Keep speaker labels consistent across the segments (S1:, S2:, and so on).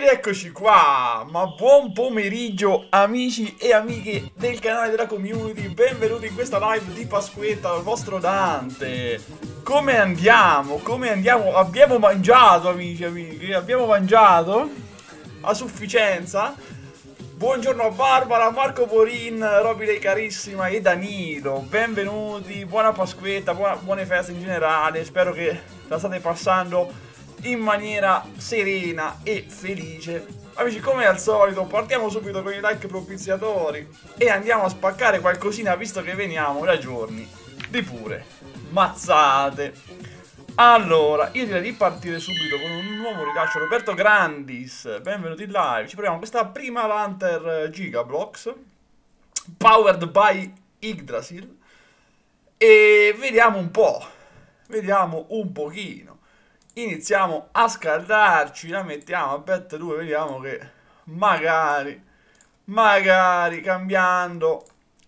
S1: Ed eccoci qua, ma buon pomeriggio amici e amiche del canale della community, benvenuti in questa live di Pasquetta dal vostro Dante. Come andiamo? Come andiamo? Abbiamo mangiato amici e amiche, abbiamo mangiato a sufficienza. Buongiorno a Barbara, Marco Porin, Roby lei carissima e Danilo, benvenuti, buona Pasquetta, buone feste in generale, spero che la state passando in maniera serena e felice. Amici, come al solito partiamo subito con i like propiziatori e andiamo a spaccare qualcosina visto che veniamo da giorni di pure mazzate. Allora, io direi di partire subito con un nuovo rilascio. Roberto Grandis, benvenuti in live. Ci proviamo questa prima Lanter Gigablocks powered by Yggdrasil e vediamo un po', vediamo un pochino. Iniziamo a scaldarci, la mettiamo a bet 2, vediamo che magari cambiando.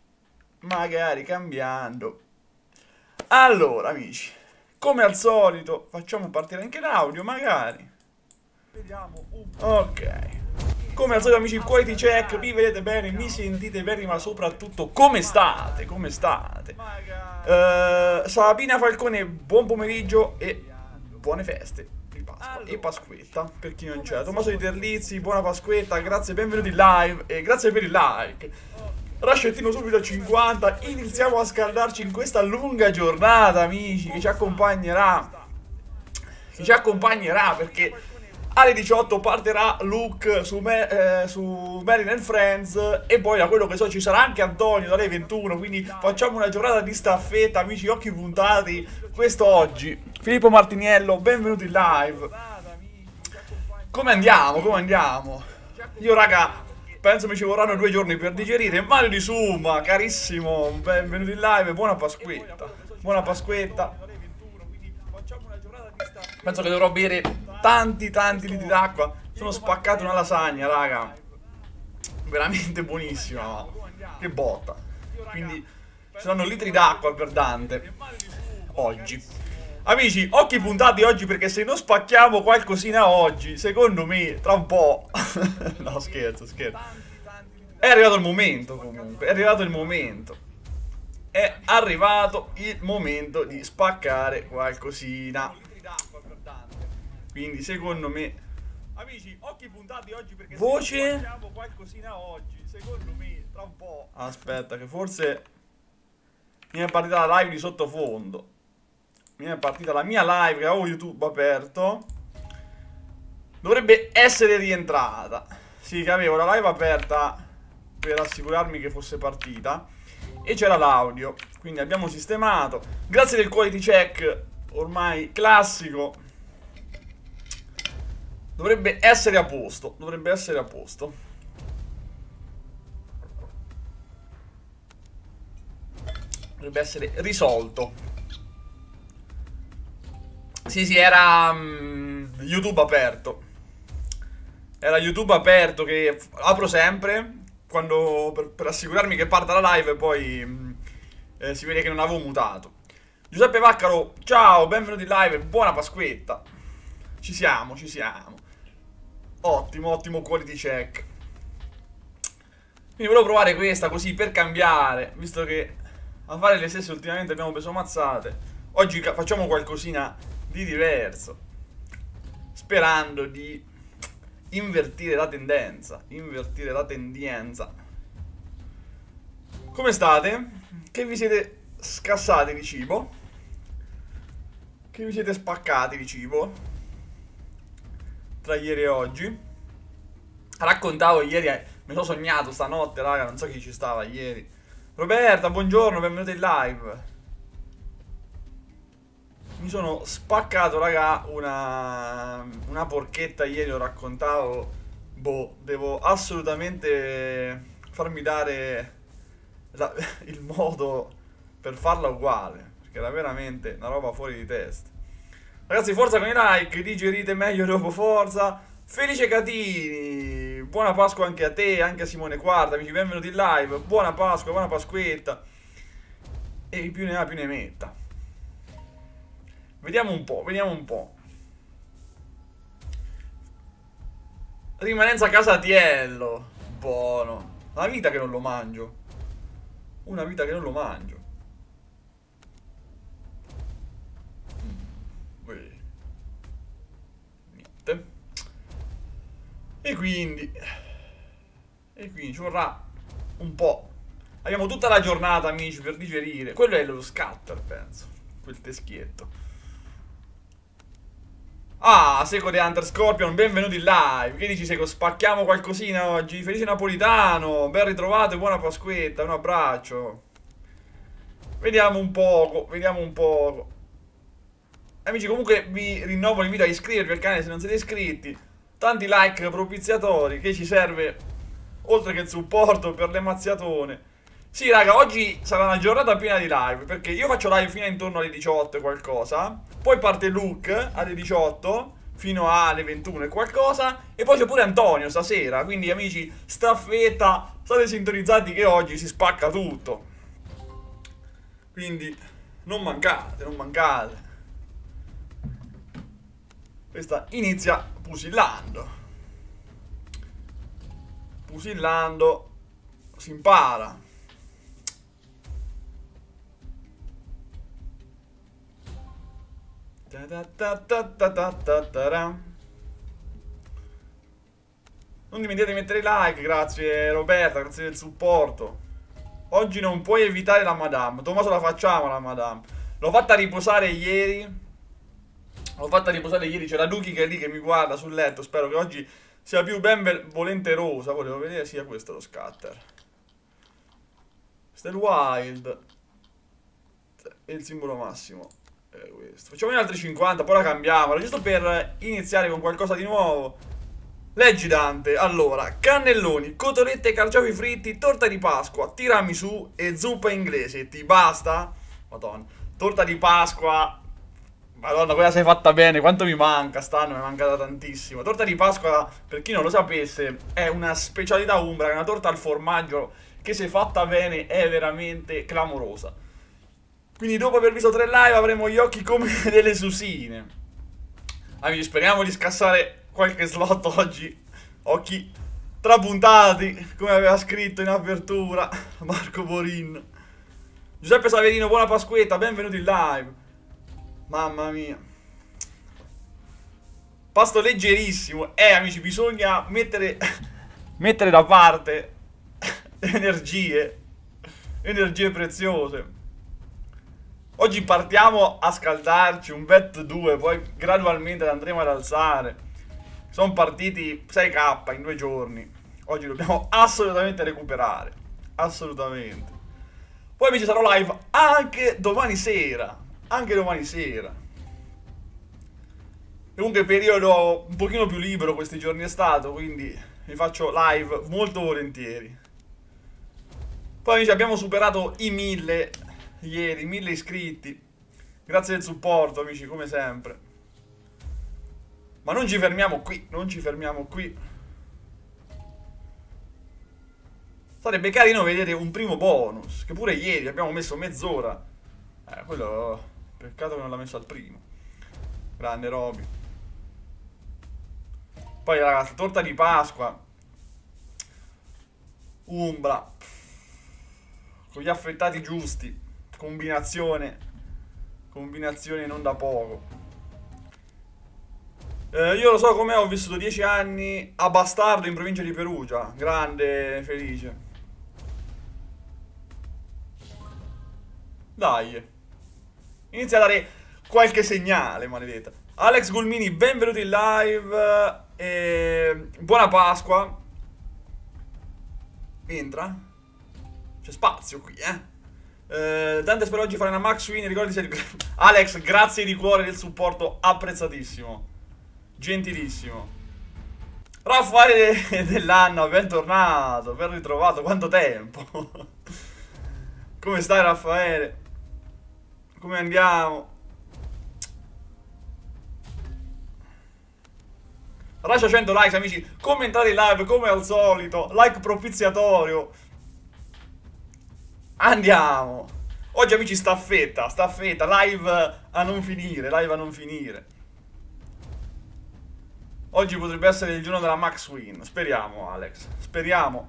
S1: Allora amici, come al solito facciamo partire anche l'audio, magari. Vediamo un po'. Ok. Come al solito amici, quality check, mi vedete bene, mi sentite bene, ma soprattutto come state? Come state? Sabina Falcone, buon pomeriggio e buone feste di Pasqua e Pasquetta per chi non c'è. Tommaso di Terlizzi, buona Pasquetta, grazie, benvenuti in live e grazie per il like. Rascettino subito a 50, iniziamo a scaldarci in questa lunga giornata amici che ci accompagnerà perché alle 18 partirà Luke su Merlin and Friends e poi da quello che so ci sarà anche Antonio dalle 21, quindi facciamo una giornata di staffetta amici, occhi puntati questo oggi. Filippo Martiniello, benvenuti in live. Come andiamo? Come andiamo? Io raga, penso mi ci vorranno 2 giorni per digerire. Mario di Summa, carissimo, benvenuti in live, buona Pasquetta. Buona Pasquetta. Penso che dovrò bere tanti litri d'acqua. Sono spaccato una lasagna, raga. Veramente buonissima, che botta. Quindi ci saranno litri d'acqua per Dante oggi. Amici, occhi puntati oggi perché se non spacchiamo qualcosina oggi, secondo me, tra un po'... No, scherzo. È arrivato il momento comunque, è arrivato il momento. È arrivato il momento di spaccare qualcosina. Quindi secondo me... Amici, occhi puntati oggi perché voce... se non spacchiamo qualcosina oggi, secondo me, tra un po'... Aspetta che forse mi è partita la live di sottofondo. Mi è partita la mia live che avevo YouTube aperto. Dovrebbe essere rientrata. Sì, che avevo la live aperta per assicurarmi che fosse partita e c'era l'audio, quindi abbiamo sistemato. Grazie del quality check ormai classico. Dovrebbe essere a posto. Dovrebbe essere a posto. Dovrebbe essere risolto. Sì, era YouTube aperto. Era YouTube aperto che apro sempre quando, per assicurarmi che parta la live e poi si vede che non avevo mutato. Giuseppe Vaccaro, ciao, benvenuti in live, buona Pasquetta. Ci siamo. Ottimo quality check. Quindi volevo provare questa così per cambiare, visto che a fare le stesse ultimamente abbiamo preso mazzate. Oggi facciamo qualcosina di diverso, sperando di invertire la tendenza. Come state? Che vi siete scassati di cibo? Che vi siete spaccati di cibo? Tra ieri e oggi. Raccontavo ieri, mi sono sognato stanotte, raga, non so chi ci stava ieri. Roberta, buongiorno, benvenuta in live. Mi sono spaccato, raga, una porchetta ieri, lo raccontavo. Boh, devo assolutamente farmi dare il modo per farla uguale, perché era veramente una roba fuori di testa. Ragazzi, forza con i like, digerite meglio dopo, forza. Felice Catini, buona Pasqua anche a te, anche a Simone Quarta, amici, benvenuti in live. Buona Pasqua, buona Pasquetta. E più ne ha più ne metta. Vediamo un po'. Rimanenza casatiello. Buono. Una vita che non lo mangio. Una vita che non lo mangio. Niente. E quindi ci vorrà un po'. Abbiamo tutta la giornata, amici, per digerire. Quello è lo scatter, penso. Quel teschietto. Ah, Seco The Hunter Scorpion, benvenuti in live. Che dici, Seco? Spacchiamo qualcosina oggi? Felice Napolitano, ben ritrovato e buona Pasquetta. Un abbraccio. Vediamo un poco, vediamo un poco. Amici, comunque vi rinnovo l'invito a iscrivervi al canale se non siete iscritti. Tanti like propiziatori che ci serve, oltre che il supporto per le mazziatone. Sì, raga, oggi sarà una giornata piena di live, perché io faccio live fino a intorno alle 18 e qualcosa. Poi parte Luke alle 18 fino alle 21 e qualcosa. E poi c'è pure Antonio stasera. Quindi, amici, staffetta, state sintonizzati che oggi si spacca tutto. Quindi non mancate, non mancate. Questa inizia pusillando. Pusillando si impara. Non dimenticate di mettere like. Grazie Roberta, grazie del supporto. Oggi non puoi evitare la Madame. Tommaso, la facciamo la Madame. L'ho fatta riposare ieri. C'è la Duki che è lì che mi guarda sul letto. Spero che oggi sia più ben volenterosa. Volevo vedere sia questo lo scatter. Questo è il wild. E il simbolo massimo è questo. Facciamo gli altri 50, poi la cambiamo. Giusto per iniziare con qualcosa di nuovo. Leggi Dante. Allora, cannelloni, cotolette e carciofi fritti, torta di Pasqua, tiramisù e zuppa inglese. Ti basta? Madonna. Torta di Pasqua. Madonna, quella sei fatta bene. Quanto mi manca stanno, mi è mancata tantissimo. Torta di Pasqua, per chi non lo sapesse, è una specialità umbra, è una torta al formaggio che se fatta bene è veramente clamorosa. Quindi dopo aver visto 3 live avremo gli occhi come delle susine. Amici, speriamo di scassare qualche slot oggi. Occhi trapuntati, come aveva scritto in apertura Marco Borin. Giuseppe Saverino, buona Pasquetta, benvenuti in live. Mamma mia. Pasto leggerissimo. Amici, bisogna mettere da parte energie preziose. Oggi partiamo a scaldarci un bet 2, poi gradualmente andremo ad alzare. Sono partiti 6k in 2 giorni. Oggi dobbiamo assolutamente recuperare. Assolutamente. Poi invece sarò live anche domani sera. Anche domani sera. Comunque periodo un pochino più libero questi giorni è stato, quindi vi faccio live molto volentieri. Poi amici abbiamo superato i 1000 ieri, 1000 iscritti. Grazie del supporto amici, come sempre. Ma non ci fermiamo qui, non ci fermiamo qui. Sarebbe carino vedere un primo bonus, che pure ieri abbiamo messo mezz'ora. Quello, peccato che non l'ha messo al primo. Grande Roby. Poi ragazzi, torta di Pasqua. Umbra. Con gli affettati giusti. Combinazione non da poco. Io lo so com'è, ho vissuto 10 anni a Bastardo in provincia di Perugia. Grande, felice. Dai. Inizia a dare qualche segnale, maledetta. Alex Gulmini, benvenuti in live. Buona Pasqua. Entra. C'è spazio qui, Dante, spero oggi fare una max win. Ricordi se... Alex, grazie di cuore del supporto, apprezzatissimo. Gentilissimo. Raffaele dell'anno, bentornato, ben ritrovato. Quanto tempo. Come stai Raffaele? Come andiamo? Lascia 100 likes amici. Commentate in live come al solito. Like propiziatorio. Andiamo. Oggi amici staffetta. Live a non finire. Oggi potrebbe essere il giorno della max win. Speriamo, Alex. Speriamo.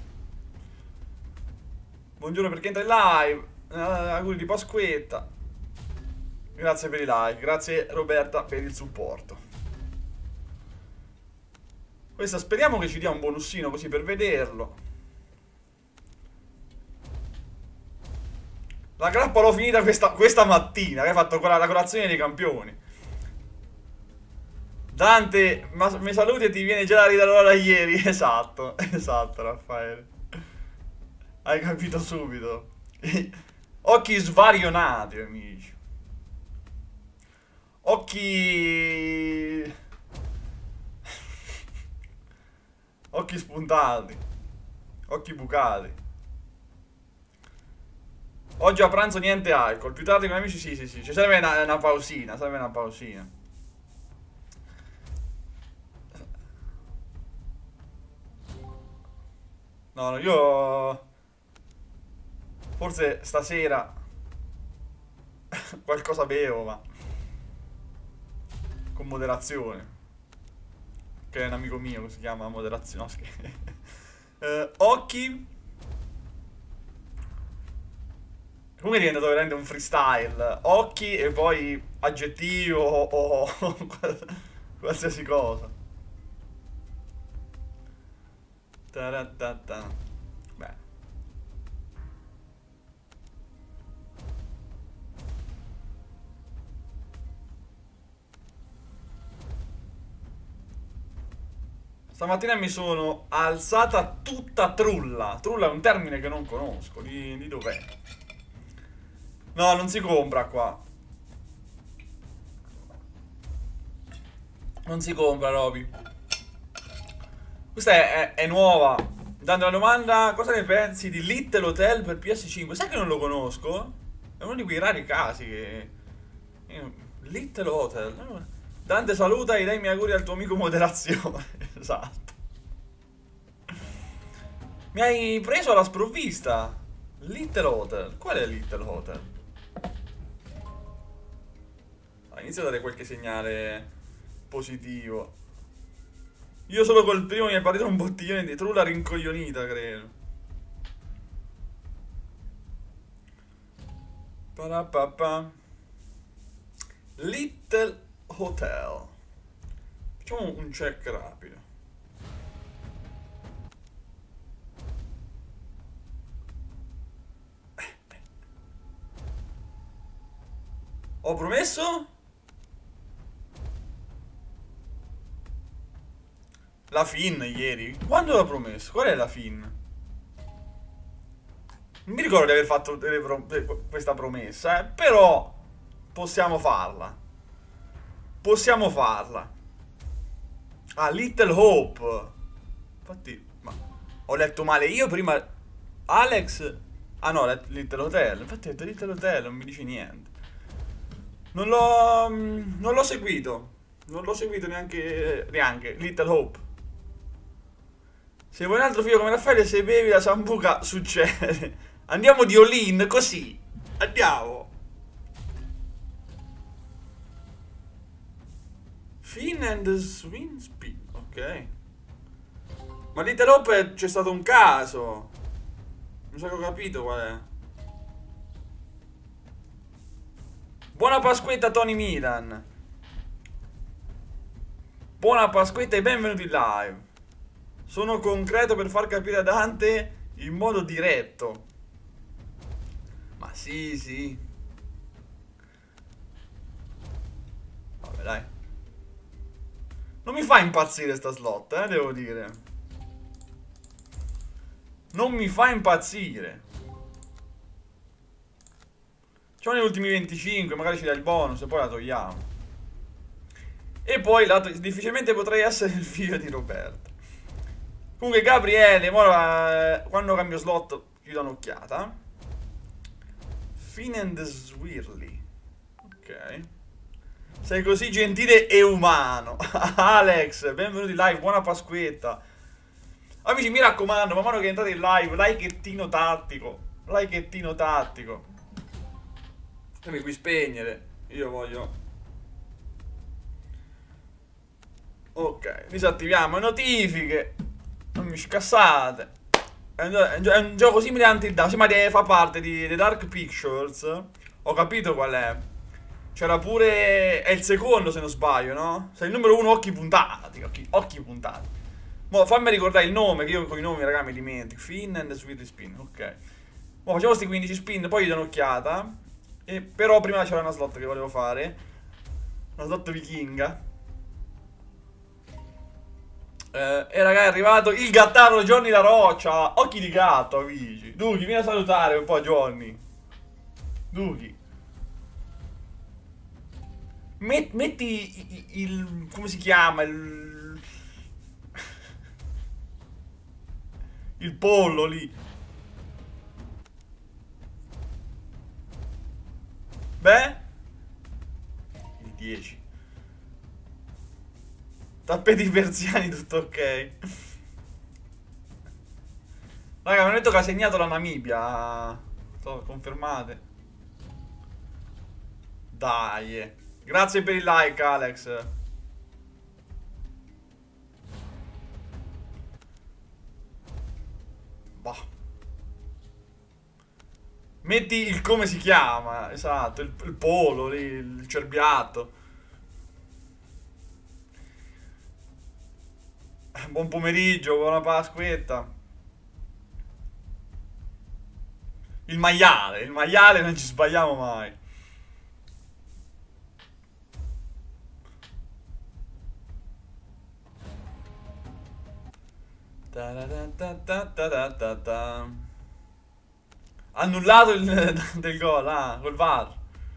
S1: Buongiorno per chi entra in live. Auguri di Pasquetta. Grazie per i like. Grazie Roberta per il supporto. Questa speriamo che ci dia un bonussino così per vederlo. La grappa l'ho finita questa mattina, che hai fatto la colazione dei campioni. Dante, mi saluti e ti viene già la ridallora ieri. Esatto, esatto Raffaele. Hai capito subito. Occhi svarionati, amici. Occhi... Occhi spuntati. Occhi bucati. Oggi a pranzo niente alcol. Più tardi con gli amici sì. Ci serve una pausina. Serve una pausina. No, io... Forse stasera... qualcosa bevo, ma... con moderazione. Che è un amico mio che si chiama moderazione. No, occhi. Comunque è diventato veramente un freestyle. Occhi e poi aggettivo o qualsiasi cosa. Taratata. Beh. Stamattina mi sono alzata tutta trulla. Trulla è un termine che non conosco. Di dov'è? No, non si compra qua. Non si compra, Roby. Questa è nuova. Dando la domanda, cosa ne pensi di Little Hotel per PS5? Sai che non lo conosco? È uno di quei rari casi che... Little Hotel. Dante saluta e dai i miei auguri al tuo amico moderazione. Esatto. Mi hai preso alla sprovvista. Little Hotel. Qual è Little Hotel? Inizia a dare qualche segnale positivo. Io solo col primo mi è partito un bottiglione di trulla rincoglionita, credo. Parapapa. Little Hotel. Facciamo un check rapido. Ho promesso? La Fin ieri? Quando l'ho promesso? Qual è la Fin? Non mi ricordo di aver fatto questa promessa, però possiamo farla. Possiamo farla. Ah, Little Hope. Infatti, ma ho letto male io prima. Alex. Ah no, Little Hotel. Infatti ho detto Little Hotel, non mi dice niente. Non l'ho seguito. Non l'ho seguito neanche Little Hope. Se vuoi un altro figlio come Raffaele, se bevi la sambuca succede. Andiamo di all-in così. Andiamo. Fin and Swing Speed. Ok. Ma Little Hope c'è stato un caso. Non so che ho capito qual è. Buona Pasquetta Tony Milan. Buona Pasquetta e benvenuti in live. Sono concreto per far capire a Dante in modo diretto. Ma sì. Vabbè dai. Non mi fa impazzire sta slot, devo dire. Non mi fa impazzire. Facciamo gli ultimi 25, magari ci dà il bonus e poi la togliamo. E poi difficilmente potrei essere il figlio di Roberto. Comunque Gabriele, quando cambio slot gli do un'occhiata. Fin and Swirly. Ok. Sei così gentile e umano. Alex, benvenuti in live, buona Pasquetta. Amici, mi raccomando, man mano che entrate in live, likeettino tattico. Likeettino tattico. Devi qui spegnere. Io voglio... Ok, disattiviamo le notifiche. Non mi scassate. È un gioco simile a Until Dawn. Sì, ma fa parte di The Dark Pictures. Ho capito qual è. C'era pure... È il secondo se non sbaglio, no? Sei il numero uno occhi puntati. Occhi puntati. Mo fammi ricordare il nome, che io con i nomi, raga, mi dimentico. Finn and Sweet Spin, ok. Mo facciamo sti 15 spin, poi gli do un'occhiata. Però prima c'era una slot che volevo fare. Una slot vichinga. E raga, è arrivato il gattaro Johnny La Roccia. Occhi di gatto, amici. Duki, vieni a salutare un po' Johnny. Duki. Metti il... come si chiama? Il pollo lì. Beh? Il 10. Tappeti persiani, tutto ok. Raga, mi hanno detto che ha segnato la Namibia. Confermate. Dai. Grazie per il like, Alex. Bah. Metti il come si chiama. Esatto, il polo lì, il cerbiatto. Buon pomeriggio, buona Pasquetta. Il maiale non ci sbagliamo mai. Annullato il del gol, col VAR.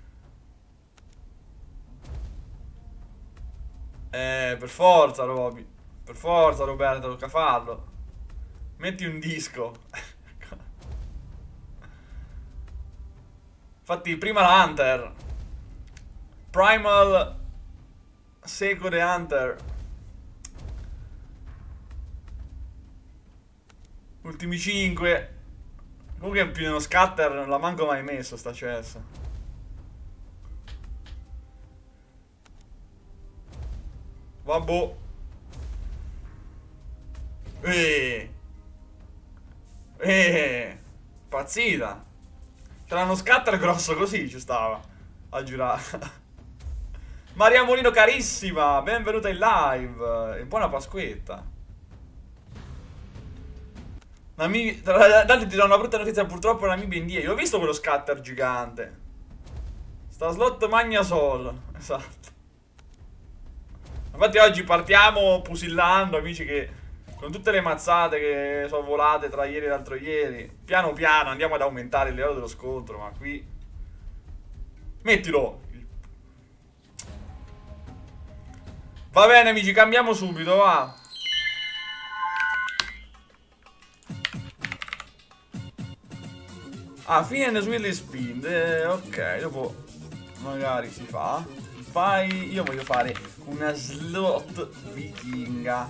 S1: Per forza, Roby. Per forza, Roberto, tocca farlo. Metti un disco. Infatti, prima la Hunter. Primal Seco the Hunter. Ultimi 5. Comunque più nello scatter non l'ha manco mai messo sta cessa. Vabbò. Pazzita. C'era uno scatter grosso così, ci stava a girare. Maria Molino carissima, benvenuta in live. E buona Pasquetta. Tanto ti do una brutta notizia, purtroppo la Namibia indietro. Io ho visto quello scatter gigante. Sta slot magna sol. Esatto. Infatti oggi partiamo pusillando, amici, che con tutte le mazzate che sono volate tra ieri e l'altro ieri, piano piano andiamo ad aumentare il livello dello scontro, ma qui... Mettilo! Va bene, amici, cambiamo subito, va! Ah, fine and Swirly Spin. Ok, dopo magari si fa. Io voglio fare una slot vichinga.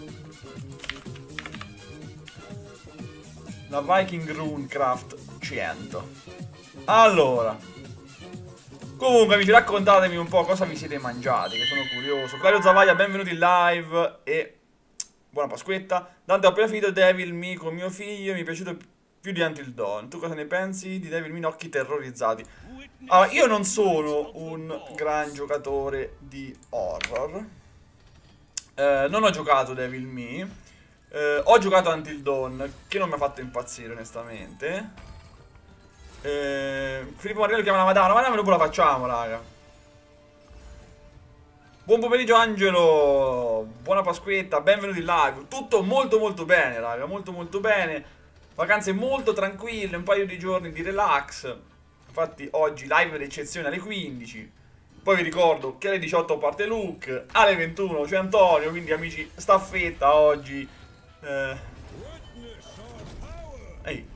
S1: La Viking Runecraft 100. Allora, comunque amici, raccontatemi un po' cosa vi siete mangiati, che sono curioso. Claudio Zavaglia, benvenuti in live e buona Pasquetta. Dante, ho appena finito Devil Me con mio figlio, mi è piaciuto più di Until Dawn. Tu cosa ne pensi di Devil Me? Occhi terrorizzati. Allora, io non sono un gran giocatore di horror. Non ho giocato Devil Me. Ho giocato Until Dawn, che non mi ha fatto impazzire onestamente. Filippo Maria lo chiama la Madama. Ma dopo la facciamo, raga. Buon pomeriggio Angelo. Buona Pasquetta, benvenuti in live. Tutto molto molto bene, raga. Molto molto bene. Vacanze molto tranquille, un paio di giorni di relax. Infatti oggi live d'eccezione alle 15. Poi vi ricordo che alle 18 parte Luke, alle 21 c'è Antonio. Quindi amici, staffetta oggi. Ehi.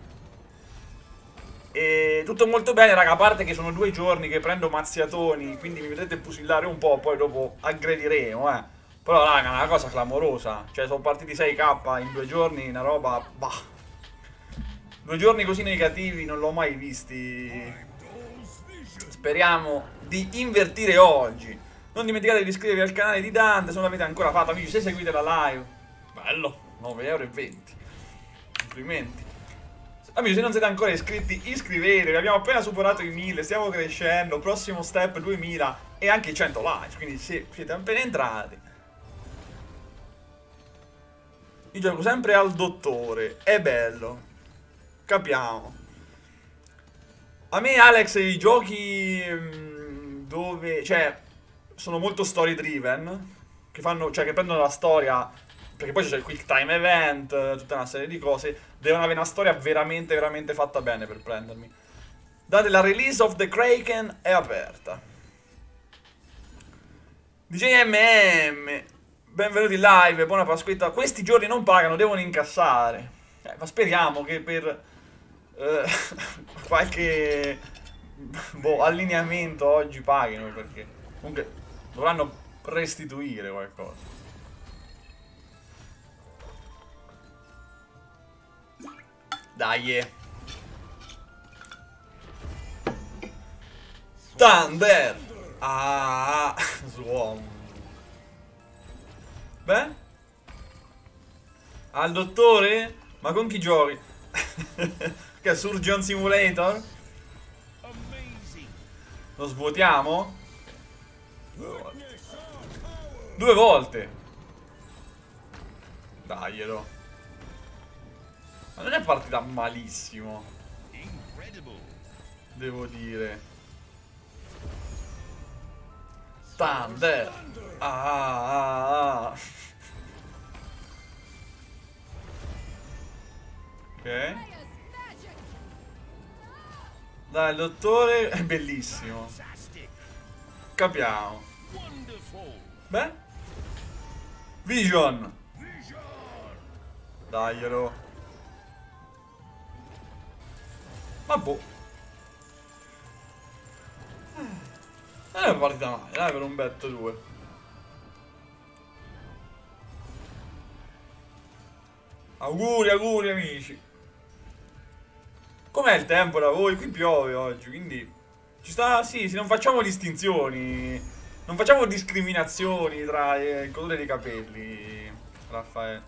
S1: E tutto molto bene, raga, a parte che sono 2 giorni che prendo mazziatoni, quindi mi vedrete pusillare un po', poi dopo aggrediremo, Però, raga, è una cosa clamorosa. Cioè, sono partiti 6k in 2 giorni, una roba, bah. 2 giorni così negativi non l'ho mai visti. Speriamo di invertire oggi. Non dimenticate di iscrivervi al canale di Dante se non l'avete ancora fatto, amici, se seguite la live. Bello, 9,20 €. Complimenti. Amici, se non siete ancora iscritti, iscrivetevi. Abbiamo appena superato i 1000, stiamo crescendo. Prossimo step 2000 e anche i 100 like. Quindi se siete appena entrati. Io gioco sempre al dottore. È bello. Capiamo. A me, Alex, i giochi dove, cioè, sono molto story driven, che fanno, cioè, che prendono la storia, perché poi c'è il quick time event, tutta una serie di cose, devono avere una storia veramente, veramente fatta bene per prendermi. Date, la release of the Kraken è aperta. DJ MM, benvenuti in live, buona Pasquetta. Questi giorni non pagano, devono incassare. Ma speriamo che per qualche allineamento oggi paghino, perché comunque dovranno restituire qualcosa. Dai. Thunder. Ah, Swarm. Beh? Al dottore? Ma con chi giochi? Che è Surgeon Simulator? Lo svuotiamo? 2 volte. Daglielo. Ma non è partita malissimo, devo dire. Thunder. Ah. Ok. Dai, il dottore è bellissimo. Capiamo. Beh. Vision. Daglielo. Ma boh. Non è partita male, dai, per un bet 2. Auguri, auguri amici. Com'è il tempo da voi? Qui piove oggi, quindi ci sta, sì, non facciamo distinzioni, non facciamo discriminazioni tra il colore dei capelli, Raffaele.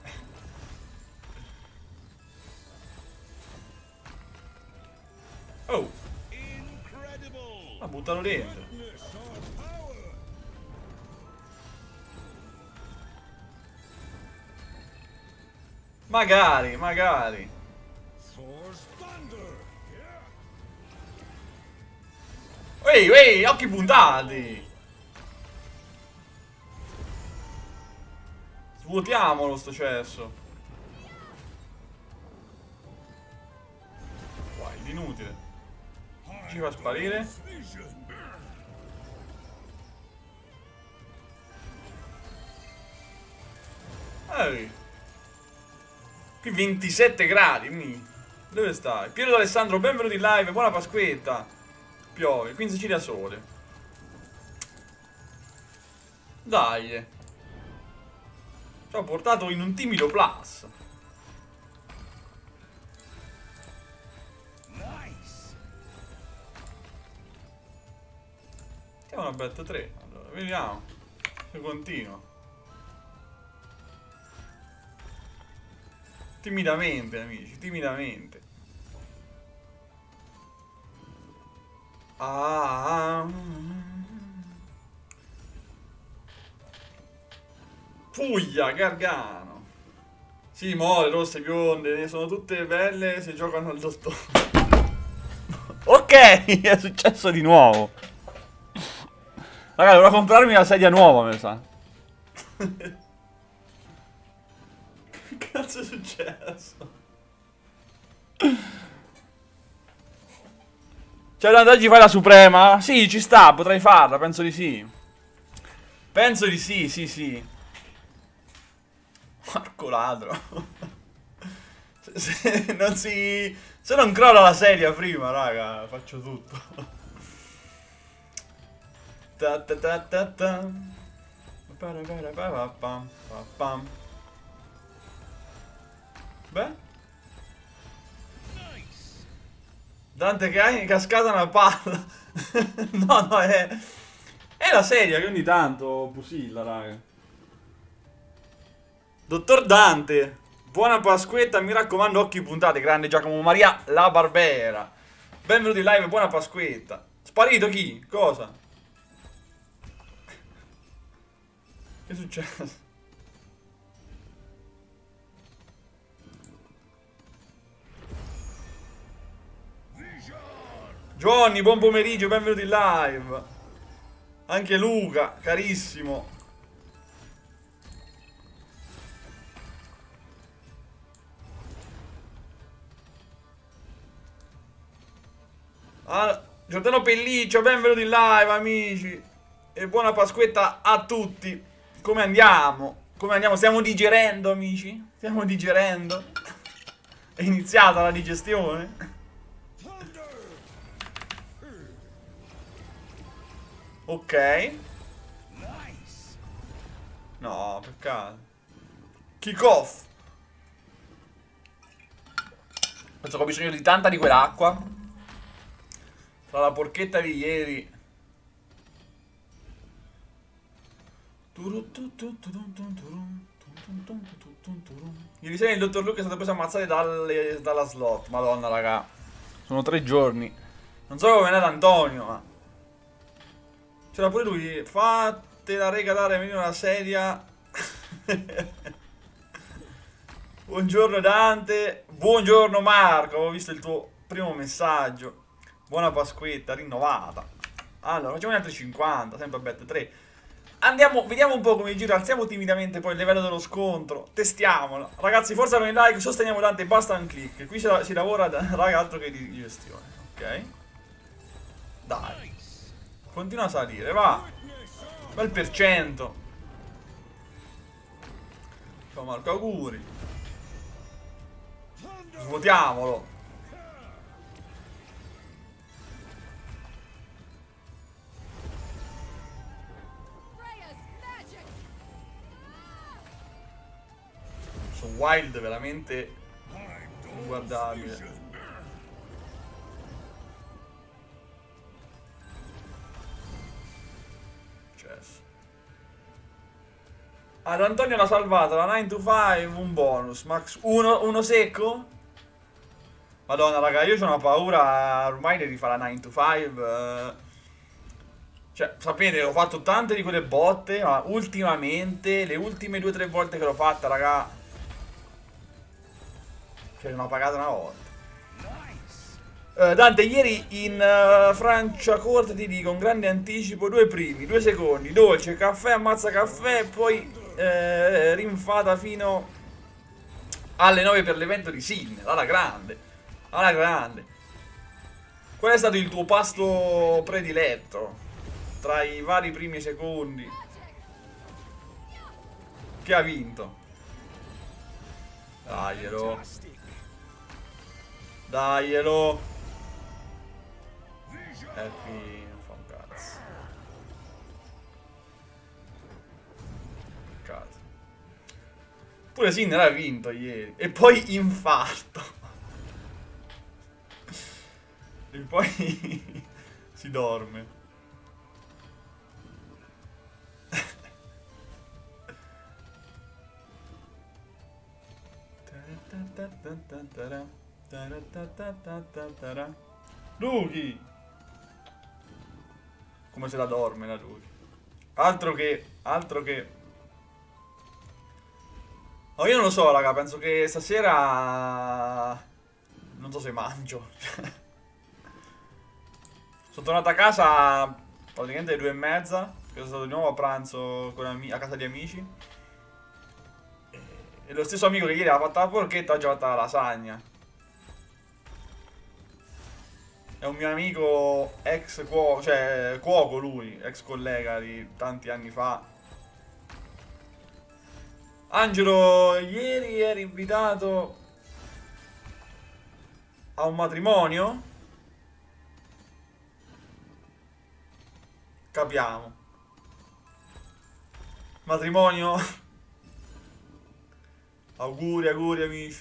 S1: Oh, ma buttalo dentro. Magari, magari. Ehi, occhi puntati. Svuotiamolo sto cesso. Guai, inutile. Ci fa sparire. Ehi. Qui 27 gradi. Dove stai? Piero D'Alessandro, benvenuti in live. Buona Pasquetta. Piove, qui in Sicilia sole. Dai. Ci ho portato in un timido plus. Siamo una bet 3. Allora, vediamo se continua. Timidamente, amici, timidamente. Puglia, Gargano. Sì, more, rosse, bionde, sono tutte belle se giocano al dottore. Ok, è successo di nuovo. Raga, dovrò comprarmi una sedia nuova, mi sa. Che cazzo è successo? Cioè, oggi fai la Suprema? Sì, ci sta, potrei farla, penso di sì. Penso di sì, sì. Marco ladro. Se non crolla la sedia prima, raga, faccio tutto. Beh. Dante che hai cascata una palla. No, è È la serie che ogni tanto pusilla, raga. Dottor Dante, buona Pasquetta, mi raccomando, occhi puntati. Grande Giacomo Maria La Barbera. Benvenuti in live, buona Pasquetta. Sparito chi? Cosa? Che è successo? Johnny, buon pomeriggio, benvenuti in live. Anche Luca, carissimo. Giordano Pelliccio, benvenuti in live, amici. E buona Pasquetta a tutti. Come andiamo? Come andiamo? Stiamo digerendo, amici? Stiamo digerendo? È iniziata la digestione? Ok. No, peccato. Kick off. Penso che ho bisogno di tanta di quell'acqua. Tra la porchetta di ieri. Ieri sera il dottor Luca è stato preso a ammazzare dalla slot. Madonna, raga. Sono 3 giorni. Non so come è andato Antonio, ma... C'era pure lui. Fate la rega dare, venire una sedia. Buongiorno Dante. Buongiorno Marco. Ho visto il tuo primo messaggio. Buona Pasquetta, rinnovata. Allora, facciamo gli altri 50, sempre a bet 3. Andiamo, vediamo un po' come gira. Alziamo timidamente poi il livello dello scontro. Testiamolo. Ragazzi, forza con i like, sosteniamo Dante, basta un click. Qui si lavora, raga, altro che di gestione. Ok? Dai. Continua a salire, va. Bel per cento. Ciao Marco, auguri. Svuotiamolo. Sono wild veramente inguardabile. Ad Antonio l'ha salvata, la 9 to 5, un bonus. Max, uno secco? Madonna, raga, io ho una paura ormai di rifare la 9 to 5. Cioè, sapete, ho fatto tante di quelle botte, ma ultimamente, le ultime 2-3 volte che l'ho fatta, raga, cioè, non ho pagato una volta. Dante, ieri in Franciacorta ti dico, un grande anticipo, 2 primi, 2 secondi, dolce, caffè, ammazza caffè, poi rinfata fino alle 9 per l'evento di Sydney, alla grande, alla grande. Qual è stato il tuo pasto prediletto tra i vari primi secondi? Che ha vinto? Daglielo. Daglielo. Happy, non fa un cazzo. Cazzo. Pure Sinner ha vinto ieri. E poi infarto. E poi si dorme. Luki. Come se la dorme la Luki. Altro che. Oh, io non lo so, raga, penso che stasera non so se mangio. Sono tornato a casa praticamente alle 2:30, che sono stato di nuovo a pranzo a casa di amici. E lo stesso amico che ieri aveva fatto la porchetta oggi ha fatto la lasagna. È un mio amico ex cuoco, cioè cuoco lui, ex collega di tanti anni fa. Angelo, ieri eri invitato a un matrimonio? Capiamo. Matrimonio? Auguri, auguri amici.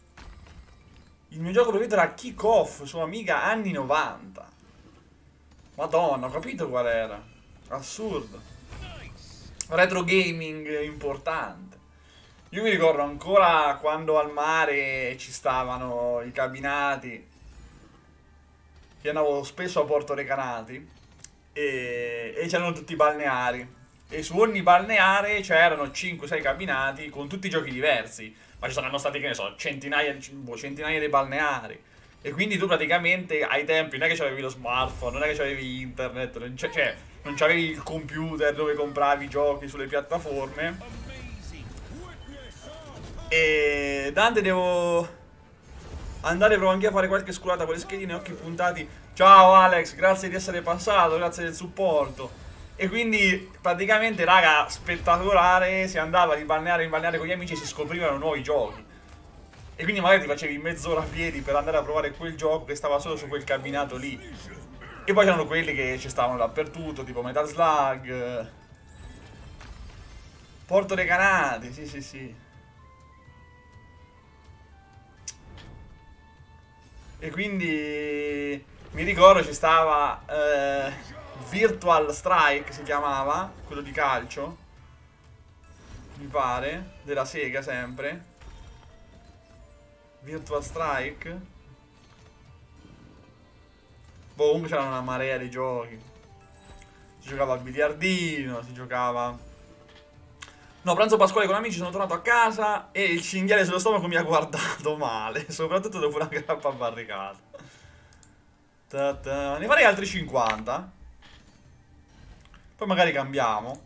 S1: Il mio gioco preferito era Kick Off su Amiga anni 90. Madonna, ho capito qual era. Assurdo. Retro gaming importante. Io mi ricordo ancora quando al mare ci stavano i cabinati. Io andavo spesso a Porto Recanati e c'erano tutti i balneari. E su ogni balneare c'erano 5-6 cabinati con tutti i giochi diversi. Ma ci saranno stati, che ne so, centinaia di balneari. E quindi tu praticamente ai tempi non è che c'avevi lo smartphone, non è che c'avevi internet, cioè non c'avevi il computer dove compravi i giochi sulle piattaforme. E Dante, devo andare proprio anche a fare qualche sculata con le schedine, occhi puntati. Ciao Alex, grazie di essere passato, grazie del supporto. E quindi praticamente, raga, spettacolare, si andava di balneare in balneare con gli amici e si scoprivano nuovi giochi. E quindi magari ti facevi mezz'ora a piedi per andare a provare quel gioco che stava solo su quel cabinato lì. E poi c'erano quelli che ci stavano dappertutto, tipo Metal Slug, Porto Recanati, sì sì sì. E quindi mi ricordo ci stava Virtual Strike, si chiamava, quello di calcio, mi pare, della Sega sempre. Virtual Strike. Boh, comunque c'era una marea di giochi. Si giocava al biliardino, si giocava... No, pranzo pasquale con amici, sono tornato a casa e il cinghiale sullo stomaco mi ha guardato male, soprattutto dopo una grappa barricata. Ne farei altri 50. Poi magari cambiamo.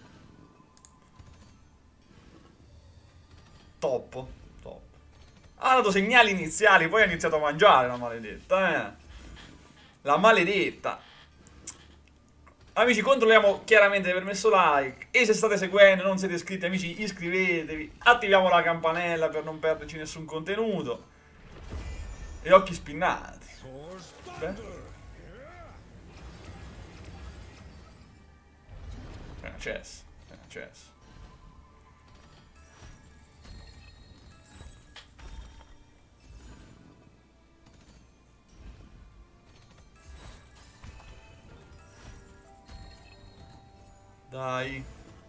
S1: Top. Top. Ha dato segnali iniziali, poi ha iniziato a mangiare la maledetta, La maledetta. Amici, controlliamo chiaramente di aver messo like. E se state seguendo e non siete iscritti, amici, iscrivetevi. Attiviamo la campanella per non perderci nessun contenuto. E occhi spinnati. Beh. Accesso. Accesso. Dai.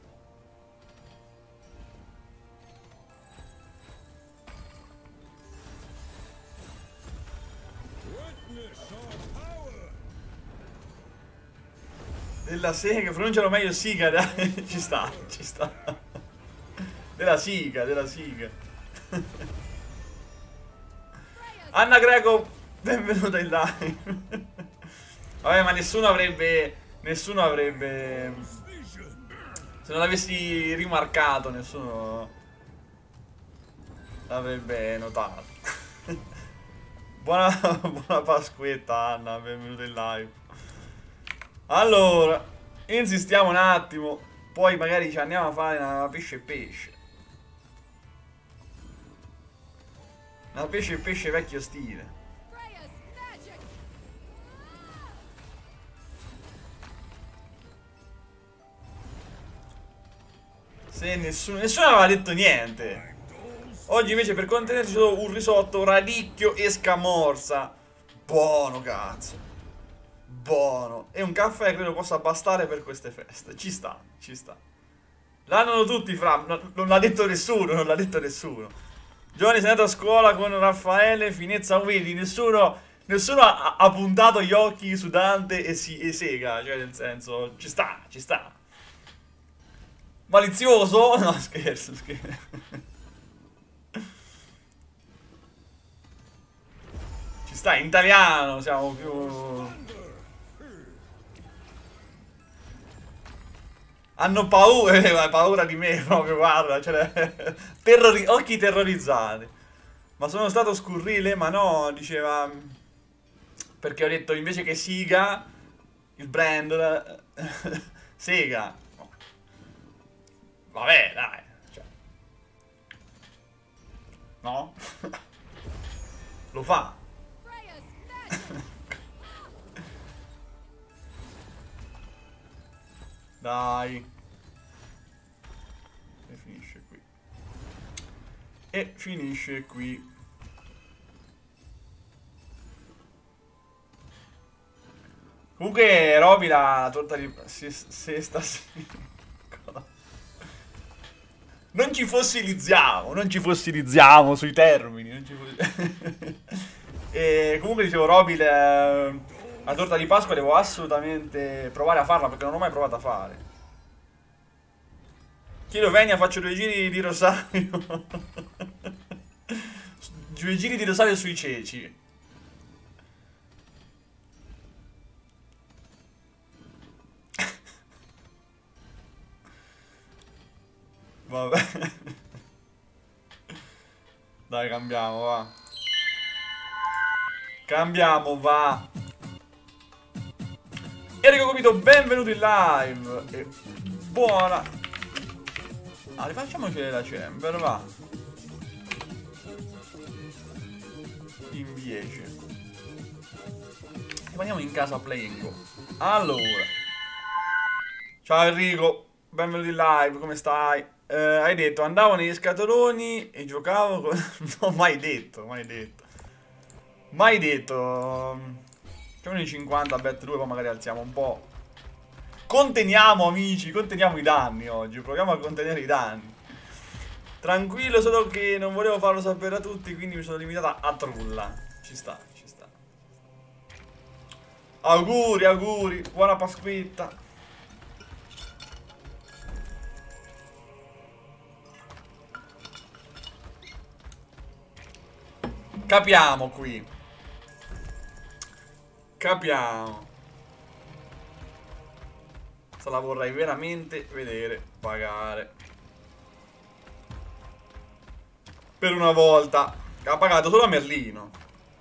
S1: Della Sega, pronuncialo meglio Siga, dai. Ci sta, ci sta. Della Siga, della Siga. Anna Greco, benvenuta in live. Vabbè, ma nessuno avrebbe... Nessuno avrebbe... Se non l'avessi rimarcato, nessuno l'avrebbe notato. Buona Pasquetta, Anna, benvenuta in live. Allora, insistiamo un attimo, poi magari ci andiamo a fare una pesce e pesce. Una pesce e pesce vecchio stile. Se nessuno aveva detto niente. Oggi invece per contenerci solo un risotto, radicchio e scamorza. Buono, cazzo. Buono. E un caffè credo possa bastare per queste feste. Ci sta, ci sta. L'hanno tutti, fra. Non l'ha detto nessuno, non l'ha detto nessuno. Giovanni, sei andato a scuola con Raffaele, finezza, vedi, nessuno ha puntato gli occhi su Dante e Sega. Cioè, nel senso, ci sta, ci sta. Malizioso? No, scherzo, scherzo. Ci sta, in italiano siamo più... Hanno paura, paura di me proprio, guarda, cioè, occhi terrorizzati. Ma sono stato scurrile, ma no, diceva... Perché ho detto invece che Siga, il brand, Sega. Vabbè, dai. Cioè. No? Lo fa. Dai. E finisce qui. E finisce qui. Comunque, Roby, la torta di... Se sta... Non ci fossilizziamo, non ci fossilizziamo sui termini. E comunque dicevo, Roby, la torta di Pasqua devo assolutamente provare a farla perché non l'ho mai provata a fare. Chiedo Venia, faccio 2 giri di rosario. 2 giri di rosario sui ceci. Vabbè. Dai, cambiamo, va. Cambiamo, va. Enrico Comito, benvenuto in live. E buona. Ah, rifacciamoci la chamber, va. In 10. Rimaniamo in casa playing go. Allora. Ciao Enrico, benvenuto in live, come stai? Hai detto, andavo negli scatoloni e giocavo con... No, mai detto, mai detto. Mai detto. Facciamo i 50 bet 2, poi magari alziamo un po'. Conteniamo, amici, conteniamo i danni oggi. Proviamo a contenere i danni. Tranquillo, solo che non volevo farlo sapere a tutti, quindi mi sono limitata a trulla. Ci sta, ci sta. Auguri, auguri, buona Pasquetta. Capiamo qui. Capiamo. Se la vorrei veramente vedere pagare. Per una volta. Ha pagato solo a Merlino.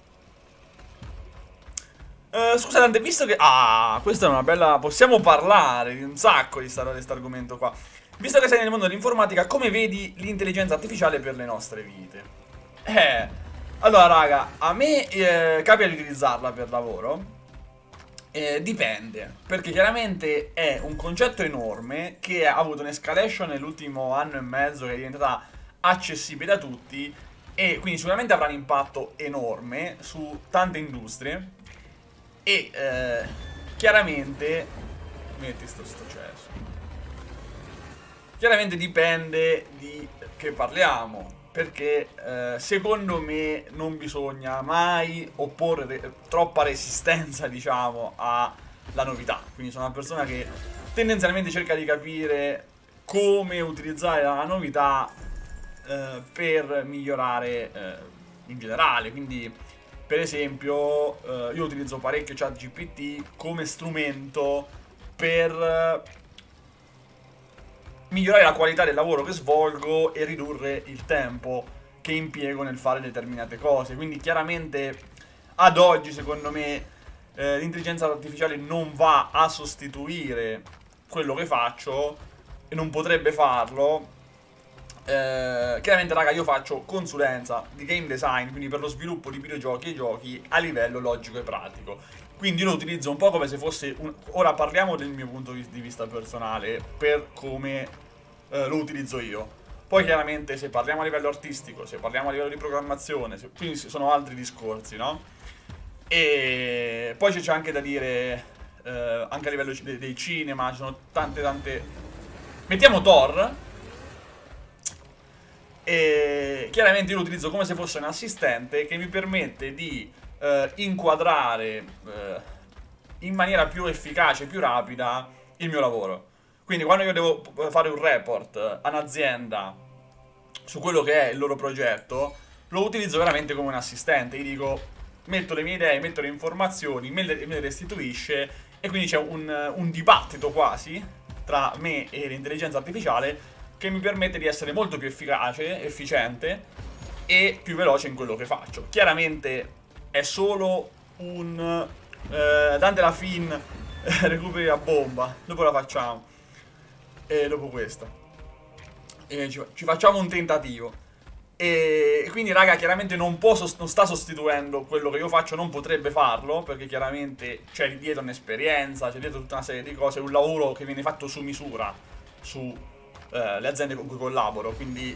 S1: Scusa Dante, visto che... Ah, questa è una bella... Possiamo parlare di un sacco di questo argomento qua. Visto che sei nel mondo dell'informatica, come vedi l'intelligenza artificiale per le nostre vite? Allora raga, a me capita di utilizzarla per lavoro. Dipende, perché chiaramente è un concetto enorme che ha avuto un'escalation nell'ultimo anno e mezzo, che è diventata accessibile da tutti, e quindi sicuramente avrà un impatto enorme su tante industrie. E chiaramente metti sto cesso. Chiaramente dipende di che parliamo, perché secondo me non bisogna mai opporre troppa resistenza, diciamo, alla novità. Quindi sono una persona che tendenzialmente cerca di capire come utilizzare la novità per migliorare in generale. Quindi, per esempio, io utilizzo parecchio ChatGPT come strumento per migliorare la qualità del lavoro che svolgo e ridurre il tempo che impiego nel fare determinate cose. Quindi chiaramente ad oggi, secondo me, l'intelligenza artificiale non va a sostituire quello che faccio e non potrebbe farlo. Chiaramente raga, io faccio consulenza di game design, quindi per lo sviluppo di videogiochi e giochi a livello logico e pratico. Quindi io lo utilizzo un po' come se fosse ora parliamo del mio punto di vista personale, per come lo utilizzo io. Poi chiaramente se parliamo a livello artistico, se parliamo a livello di programmazione, quindi sono altri discorsi, no? E poi c'è anche da dire, anche a livello dei cinema, ci sono tante... Mettiamo Thor. E chiaramente io lo utilizzo come se fosse un assistente che mi permette di inquadrare in maniera più efficace, più rapida il mio lavoro. Quindi quando io devo fare un report a un'azienda su quello che è il loro progetto, lo utilizzo veramente come un assistente. Gli dico, metto le mie idee, metto le informazioni, me le restituisce, e quindi c'è un dibattito quasi tra me e l'intelligenza artificiale che mi permette di essere molto più efficace, efficiente e più veloce in quello che faccio. Chiaramente è solo un Dante la fin recuperi a bomba. Dopo la facciamo. E dopo questa ci facciamo un tentativo. E quindi raga, chiaramente non sta sostituendo quello che io faccio, non potrebbe farlo, perché chiaramente c'è dietro un'esperienza, c'è dietro tutta una serie di cose, un lavoro che viene fatto su misura su le aziende con cui collaboro, quindi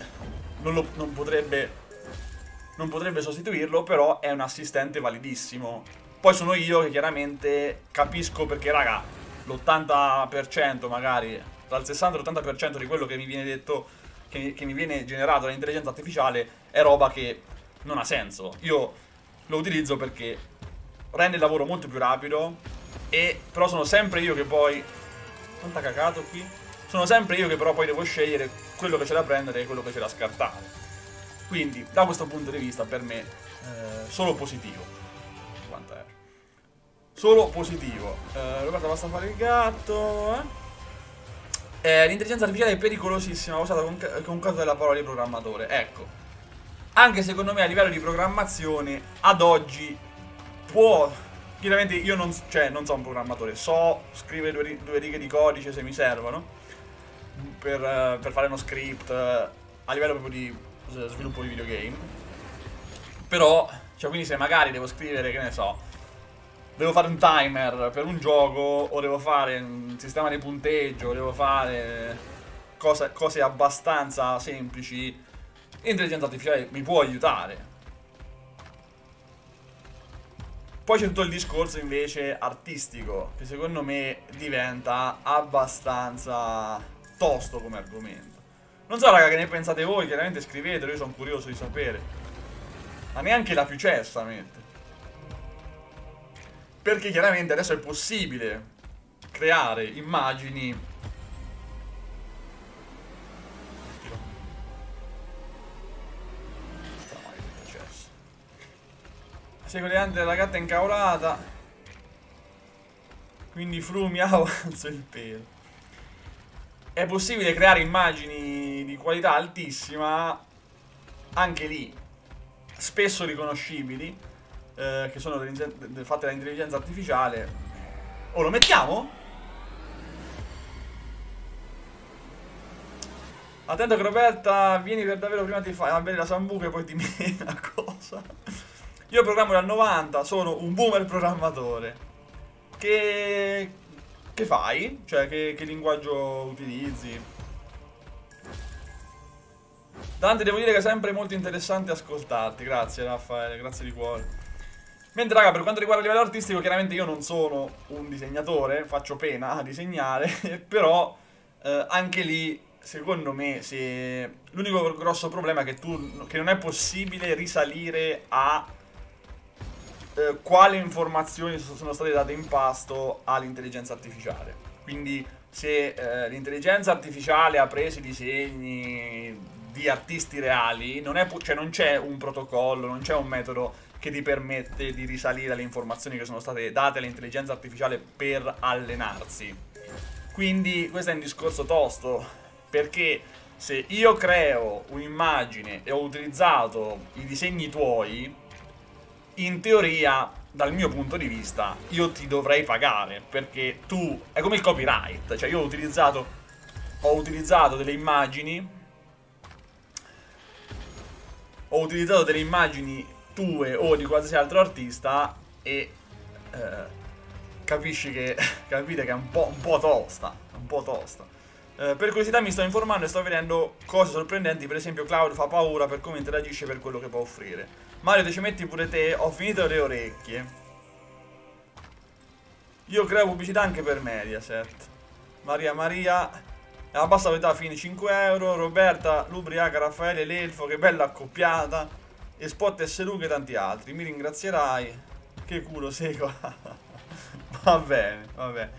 S1: non potrebbe sostituirlo, però è un assistente validissimo Poi sono io che chiaramente capisco perché, raga, l'80% magari, dal 60 all'80% di quello che mi viene detto, che mi viene generato dall'intelligenza artificiale è roba che non ha senso. Io lo utilizzo perché rende il lavoro molto più rapido, però sono sempre io che poi... Quanta cagato qui? Sono sempre io che però poi devo scegliere quello che c'è da prendere e quello che c'è da scartare. Quindi, da questo punto di vista, per me, solo positivo. 50 euro. Solo positivo. Roberto, basta fare il gatto. L'intelligenza artificiale è pericolosissima, usata con caso della parola di programmatore. Ecco. Anche secondo me a livello di programmazione, ad oggi, può... Chiaramente io non so un programmatore. So scrivere due righe di codice se mi servono. Per fare uno script a livello proprio di sviluppo di videogame. Però, cioè, quindi se magari devo scrivere, che ne so, devo fare un timer per un gioco, o devo fare un sistema di punteggio, o devo fare cose abbastanza semplici, l'intelligenza artificiale mi può aiutare. Poi c'è tutto il discorso invece artistico, che secondo me diventa abbastanza tosto come argomento. Non so, raga, che ne pensate voi, chiaramente scrivetelo, io sono curioso di sapere. Ma neanche la più cessa mette. Perché chiaramente adesso è possibile creare immagini... Seguente della gatta incavolata. Quindi miau, alzo il pelo. È possibile creare immagini di qualità altissima, anche lì spesso riconoscibili, che sono fatte dall'intelligenza artificiale. Oh, lo mettiamo? Attento che Roberta, vieni per davvero prima ti fai bere la sambuca e poi ti mena cosa. Io programmo dal 90, sono un boomer programmatore. Che fai? Cioè, che linguaggio utilizzi? Dante, devo dire che è sempre molto interessante ascoltarti. Grazie Raffaele, grazie di cuore. Mentre, raga, per quanto riguarda il livello artistico, chiaramente io non sono un disegnatore, faccio pena a disegnare, però anche lì, secondo me, l'unico grosso problema è che non è possibile risalire a quali informazioni sono state date in pasto all'intelligenza artificiale. Quindi se l'intelligenza artificiale ha preso i disegni di artisti reali, cioè non c'è un protocollo, non c'è un metodo che ti permette di risalire alle informazioni che sono state date all'intelligenza artificiale per allenarsi. Quindi questo è un discorso tosto, perché se io creo un'immagine e ho utilizzato i disegni tuoi, in teoria, dal mio punto di vista, io ti dovrei pagare, perché tu... È come il copyright, cioè io ho utilizzato delle immagini... Ho utilizzato delle immagini tue o di qualsiasi altro artista e... capite che è un po' tosta, un po' tosta. Per curiosità mi sto informando e sto vedendo cose sorprendenti. Per esempio Cloud fa paura per come interagisce, per quello che può offrire. Mario, te ci metti pure te? Ho finito le orecchie. Io creo pubblicità anche per Mediaset. Maria la bassa verità, fine 5 euro. Roberta, l'ubriaca, Raffaele, l'elfo, che bella accoppiata. E Spot SLU e tanti altri. Mi ringrazierai. Che culo sei qua. Va bene, va bene.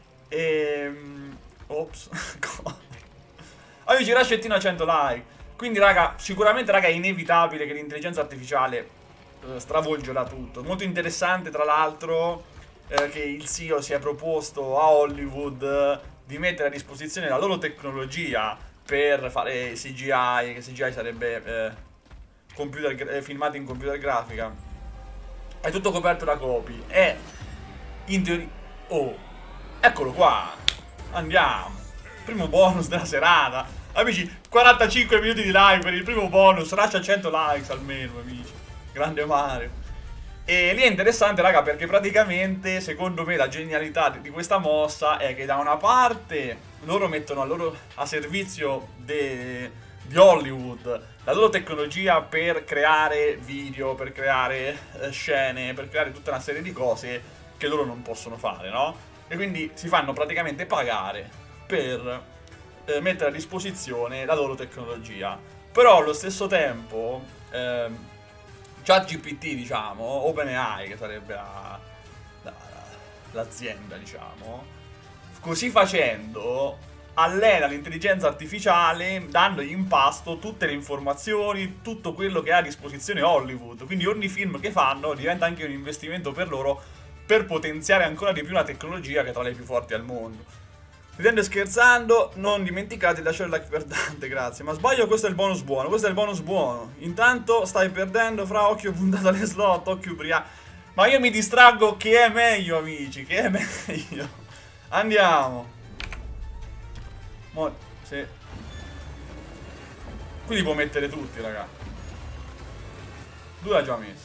S1: Ops. Amici, lascettino a 100 like. Quindi, raga, sicuramente, raga, è inevitabile che l'intelligenza artificiale stravolgerà tutto. Molto interessante, tra l'altro, che il CEO si è proposto a Hollywood di mettere a disposizione la loro tecnologia per fare CGI, che CGI sarebbe filmati in computer grafica. È tutto coperto da copy. E in teoria... Oh, eccolo qua. Andiamo. Primo bonus della serata. Amici, 45 minuti di live per il primo bonus. Lascia 100 likes almeno, amici. Grande Mario. E lì è interessante, raga, perché praticamente, secondo me, la genialità di questa mossa è che da una parte loro mettono a servizio di Hollywood, la loro tecnologia per creare video, per creare scene, per creare tutta una serie di cose che loro non possono fare, no? E quindi si fanno praticamente pagare per mettere a disposizione la loro tecnologia. Però allo stesso tempo ChatGPT, diciamo, OpenAI, che sarebbe l'azienda, diciamo, così facendo allena l'intelligenza artificiale dandogli in pasto tutte le informazioni, tutto quello che ha a disposizione Hollywood. Quindi ogni film che fanno diventa anche un investimento per loro per potenziare ancora di più una tecnologia che è tra le più forti al mondo. Ridendo e scherzando, non dimenticate di lasciare il like per Dante, grazie. Ma sbaglio, questo è il bonus buono, questo è il bonus buono. Intanto stai perdendo, fra, occhio puntato alle slot, occhio ubriaco. Ma io mi distraggo, che è meglio, amici, che è meglio. Andiamo. Sì. Qui li può mettere tutti, raga. Lui l'ha già messo.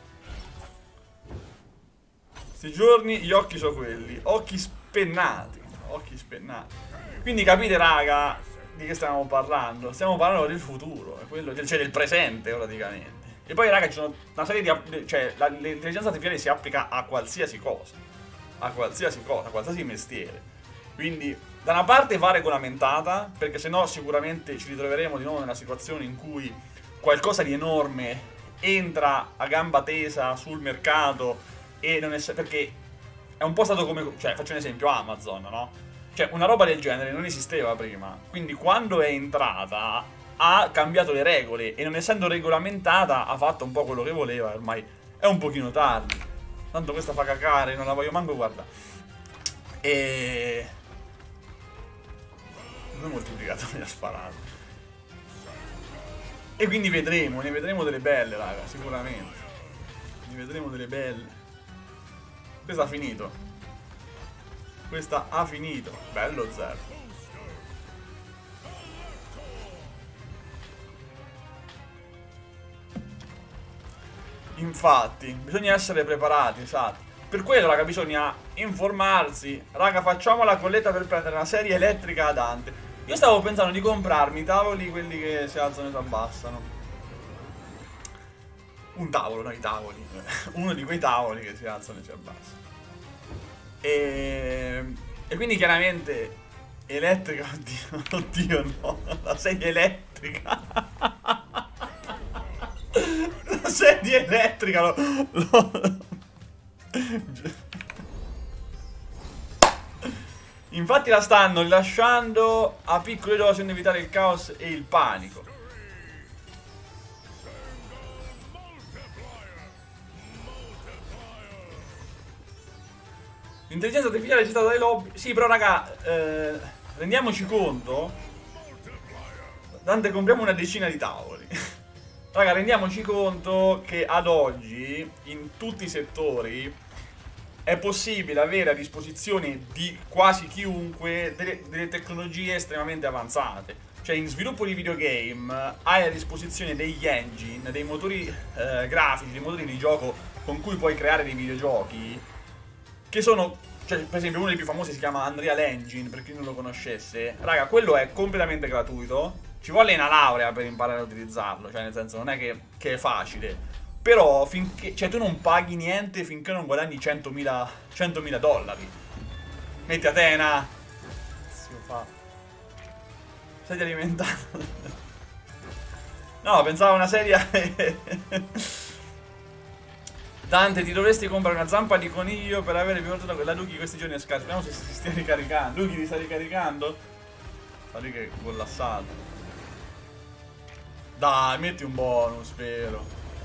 S1: Sti giorni gli occhi sono quelli. Occhi spennati. Occhi spennati. Quindi capite, raga, di che stiamo parlando? Stiamo parlando del futuro, cioè del presente praticamente. E poi, raga, ci sono una serie di... cioè, l'intelligenza artificiale si applica a qualsiasi cosa. A qualsiasi cosa, a qualsiasi mestiere. Quindi, da una parte va regolamentata, perché sennò sicuramente ci ritroveremo di nuovo nella situazione in cui qualcosa di enorme entra a gamba tesa sul mercato e non è... perché è un po' stato come... cioè, faccio un esempio, Amazon, no? Cioè, una roba del genere non esisteva prima. Quindi, quando è entrata, ha cambiato le regole e non essendo regolamentata ha fatto un po' quello che voleva. Ormai è un pochino tardi. Tanto questa fa cacare, non la voglio manco guardare. E... due moltiplicatori a sparare. E quindi vedremo, ne vedremo delle belle, raga, sicuramente. Ne vedremo delle belle. Questa ha finito. Questa ha finito. Bello zero. Infatti, bisogna essere preparati, esatto. Per quello, raga, bisogna informarsi. Raga, facciamo la colletta per prendere una serie elettrica a Dante. Io stavo pensando di comprarmi i tavoli, quelli che si alzano e si abbassano. Un tavolo, no, i tavoli. Uno di quei tavoli che si alzano e si abbassano. E quindi chiaramente elettrica, oddio, oddio no, la sedia elettrica. La sedia elettrica Infatti la stanno rilasciando a piccole dosi per evitare il caos e il panico. L'intelligenza artificiale è gestita dai lobby. Sì, però raga, rendiamoci conto. Dante, compriamo una decina di tavoli. Raga, rendiamoci conto che ad oggi in tutti i settori è possibile avere a disposizione di quasi chiunque delle tecnologie estremamente avanzate. Cioè, in sviluppo di videogame hai a disposizione degli engine, dei motori grafici, dei motori di gioco con cui puoi creare dei videogiochi che sono, cioè, per esempio, uno dei più famosi si chiama Unreal Engine, per chi non lo conoscesse. Raga, quello è completamente gratuito. Ci vuole una laurea per imparare a utilizzarlo, cioè nel senso non è che è facile. Però finché, cioè, tu non paghi niente finché non guadagni 100.000 dollari. Metti Atena. Si fa. Sedia alimentata. No, pensavo a una sedia. Dante, ti dovresti comprare una zampa di coniglio per avere più fortuna. La Luki questi giorni è scarsa. Vediamo se si stia ricaricando. Luki ti sta ricaricando? Fa lì che è collassato. Dai, metti un bonus, spero.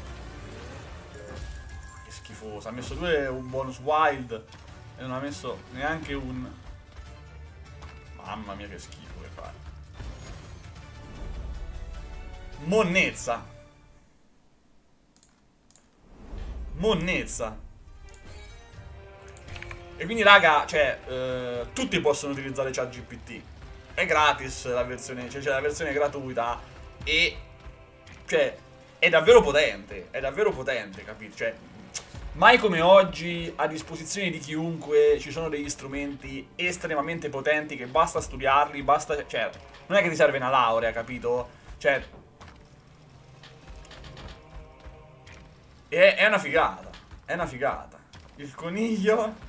S1: Che schifoso. Ha messo un bonus wild e non ha messo neanche un... Mamma mia che schifo che fa. Monnezza. Monnezza. E quindi raga, cioè, tutti possono utilizzare ChatGPT. È gratis la versione, cioè c'è la versione gratuita. E cioè è davvero potente, capito? Cioè, mai come oggi a disposizione di chiunque ci sono degli strumenti estremamente potenti che basta studiarli, basta, cioè, non è che ti serve una laurea, capito? Cioè, è una figata. È una figata. Il coniglio...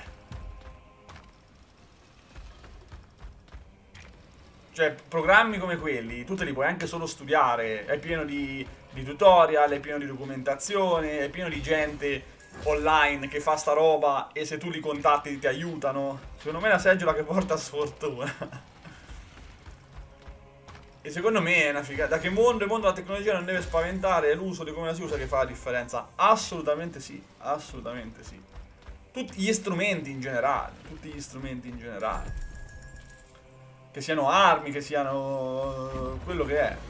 S1: Cioè, programmi come quelli, tu te li puoi anche solo studiare. È pieno di tutorial, è pieno di documentazione, è pieno di gente online che fa sta roba e se tu li contatti ti aiutano. Secondo me è una seggiola che porta sfortuna. E secondo me è una figata. Da che mondo? Il mondo della tecnologia non deve spaventare, è l'uso di come la si usa che fa la differenza. Assolutamente sì, assolutamente sì. Tutti gli strumenti in generale, tutti gli strumenti in generale. Che siano armi, che siano quello che è.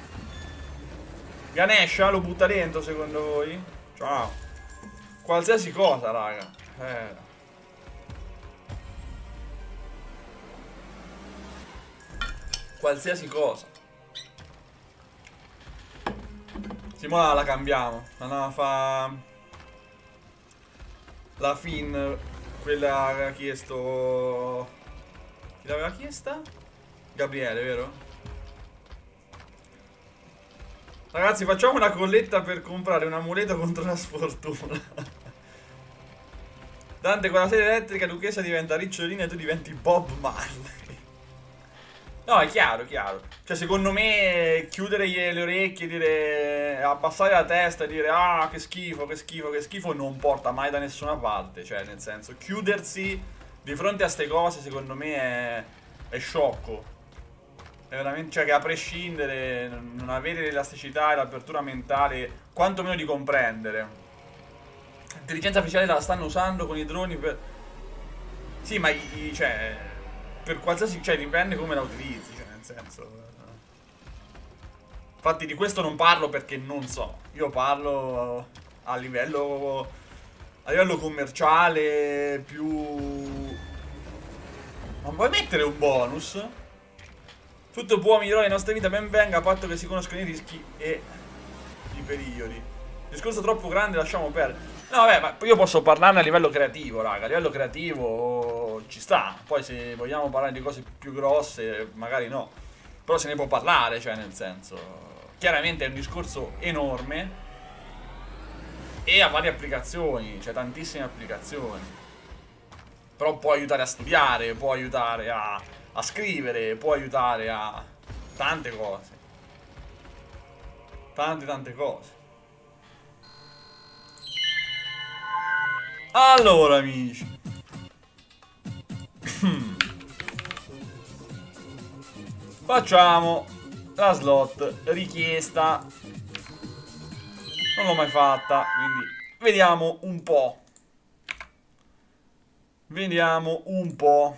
S1: Ganesha lo butta dentro secondo voi? Ciao. Qualsiasi cosa, raga. Qualsiasi cosa. Simona la cambiamo. Andiamo a fa la Finn. Quella aveva chiesto. Chi l'aveva chiesta? Gabriele, vero? Ragazzi, facciamo una colletta per comprare un amuleto contro la sfortuna. Dante con la sedia elettrica, Duchessa diventa ricciolina e tu diventi Bob Marley. No, è chiaro, è chiaro. Cioè, secondo me, chiudere le orecchie, dire, abbassare la testa e dire ah, che schifo, che schifo, che schifo, non porta mai da nessuna parte. Cioè, nel senso, chiudersi di fronte a ste cose, secondo me, è sciocco. È veramente, cioè, che a prescindere, non avere l'elasticità e l'apertura mentale, quantomeno di comprendere. L'intelligenza artificiale la stanno usando con i droni per... Sì, ma cioè... Per qualsiasi... Cioè, dipende come la utilizzi, cioè, nel senso... Infatti di questo non parlo perché non so. Io parlo a livello commerciale, più... Ma vuoi mettere un bonus? Tutto può migliorare le nostre vite, ben venga, a patto che si conoscano i rischi e i periodi. Discorso troppo grande, lasciamo perdere. No, vabbè, ma io posso parlarne a livello creativo, raga. A livello creativo ci sta. Poi se vogliamo parlare di cose più grosse, magari no. Però se ne può parlare, cioè nel senso... Chiaramente è un discorso enorme e ha varie applicazioni, cioè tantissime applicazioni. Però può aiutare a studiare, può aiutare a scrivere, può aiutare a tante cose. Tante cose. Allora, amici. Facciamo la slot richiesta. Non l'ho mai fatta, quindi vediamo un po'. Vediamo un po'.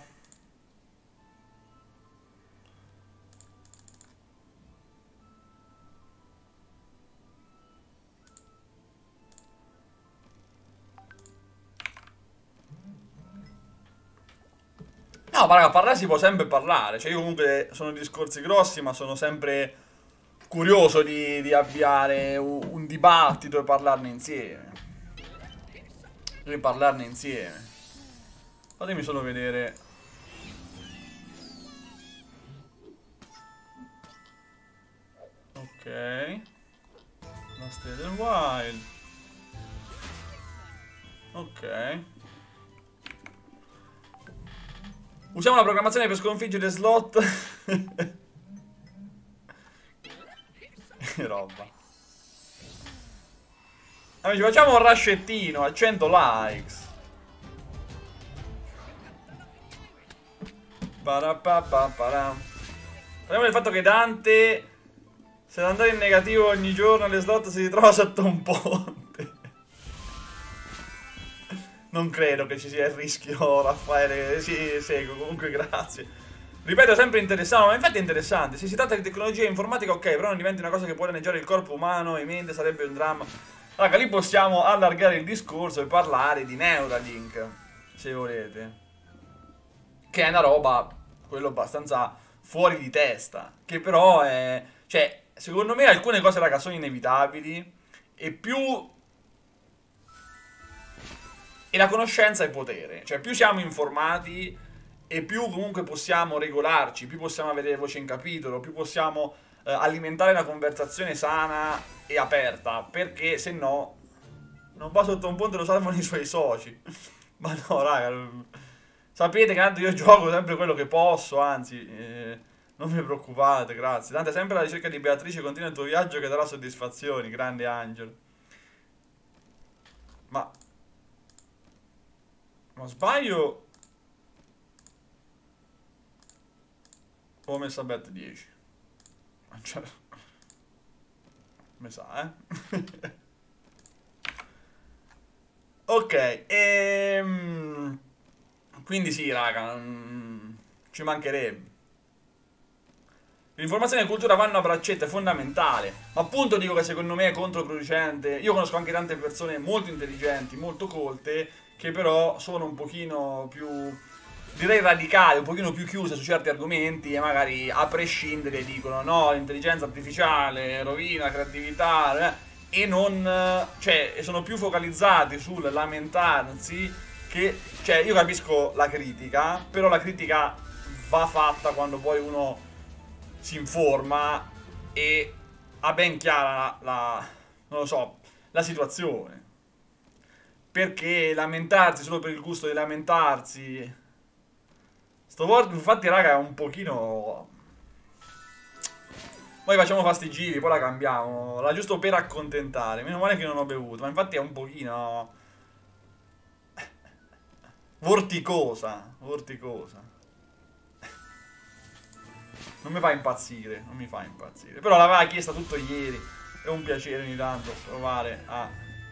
S1: No, ma raga, parlare si può sempre parlare. Cioè, io comunque sono discorsi grossi, ma sono sempre curioso di avviare un dibattito e parlarne insieme. E parlarne insieme. Fatemi solo vedere. Ok. Master del Wild. Ok. Usiamo la programmazione per sconfiggere slot. Che roba. Amici, facciamo un rascettino a 100 likes. Parapapapara. Parliamo del fatto che Dante, se da andare in negativo ogni giorno alle slot, si ritrova sotto un ponte. Non credo che ci sia il rischio, Raffaele. Sì, seguo, comunque grazie. Ripeto, è sempre interessante, ma infatti è interessante. Se si tratta di tecnologia informatica, ok, però non diventa una cosa che può danneggiare il corpo umano e mente, sarebbe un dramma. Raga, lì possiamo allargare il discorso e parlare di Neuralink, se volete. Che è una roba, quello abbastanza fuori di testa. Che però è... Cioè, secondo me alcune cose, raga, sono inevitabili. E più... E la conoscenza è potere. Cioè, più siamo informati e più comunque possiamo regolarci, più possiamo avere voce in capitolo, più possiamo alimentare una conversazione sana e aperta, perché se no non va sotto un ponte, lo salvano i suoi soci. Ma no, raga, sapete che tanto io gioco sempre quello che posso, anzi, non vi preoccupate, grazie. Tanto è sempre alla ricerca di Beatrice, continua il tuo viaggio che darà soddisfazioni, grande Angelo. Ma sbaglio? Ho messo a bet 10. Cioè, mi sa, eh? Ok, quindi sì, raga, ci mancherebbe. L'informazione e la cultura vanno a braccetto, è fondamentale. Ma appunto dico che secondo me è controproducente. Io conosco anche tante persone molto intelligenti, molto colte, che però sono un pochino più, direi radicali, un pochino più chiuse su certi argomenti e magari a prescindere dicono no, l'intelligenza artificiale rovina la creatività, e non, cioè, sono più focalizzati sul lamentarsi che, cioè, io capisco la critica, però la critica va fatta quando poi uno si informa e ha ben chiara non lo so, la situazione. Perché lamentarsi solo per il gusto di lamentarsi, sto word infatti raga è un pochino, poi facciamo fasti giri, poi la cambiamo, la giusto per accontentare, meno male che non ho bevuto, ma infatti è un pochino vorticosa, vorticosa. Non mi fa impazzire, non mi fa impazzire. Però l'aveva chiesta tutto ieri. È un piacere ogni tanto provare a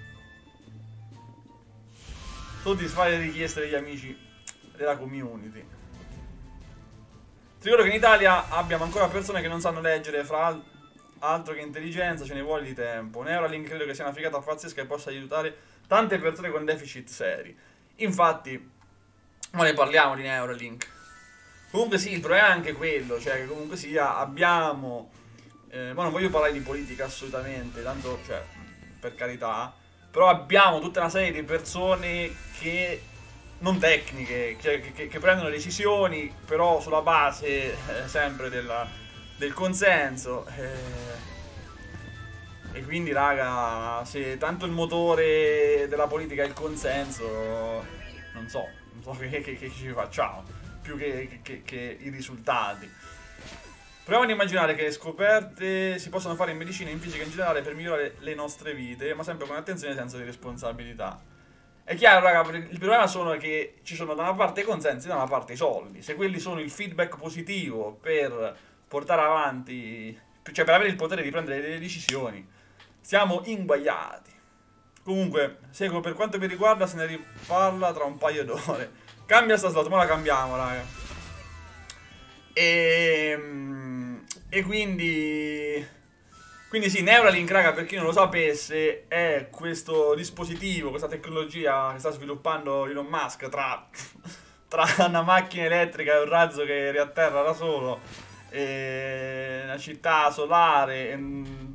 S1: soddisfare le richieste degli amici della community. Ti ricordo che in Italia abbiamo ancora persone che non sanno leggere, fra altro che intelligenza, ce ne vuole di tempo. Neuralink credo che sia una figata pazzesca e possa aiutare tante persone con deficit seri. Infatti, ma ne parliamo di Neuralink. Comunque sì, il problema è anche quello, cioè che comunque sia, abbiamo, ma non voglio parlare di politica assolutamente, tanto, cioè, per carità, però abbiamo tutta una serie di persone che, non tecniche, che prendono decisioni, però sulla base sempre del consenso, e quindi raga, se tanto il motore della politica è il consenso, non so che ci facciamo. Più che i risultati. Proviamo ad immaginare che le scoperte si possono fare in medicina e in fisica in generale per migliorare le nostre vite, ma sempre con attenzione e senso di responsabilità. È chiaro, raga, il problema sono che ci sono da una parte i consensi e da una parte i soldi. Se quelli sono il feedback positivo per portare avanti, cioè per avere il potere di prendere delle decisioni, siamo inguaiati. Comunque, Seco, per quanto mi riguarda, se ne riparla tra un paio d'ore. Cambia sta slot, ma la cambiamo, raga. E quindi sì, Neuralink, raga, per chi non lo sapesse, è questo dispositivo, questa tecnologia che sta sviluppando Elon Musk tra una macchina elettrica e un razzo che riatterra da solo, e una città solare, e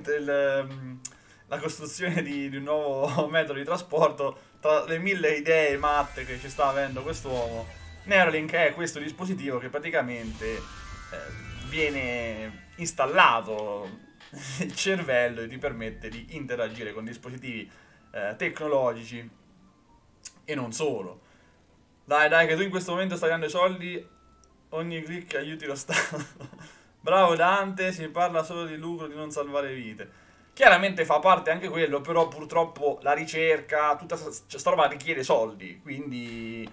S1: la costruzione di un nuovo metodo di trasporto. Tra le mille idee matte che ci sta avendo quest'uomo, Neuralink è questo dispositivo che praticamente viene installato nel cervello e ti permette di interagire con dispositivi tecnologici e non solo. Dai, che tu in questo momento stai dando i soldi, ogni click aiuti lo Stato. Bravo Dante, si parla solo di lucro, di non salvare vite. Chiaramente fa parte anche quello, però purtroppo la ricerca, tutta sta roba richiede soldi, quindi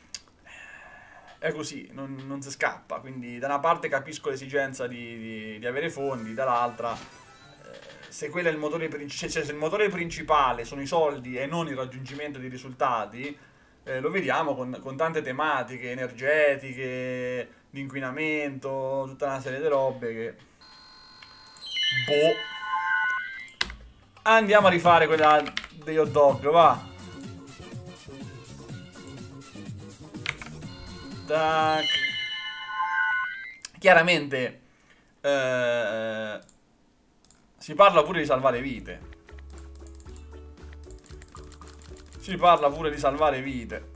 S1: è così, non si scappa. Quindi da una parte capisco l'esigenza di avere fondi, dall'altra, se quello è il motore principale, cioè se il motore principale sono i soldi e non il raggiungimento di risultati, lo vediamo con tante tematiche energetiche, di inquinamento, tutta una serie di robe che... Boh... Andiamo a rifare quella degli hot dog, va. Tac. Chiaramente si parla pure di salvare vite. Si parla pure di salvare vite.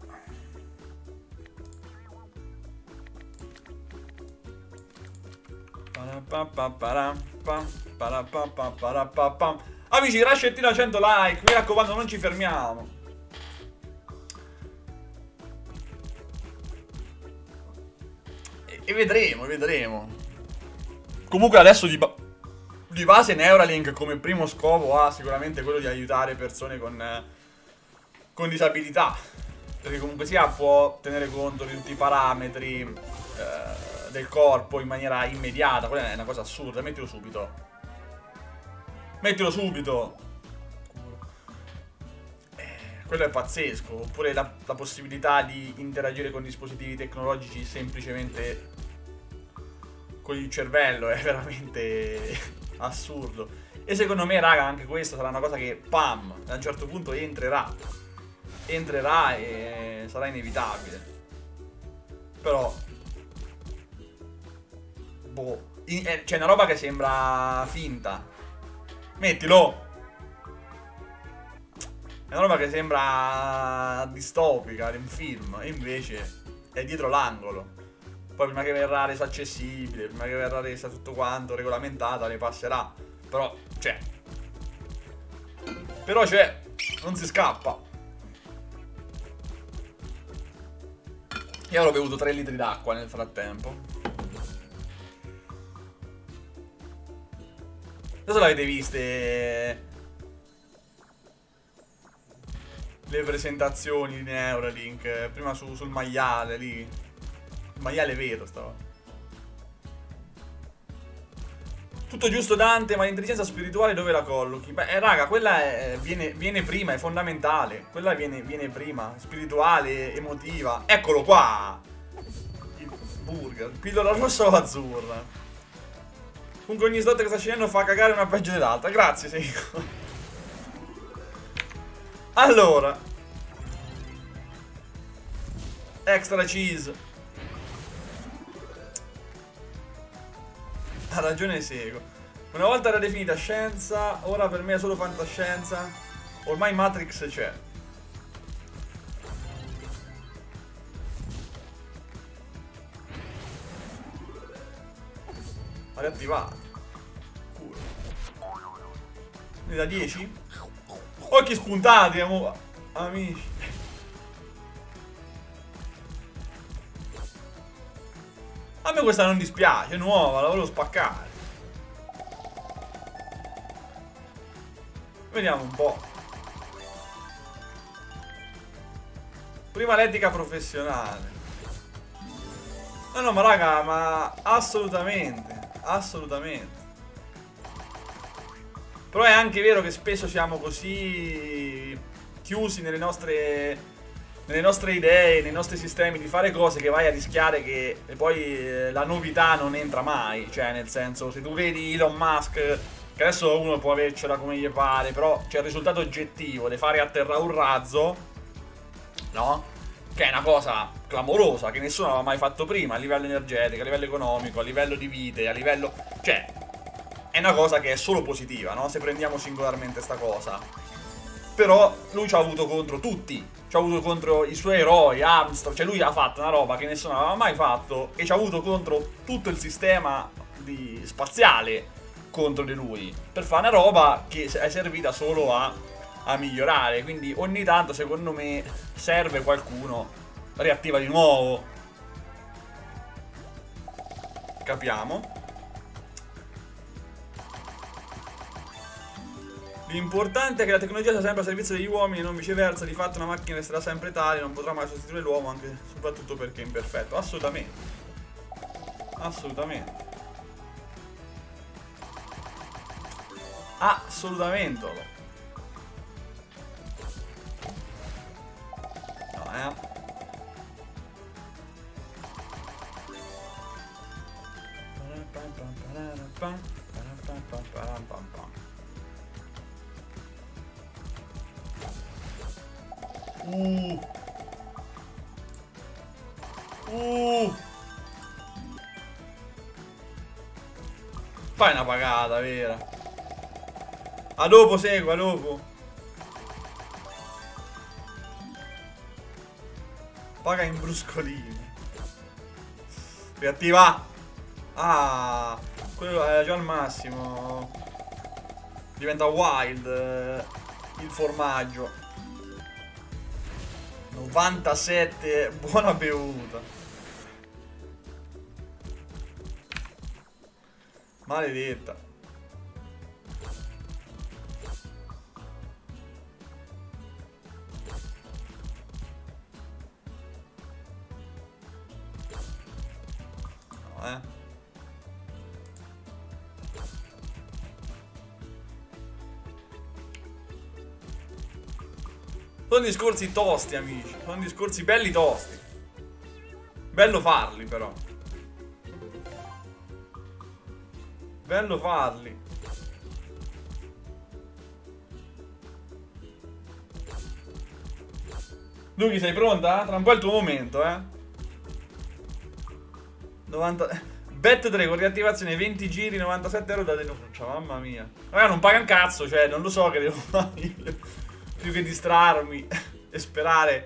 S1: Amici, rascettino a 100 like, mi raccomando, non ci fermiamo. E vedremo, vedremo. Comunque adesso di base Neuralink come primo scopo ha sicuramente quello di aiutare persone con disabilità. Perché comunque sia può tenere conto di tutti i parametri del corpo in maniera immediata. Quella è una cosa assurda, mettilo subito. Mettilo subito. Quello è pazzesco. Oppure la possibilità di interagire con dispositivi tecnologici semplicemente con il cervello è veramente assurdo. E secondo me, raga, anche questa sarà una cosa che, pam, a un certo punto entrerà e sarà inevitabile. Però boh, c'è una roba che sembra finta. Mettilo. È una roba che sembra distopica di un film, e invece è dietro l'angolo. Poi prima che verrà resa accessibile, prima che verrà resa tutto quanto regolamentata, ne passerà. Però c'è. Però c'è. Non si scappa. Io avrò bevuto 3 litri d'acqua nel frattempo. Non so se l'avete viste le presentazioni di Neuralink. Prima sul maiale lì. Il maiale vero stava. Tutto giusto Dante, ma l'intelligenza spirituale dove la collochi? Beh, raga, quella viene prima, è fondamentale. Quella viene prima, spirituale, emotiva. Eccolo qua! Il burger, pillola rossa o azzurra? Comunque ogni slot che sta scegliendo fa cagare una peggio dell'altra. Grazie, Seiko. Allora, extra cheese. Ha ragione Seiko. Una volta era definita scienza, ora per me è solo fantascienza. Ormai Matrix c'è. Ha riattivato. Culo. Ne da 10? Occhi spuntati, amici. A me questa non dispiace, è nuova, la volevo spaccare. Vediamo un po'. Prima l'etica professionale. No, ma raga, ma assolutamente. Assolutamente. Però è anche vero che spesso siamo così chiusi nelle nostre idee, nei nostri sistemi di fare cose che vai a rischiare che poi la novità non entra mai. Cioè, nel senso, se tu vedi Elon Musk, che adesso uno può avercela come gli pare, però c'è il risultato oggettivo di fare atterrare un razzo, no? Che è una cosa clamorosa, che nessuno aveva mai fatto prima, a livello energetico, a livello economico, a livello di vite, a livello... Cioè, è una cosa che è solo positiva, no? Se prendiamo singolarmente sta cosa. Però lui ci ha avuto contro tutti. Ci ha avuto contro i suoi eroi, Armstrong. Cioè lui ha fatto una roba che nessuno aveva mai fatto. E ci ha avuto contro tutto il sistema spaziale contro di lui. Per fare una roba che è servita solo a migliorare. Quindi ogni tanto secondo me serve qualcuno. Riattiva di nuovo. Capiamo. L'importante è che la tecnologia sia sempre a servizio degli uomini e non viceversa. Di fatto una macchina resterà sempre tale, non potrà mai sostituire l'uomo, anche soprattutto perché è imperfetto. Assolutamente. Assolutamente. Assolutamente. No, Fai una pagata, vera. A dopo, Seiko, a dopo. Paga in bruscolini. Riattiva. Ah, Quello è già al massimo. Diventa wild il formaggio. 97, buona bevuta. Maledetta. No, Sono discorsi tosti, amici. Sono discorsi belli tosti. Bello farli, però. Bello farli. Duki, sei pronta? Tra un po' è il tuo momento, 90... Bet 3 con riattivazione 20 giri, 97 euro da denuncia. Mamma mia. Raga, non paga un cazzo, cioè, non lo so che devo fare io. Più che distrarmi e sperare.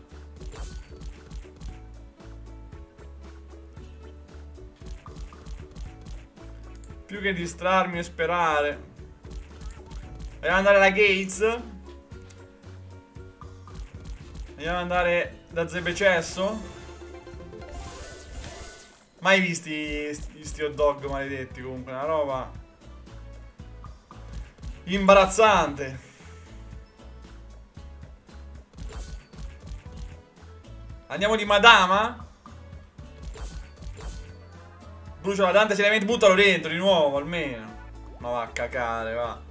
S1: Più che distrarmi e sperare. Vogliamo andare alla Gates? Vogliamo andare da Zebecesso? Mai visti sti hot dog maledetti, comunque, una roba imbarazzante. Andiamo di Madama? Brucio la Dante, seriamente buttalo dentro di nuovo, almeno. Ma va a cacare, va.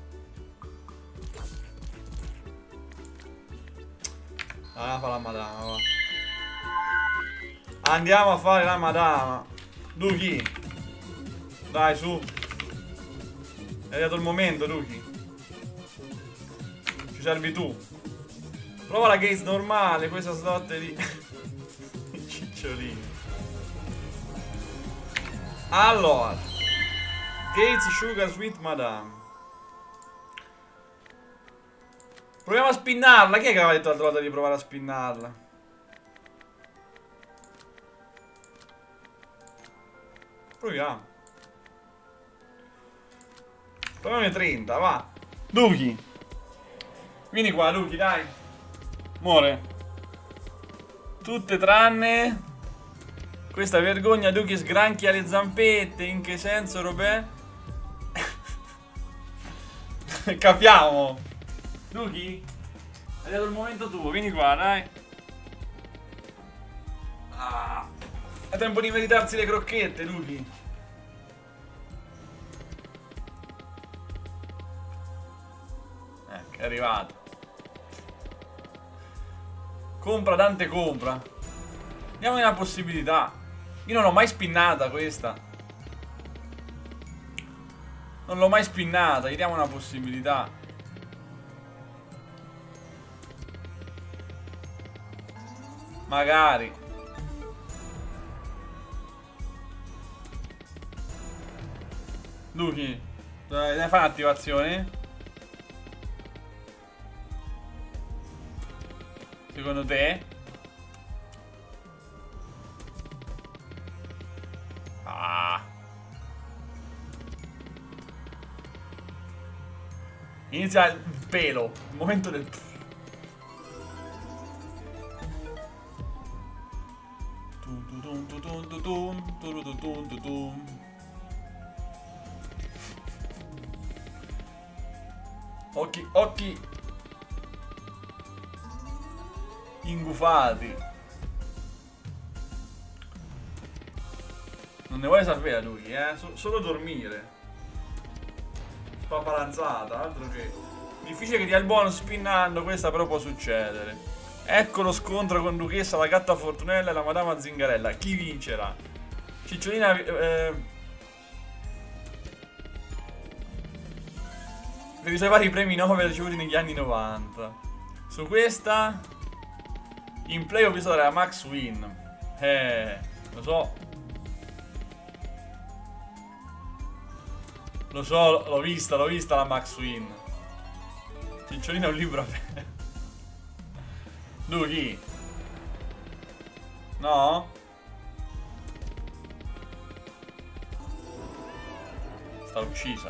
S1: Andiamo a fare la Madama, va. Andiamo a fare la Madama. Duki. Dai, su. È arrivato il momento, Duki. Ci servi tu. Prova la Gates normale, questa slot di cicciolini. Allora, Gates Sugar Sweet Madame. Proviamo a spinnarla. Chi è che aveva detto l'altra volta di provare a spinnarla? Proviamo. Proviamo 30, va. Duki. Vieni qua, Duki, dai. Muore. Tutte tranne questa vergogna. Duki sgranchia le zampette. In che senso, Robè? Capiamo. Duki, è arrivato il momento tuo. Vieni qua, dai. È tempo di meritarsi le crocchette, Duki. Ecco, è arrivato. Compra, Dante, compra. Diamogli una possibilità. Io non l'ho mai spinnata questa. Non l'ho mai spinnata. Gli diamo una possibilità. Magari. Duki, dai, fai un'attivazione? Secondo te? Ah. Inizia il pelo. Il momento del... Occhi, occhi ingufati. Non ne vuole sapere lui, solo dormire. Spaparanzata, altro che. Difficile che dia il buono spinnando, questa però può succedere. Ecco lo scontro con Duchessa, la gatta Fortunella e la Madama Zingarella. Chi vincerà? Cicciolina... per i suoi vari premi Nobel ricevuti negli anni 90. Su questa in play ho visto dare la Max Win. Lo so. Lo so, l'ho vista la Max Win. Cicciolina è un libro aperto. Duki. No? Sarà uccisa.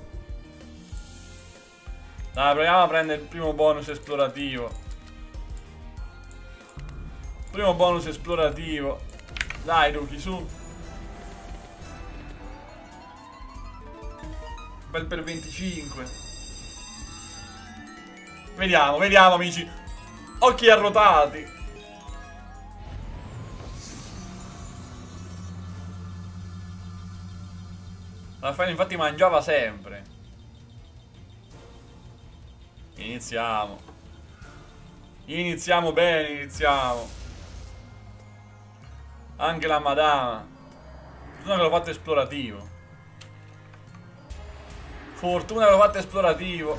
S1: Dai, proviamo a prendere il primo bonus esplorativo. Primo bonus esplorativo. Dai, Ruki, su. Bel per 25. Vediamo, vediamo, amici. Occhi arrotati. La Fine infatti mangiava sempre. Iniziamo. Iniziamo bene, iniziamo. Anche la madama. Fortuna che l'ho fatto esplorativo. Fortuna che l'ho fatto esplorativo.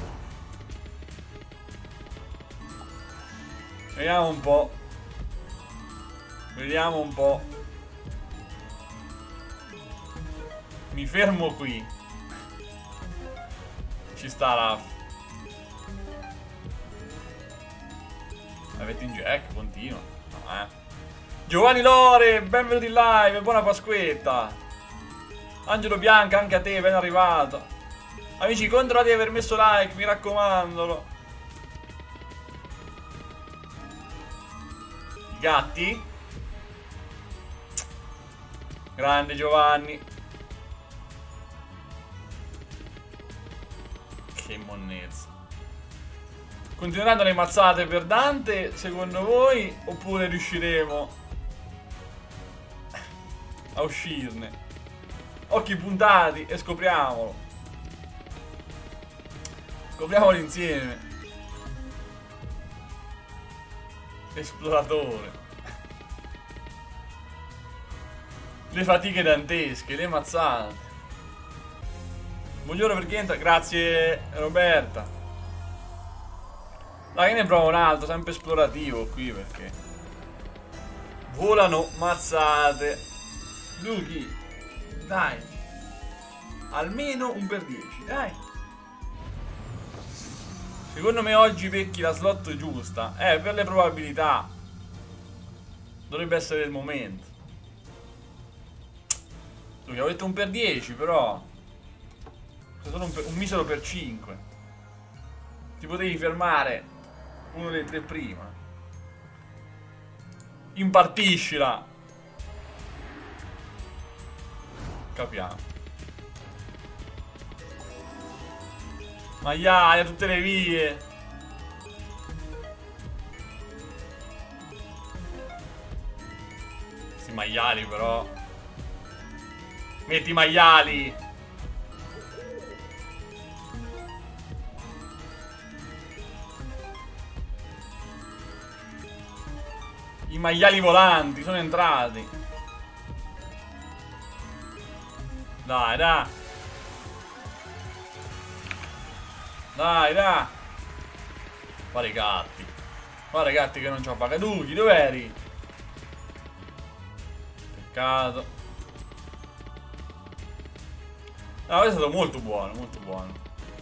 S1: Vediamo un po'. Vediamo un po'. Mi fermo qui. Ci sta Raf. Avete in Jack, continua. No, Giovanni Lore, benvenuti in live, buona Pasquetta. Angelo Bianca, anche a te, ben arrivato. Amici, controllate di aver messo like, mi raccomando. I gatti. Grande Giovanni. Che monnezza. Continueranno le mazzate per Dante, secondo voi? Oppure riusciremo a uscirne? Occhi puntati e scopriamolo. Scopriamolo insieme. Esploratore. Le fatiche dantesche, le mazzate. Buongiorno per chi entra, grazie Roberta. Dai, ne provo un altro, sempre esplorativo qui perché volano mazzate. Luki, dai. Almeno un per 10, dai. Secondo me oggi becchi la slot giusta. Per le probabilità dovrebbe essere il momento. Luki, ho detto un per 10 però. Solo un misero per 5. Ti potevi fermare uno dei tre prima. Impartiscila. Capiamo. Maiale a tutte le vie. Questi maiali però. Metti i maiali. I maiali volanti sono entrati. Dai, dai. Dai, dai. Guarda i gatti. Guarda i gatti che non c'ho pagaduchi. Dov'eri? Peccato. No, questo è stato molto buono, molto buono.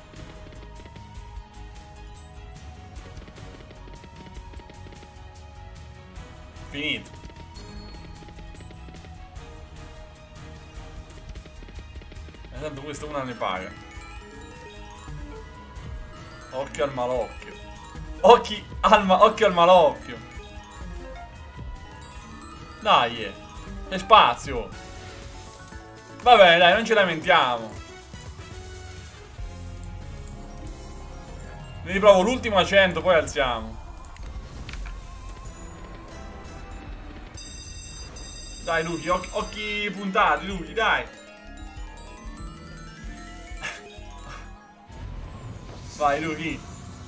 S1: Finito. E tanto questo una ne paga. Occhio al malocchio. Occhio al malocchio. Dai, c'è spazio. Vabbè, dai, non ci lamentiamo. Ne riprovo l'ultimo a 100, poi alziamo. Dai, Luki, occhi puntati, Luki, dai. Vai, Luki.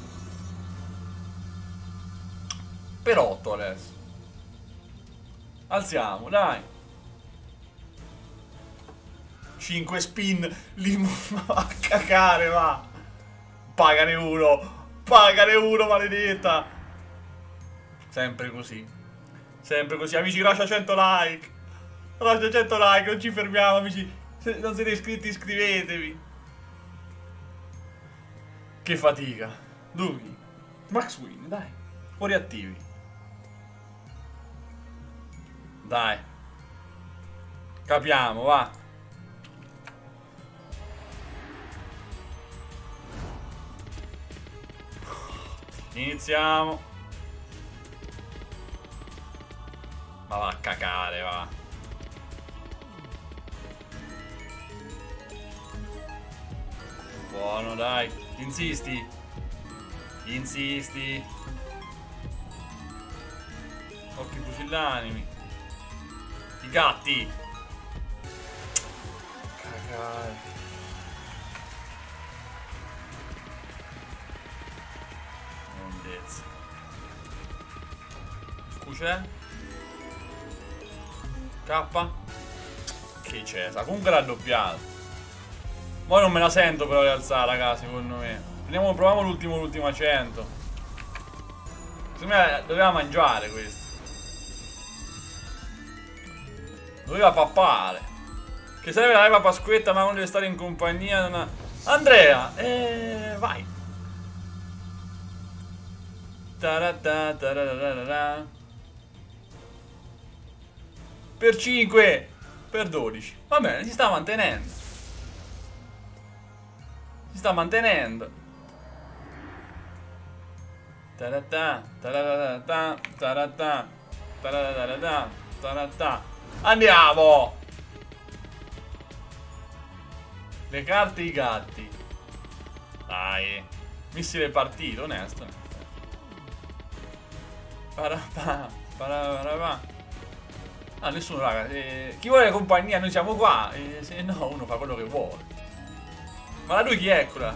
S1: Per 8 adesso. Alziamo, dai. 5 spin. A cacare, va. Pagane uno, maledetta. Sempre così. Sempre così, amici, lascia 100 like. Lascia 100 like, non ci fermiamo, amici. Se non siete iscritti, iscrivetevi. Che fatica. Luki, Max Win, dai. Fuori attivi. Dai. Capiamo, va. Iniziamo. Ma va a cacare, va. Buono, dai. Insisti. Insisti. Occhi pusillanimi. I gatti. Cagare. Mondezza. Scusa. K. Che c'è? Comunque raddoppiato. Poi non me la sento però rialzare, raga, secondo me. Proviamo l'ultima 100. Secondo me doveva mangiare questo. Doveva pappare. Che serve la leva Pasquetta, ma non deve stare in compagnia. Andrea, vai. Per 5. Per 12. Va bene, si sta mantenendo. Si sta mantenendo. Andiamo. Le carte, i gatti. Dai. Missile partito, onesto. Ah, nessuno, raga. Chi vuole compagnia, noi siamo qua. Se no, uno fa quello che vuole. Ma la lui chi è quella?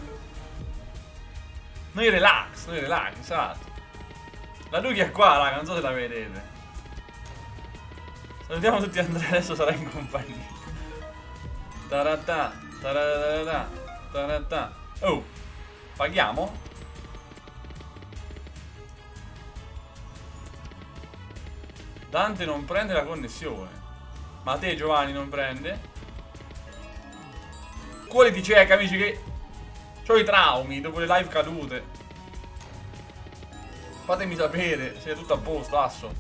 S1: Noi relax, esatto. La lui chi è qua, raga, non so se la vedete. Salutiamo tutti Andrea, adesso sarà in compagnia. Taratà, taratà, taratà. Oh, paghiamo? Dante non prende la connessione. Ma te Giovanni non prende? Quality check, amici, che c'ho i traumi dopo le live cadute. Fatemi sapere se è tutto a posto, asso.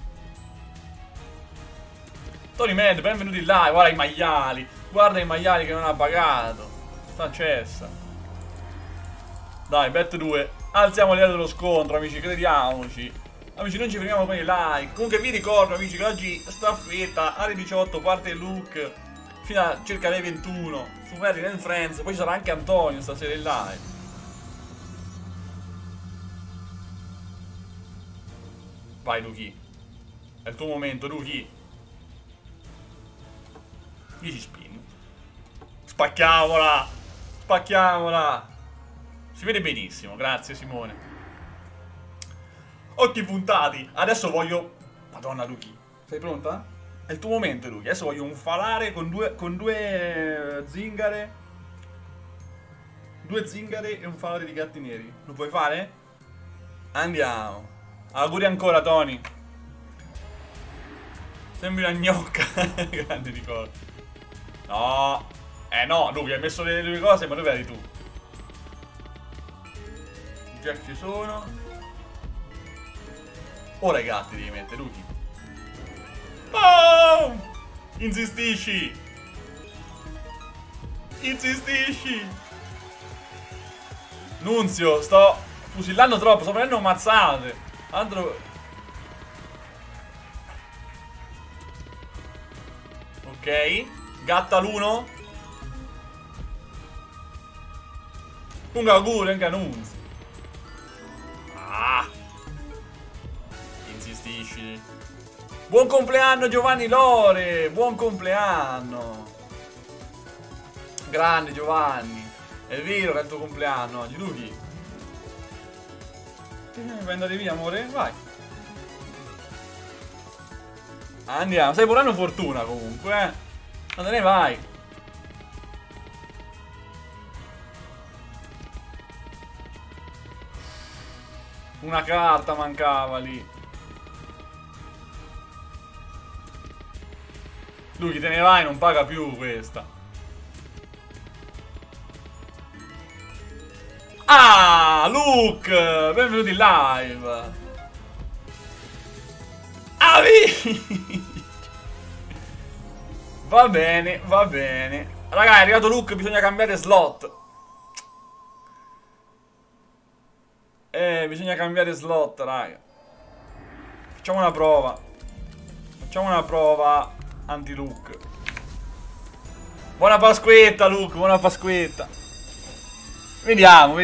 S1: Tony Med, benvenuti in live. Guarda i maiali. Guarda i maiali che non ha pagato. Sta cessa. Dai, bet 2. Alziamo il livello dello scontro, amici, crediamoci. Amici, non ci fermiamo con i like. Comunque vi ricordo, amici, che oggi staffetta alle 18 parte il look fino a circa le 21 su Merlin and Friends. Poi ci sarà anche Antonio stasera in live. Vai Luchi. È il tuo momento, Luchi. 10 spin. Spacchiamola. Spacchiamola. Si vede benissimo, grazie Simone. Occhi puntati. Adesso voglio... Madonna Luchi. Sei pronta? È il tuo momento Luchi. Adesso voglio un falare con due zingare. Due zingare e un falare di gatti neri. Lo puoi fare? Andiamo. Auguri ancora Tony. Sembri una gnocca. Grande ricordo. No. No, Luchi, hai messo le due cose, ma dove eri tu? Già ci sono. Ora i gatti devi mettere, Luchi. Oh! Insistisci. Insistisci. Nunzio, sto fusillando troppo, sto prendendo mazzate. Altro... Ok. Gatta l'1. Un auguro anche a Nunzio. Ah. Insistisci. Buon compleanno Giovanni Lore. Buon compleanno. Grande Giovanni. È vero che è il tuo compleanno oggi, Luchi. Vuoi andare via, amore? Vai. Andiamo. Stai portando fortuna comunque, eh. Ma te ne vai. Una carta mancava lì. Luchi, te ne vai, non paga più questa. Ah, Luke! Benvenuti in live. Va bene, va bene. Raga, è arrivato Luke, bisogna cambiare slot. Bisogna cambiare slot, raga. Facciamo una prova. Facciamo una prova anti-Luke. Buona Pasquetta, Luke, buona Pasquetta. Vediamo.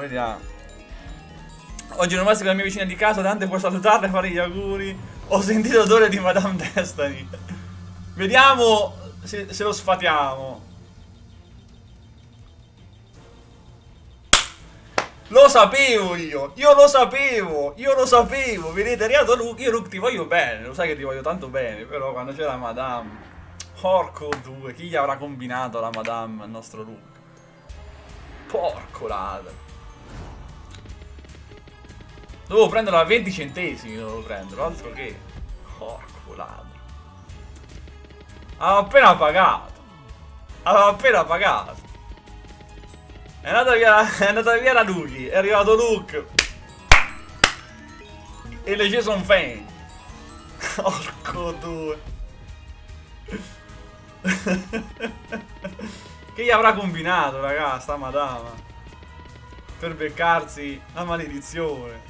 S1: Oggi non basta con la mia vicina di casa, Dante puoi salutarla e fare gli auguri. Ho sentito l'odore di Madame Destiny. Vediamo se lo sfatiamo. Lo sapevo io lo sapevo. Vedete, è arrivato Luke. Io Luke ti voglio bene, lo sai che ti voglio tanto bene. Però quando c'è la Madame, porco due, chi gli avrà combinato la Madame al nostro Luke? Porco ladro. Dovevo prenderla a 20 centesimi, dovevo prenderlo, altro che. Porco ladro. Avevo appena pagato. È andata via la Luki, è arrivato Luke. E le Jason Fan. Porco due. Che gli avrà combinato, raga, sta madama? Per beccarsi la maledizione.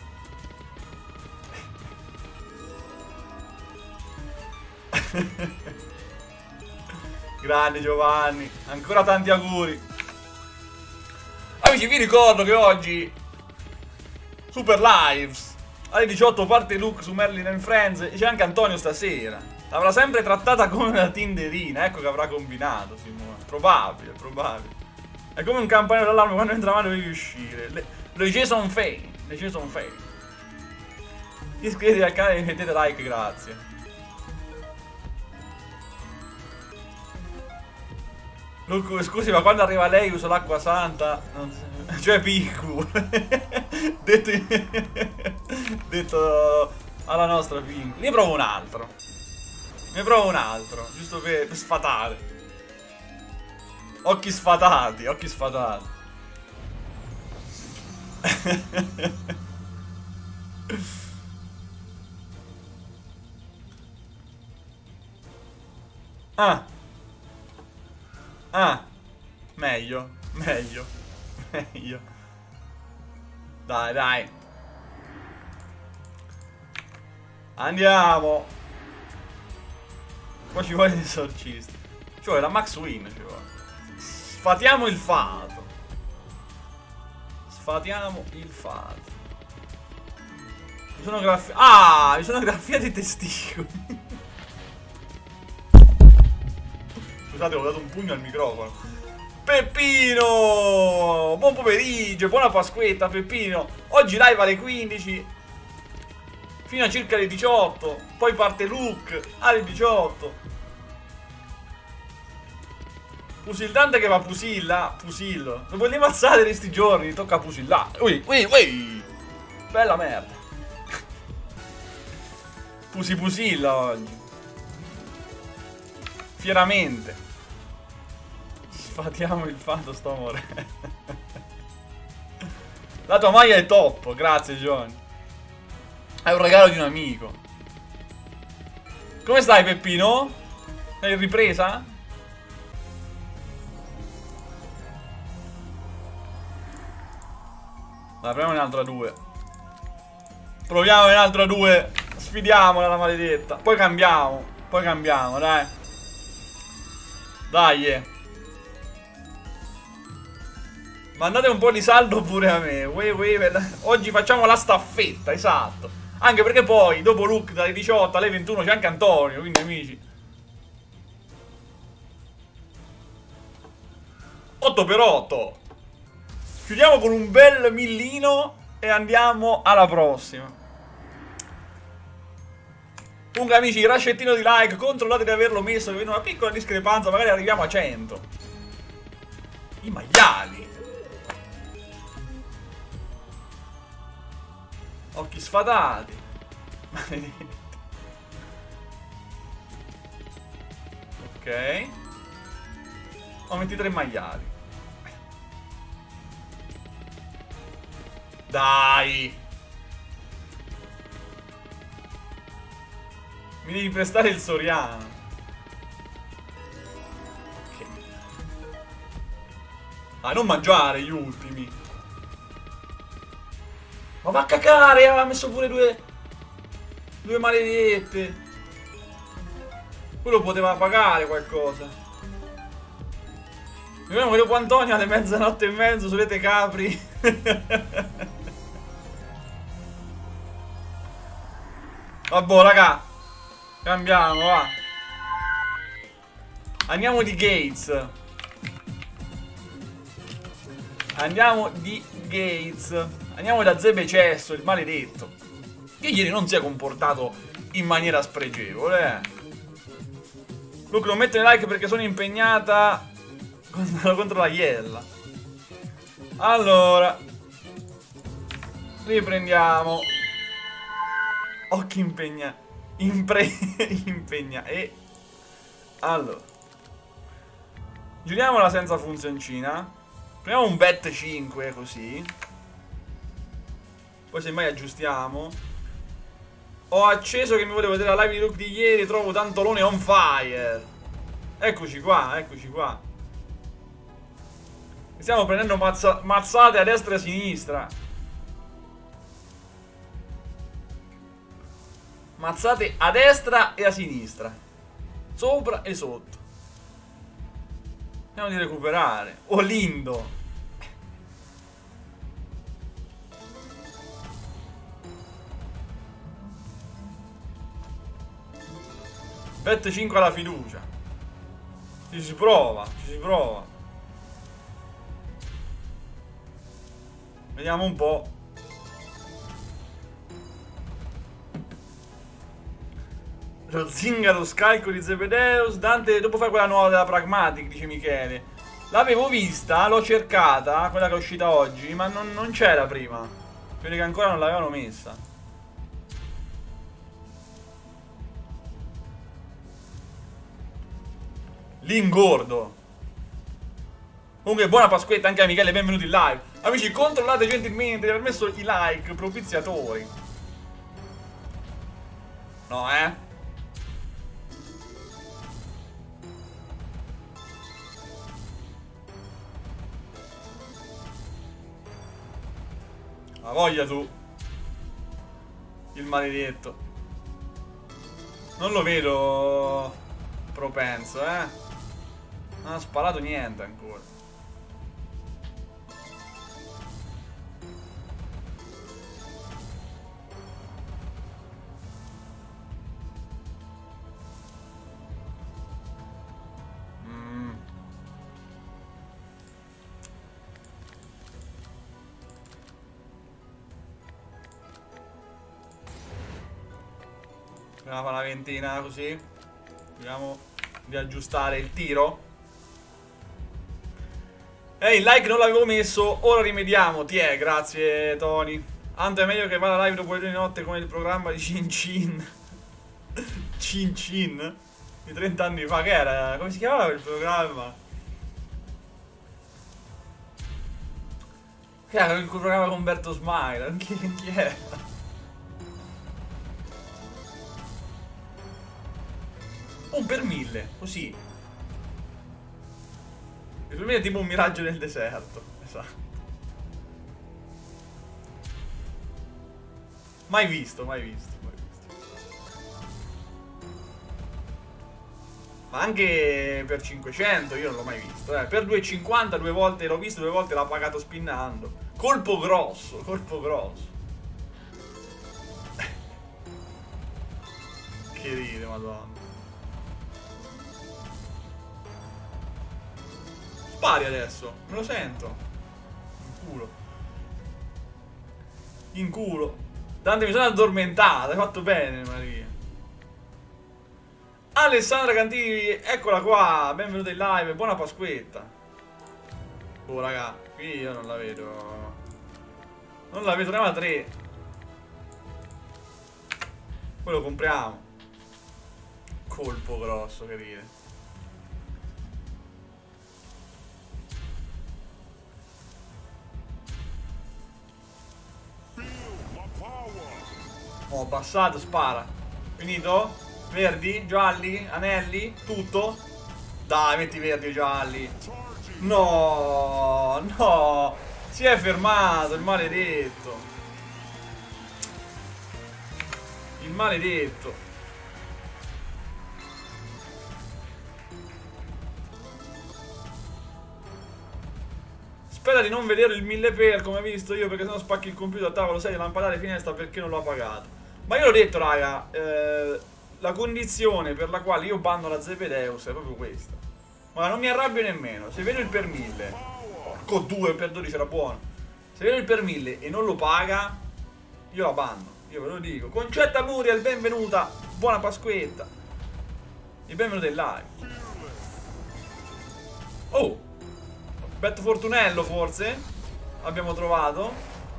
S1: Grande Giovanni, ancora tanti auguri. Amici, vi ricordo che oggi Super Lives alle 18 parte Luke su Merlin and Friends. E c'è anche Antonio stasera. L'avrà sempre trattata come una tinderina. Ecco che avrà combinato Simone. Probabile. È come un campanello d'allarme quando entra male devi uscire. Le Jason Fane. Iscrivetevi al canale e mettete like, grazie. Luke, scusi, ma quando arriva lei uso l'acqua santa? Cioè Piccu. detto alla nostra Piccu. Ne provo un altro, giusto per sfatare. Occhi sfatati. Meglio. Dai. Andiamo. Qua ci vuole l'esorcista. Cioè la Max Win ci vuole. Sfatiamo il fato. Mi sono graffiati i testicoli. Scusate, ho dato un pugno al microfono. Peppino! Buon pomeriggio, buona Pasquetta, Peppino. Oggi live alle 15 fino a circa le 18. Poi parte Luke alle 18. Pusildante che va Pusillo. Lo vogliamo alzare di sti giorni, tocca pusillare. Ui. Bella merda. Pusilla oggi. Fieramente. Sfatiamo il fatto, sto morendo. La tua maglia è top, grazie Johnny. È un regalo di un amico. Come stai Peppino? Hai ripresa? Dai, proviamo un'altra 2. Sfidiamola la maledetta. Poi cambiamo, dai. Dai. Mandate un po' di saldo pure a me. Oggi facciamo la staffetta, esatto. Anche perché poi, dopo Luke, dalle 18 alle 21 c'è anche Antonio. Quindi, amici, 8x8. Chiudiamo con un bel millino e andiamo alla prossima. Comunque, amici, rascettino di like. Controllate di averlo messo. Vedo una piccola discrepanza. Magari arriviamo a 100. I maiali. Occhi sfatati. Maledetti. Ok. Ho metti 3 maiali. Dai. Mi devi prestare il Soriano. Ok. Dai, non mangiare gli ultimi. Ma va a cacare, aveva messo pure due maledette. Quello poteva pagare qualcosa. Vediamo che dopo Antonio alle mezzanotte e mezzo sulle Capri. Vabbè, raga. Cambiamo, va. Andiamo di Gates. Andiamo di Gates. Andiamo da Zebe Cesso, il maledetto. Che ieri non si è comportato in maniera spregevole, Luke, non mettere like perché sono impegnata contro la Iella. Allora, riprendiamo. Occhi impegna. Impegna. E allora, giriamola senza funzioncina. Prendiamo un bet 5 così. Poi semmai aggiustiamo. Ho acceso che mi volevo vedere la live di Luke di ieri. Trovo Tantolone on fire. Eccoci qua, eccoci qua. Stiamo prendendo mazzate a destra e a sinistra. Mazzate a destra e a sinistra. Sopra e sotto. Andiamo di recuperare. Oh, lindo. Bet 5 alla fiducia. Ci si prova, ci si prova. Vediamo un po'. Lo zingaro scalco di Zebedeus. Dante, dopo fai quella nuova della Pragmatic, dice Michele. L'avevo vista, l'ho cercata, quella che è uscita oggi, ma non c'era prima. Quelli che ancora non l'avevano messa. L'ingordo. Comunque buona Pasquetta anche a Michele, benvenuti in live. Amici, controllate gentilmente di aver messo i like propiziatori. No, La voglia tu. Il maledetto. Non lo vedo propenso, Non ha sparato niente ancora. Proviamo a fare una ventina così. Vediamo di aggiustare il tiro. Il like non l'avevo messo, ora rimediamo. Grazie Tony. Anto è meglio che vada live dopo le 2 di notte come il programma di Cin Cin. Cin Cin? Di 30 anni fa, che era? Come si chiamava quel programma? Che era quel programma con Umberto Smile? Chi era? Un per 1000, così. Il per 1000 è tipo un miraggio nel deserto. Esatto. Mai visto, mai visto, mai visto. Ma anche per 500 io non l'ho mai visto. Per 2,50 2 volte l'ho visto, 2 volte l'ha pagato spinnando. Colpo grosso, colpo grosso. Che ride, madonna. Spari adesso, me lo sento. In culo. In culo. Dante, mi sono addormentata, hai fatto bene Maria. Alessandra Cantini, eccola qua, benvenuta in live, buona Pasquetta. Oh raga, qui io non la vedo. Non la vedo, andiamo a 3. Poi lo compriamo. Colpo grosso, che ride. Oh, passato, spara. Finito? Verdi? Gialli? Anelli? Tutto? Dai, metti verdi e gialli. No, no. Si è fermato il maledetto. Il maledetto. Spera di non vedere il 1000 per come hai visto io, perché sennò spacchi il computer a tavolo 6 lampadare finestra perché non l'ho pagato. Ma io l'ho detto, raga, la condizione per la quale io banno la Zebedeus è proprio questa. Ma non mi arrabbio nemmeno. Se vedo il per 1000, porco 2 per 12 era buono. Se vedo il per 1000 e non lo paga, io la banno. Io ve lo dico. Concetta Muriel, benvenuta. Buona Pasquetta. E benvenuta in live. Oh, Bet Fortunello forse abbiamo trovato.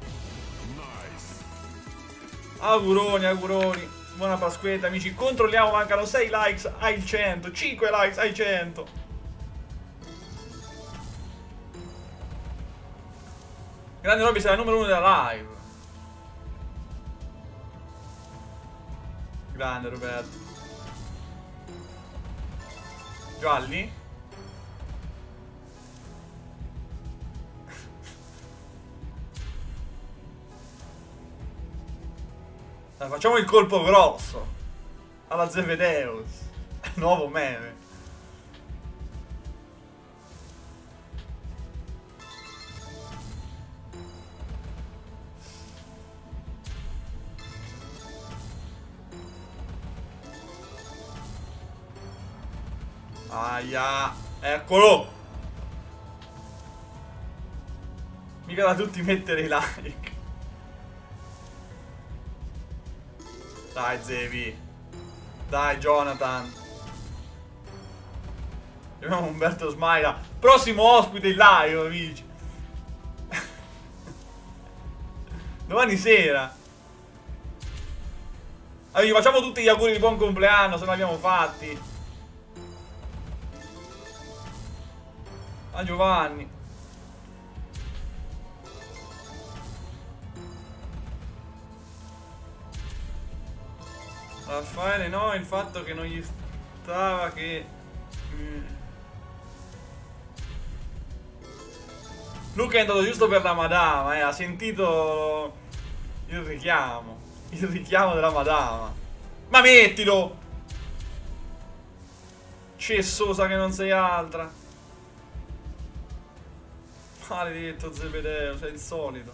S1: Auguroni, auguroni. Buona Pasquetta amici. Controlliamo, mancano 6 likes ai 100, 5 likes ai 100. Grande Robby, sei la numero 1 della live. Grande Roberto. Gialli. Dai, facciamo il colpo grosso alla Zebedeus. Nuovo meme. Aia, eccolo. Mica da tutti mettere i like. Dai Zebi. Dai Jonathan. Abbiamo Umberto Smaila. Prossimo ospite in live amici. Domani sera. Allora, facciamo tutti gli auguri di buon compleanno se non abbiamo fatti. A Giovanni. Raffaele no, il fatto che non gli stava che... Luca è andato giusto per la madama, ha sentito il richiamo della madama. Ma mettilo! Cessosa che non sei altra. Maledetto Zebedeo, sei il solito.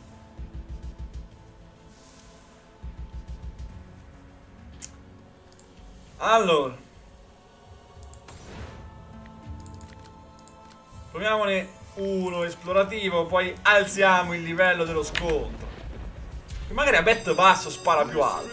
S1: Allora, proviamone uno esplorativo, poi alziamo il livello dello scontro. E magari a bet basso spara più alto.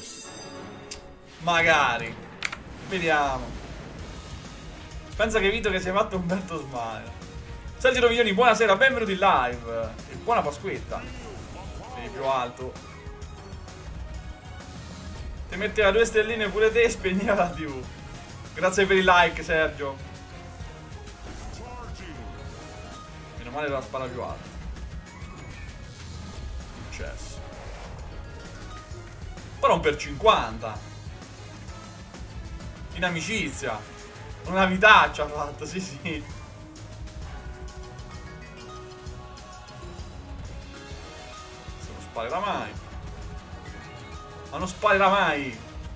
S1: Magari. Vediamo. Pensa che Vito che si è fatto Umberto Smile. Sergio Roviglioni, buonasera, benvenuti in live. E buona Pasquetta. Vieni più alto. Ti metteva 2 stelline pure te e spegneva la TV. Grazie per i like, Sergio. Meno male la spara più alta. Successo. Però un per 50. In amicizia. Una vitaccia ha fatto, sì sì. Se non sparerà mai. Ma non sparerà mai.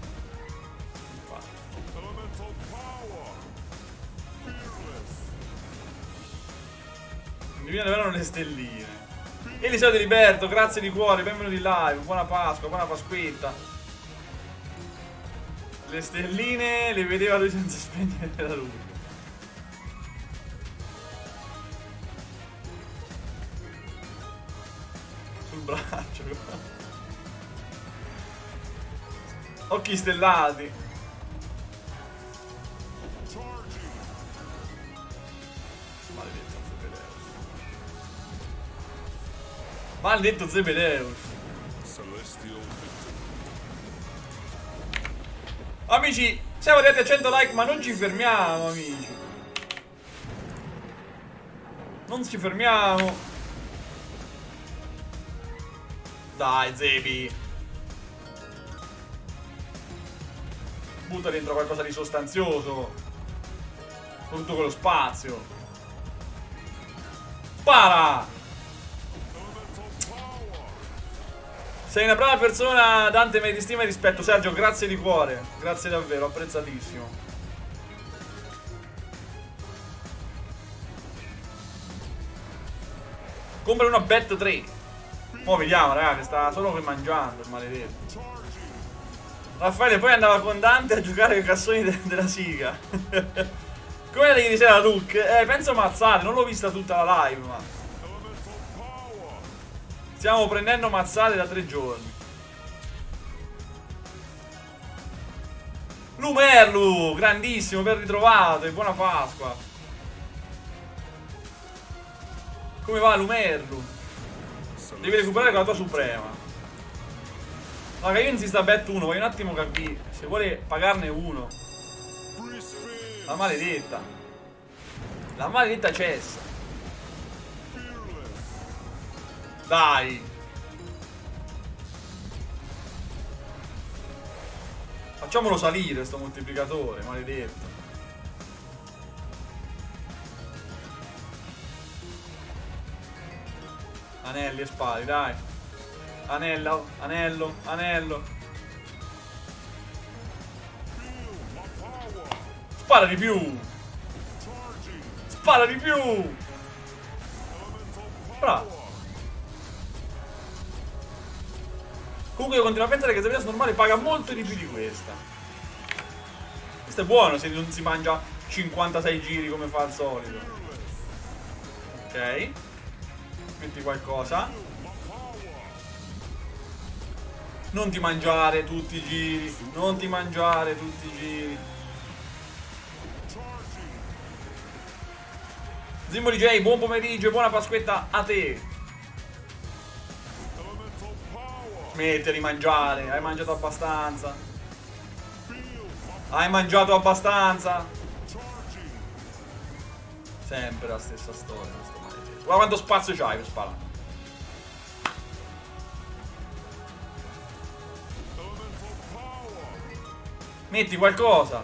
S1: Mi viene davvero le stelline. Eliseo di Liberto, grazie di cuore, benvenuti in live. Buona Pasqua, buona Pasquetta. Le stelline le vedeva lui senza spegnere la luce. Sul braccio. Occhi stellati. Maledetto Zebedeus. Maledetto Zebedeus. Amici, siamo arrivati a 100 like, ma non ci fermiamo, amici. Non ci fermiamo. Dai, Zebi. Butta dentro qualcosa di sostanzioso. Tutto quello spazio. Spara! Sei una brava persona, Dante, mi di stima e rispetto. Sergio, grazie di cuore. Grazie davvero, apprezzatissimo. Compra una bet 3. Mo' vediamo, ragazzi, sta solo che mangiando, il maledetto. Raffaele poi andava con Dante a giocare con i cassoni della siga. Come la ieri sera, Luke? Penso mazzate, non l'ho vista tutta la live, ma stiamo prendendo mazzate da 3 giorni. Lumerlu, grandissimo, ben ritrovato e buona Pasqua. Come va Lumerlu? Devi recuperare con la tua suprema. Raga, io insisto a bet 1, voglio un attimo capire se vuole pagarne uno. La maledetta. La maledetta cessa. Dai. Facciamolo salire sto moltiplicatore, maledetto. Anelli e spari, dai. Anello, anello, anello. Spara di più. Spara di più. Bravo. Comunque io continuo a pensare che Xavier normale paga molto di più di questa. Questo è buono se non si mangia 56 giri come fa al solito. Ok. Metti qualcosa. Non ti mangiare tutti i giri. Non ti mangiare tutti i giri. Zimbo DJ, buon pomeriggio e buona Pasquetta a te. Smetti di mangiare. Hai mangiato abbastanza. Hai mangiato abbastanza. Sempre la stessa storia. Guarda quanto spazio c'hai per sparare. Metti qualcosa.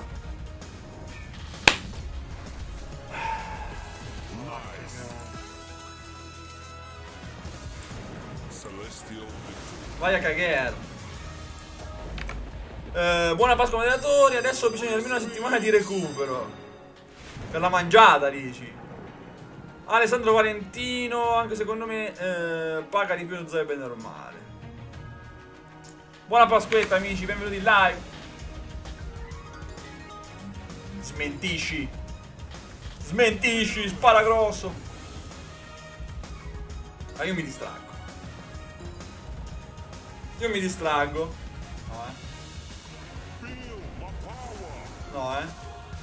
S1: Vai a cagare. Buona Pasqua moderatori. Adesso ho bisogno di almeno una settimana di recupero. Per la mangiata, dici. Alessandro Valentino, anche secondo me paga di più lo Zeb normale. Buona Pasquetta amici, benvenuti in live. Smentisci. Smentisci, spara grosso. Ma io mi distraggo. Io mi distraggo. No, No,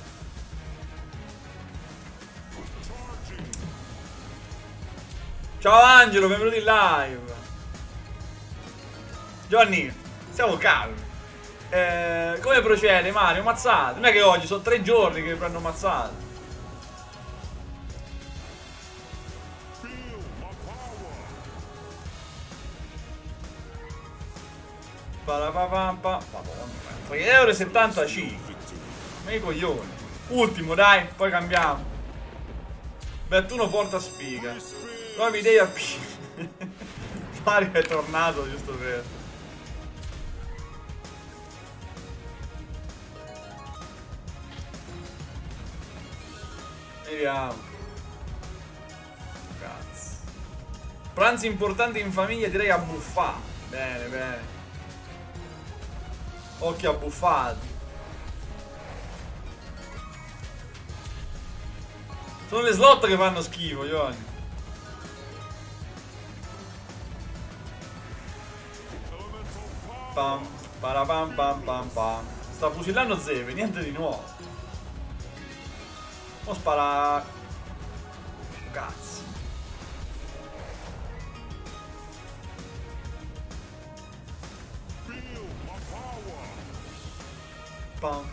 S1: Ciao Angelo, benvenuto in live. Johnny, siamo calmi. Come procede Mario? Mazzate. Non è che oggi sono 3 giorni che prendo mazzate. Madonna, 3,75 €. Ma i coglioni. Ultimo dai, poi cambiamo. Bettuno porta sfiga. Nuovi idee a P. Mario è tornato giusto per. Vediamo. Cazzo. Pranzi importanti in famiglia, direi a buffare. Bene, bene. Occhi abbuffati. Sono le slot che fanno schifo, Johnny. Pam, parapam pam pam pam. Sta fucillando Zeve, niente di nuovo. Mo spara. Cazzo. Pam.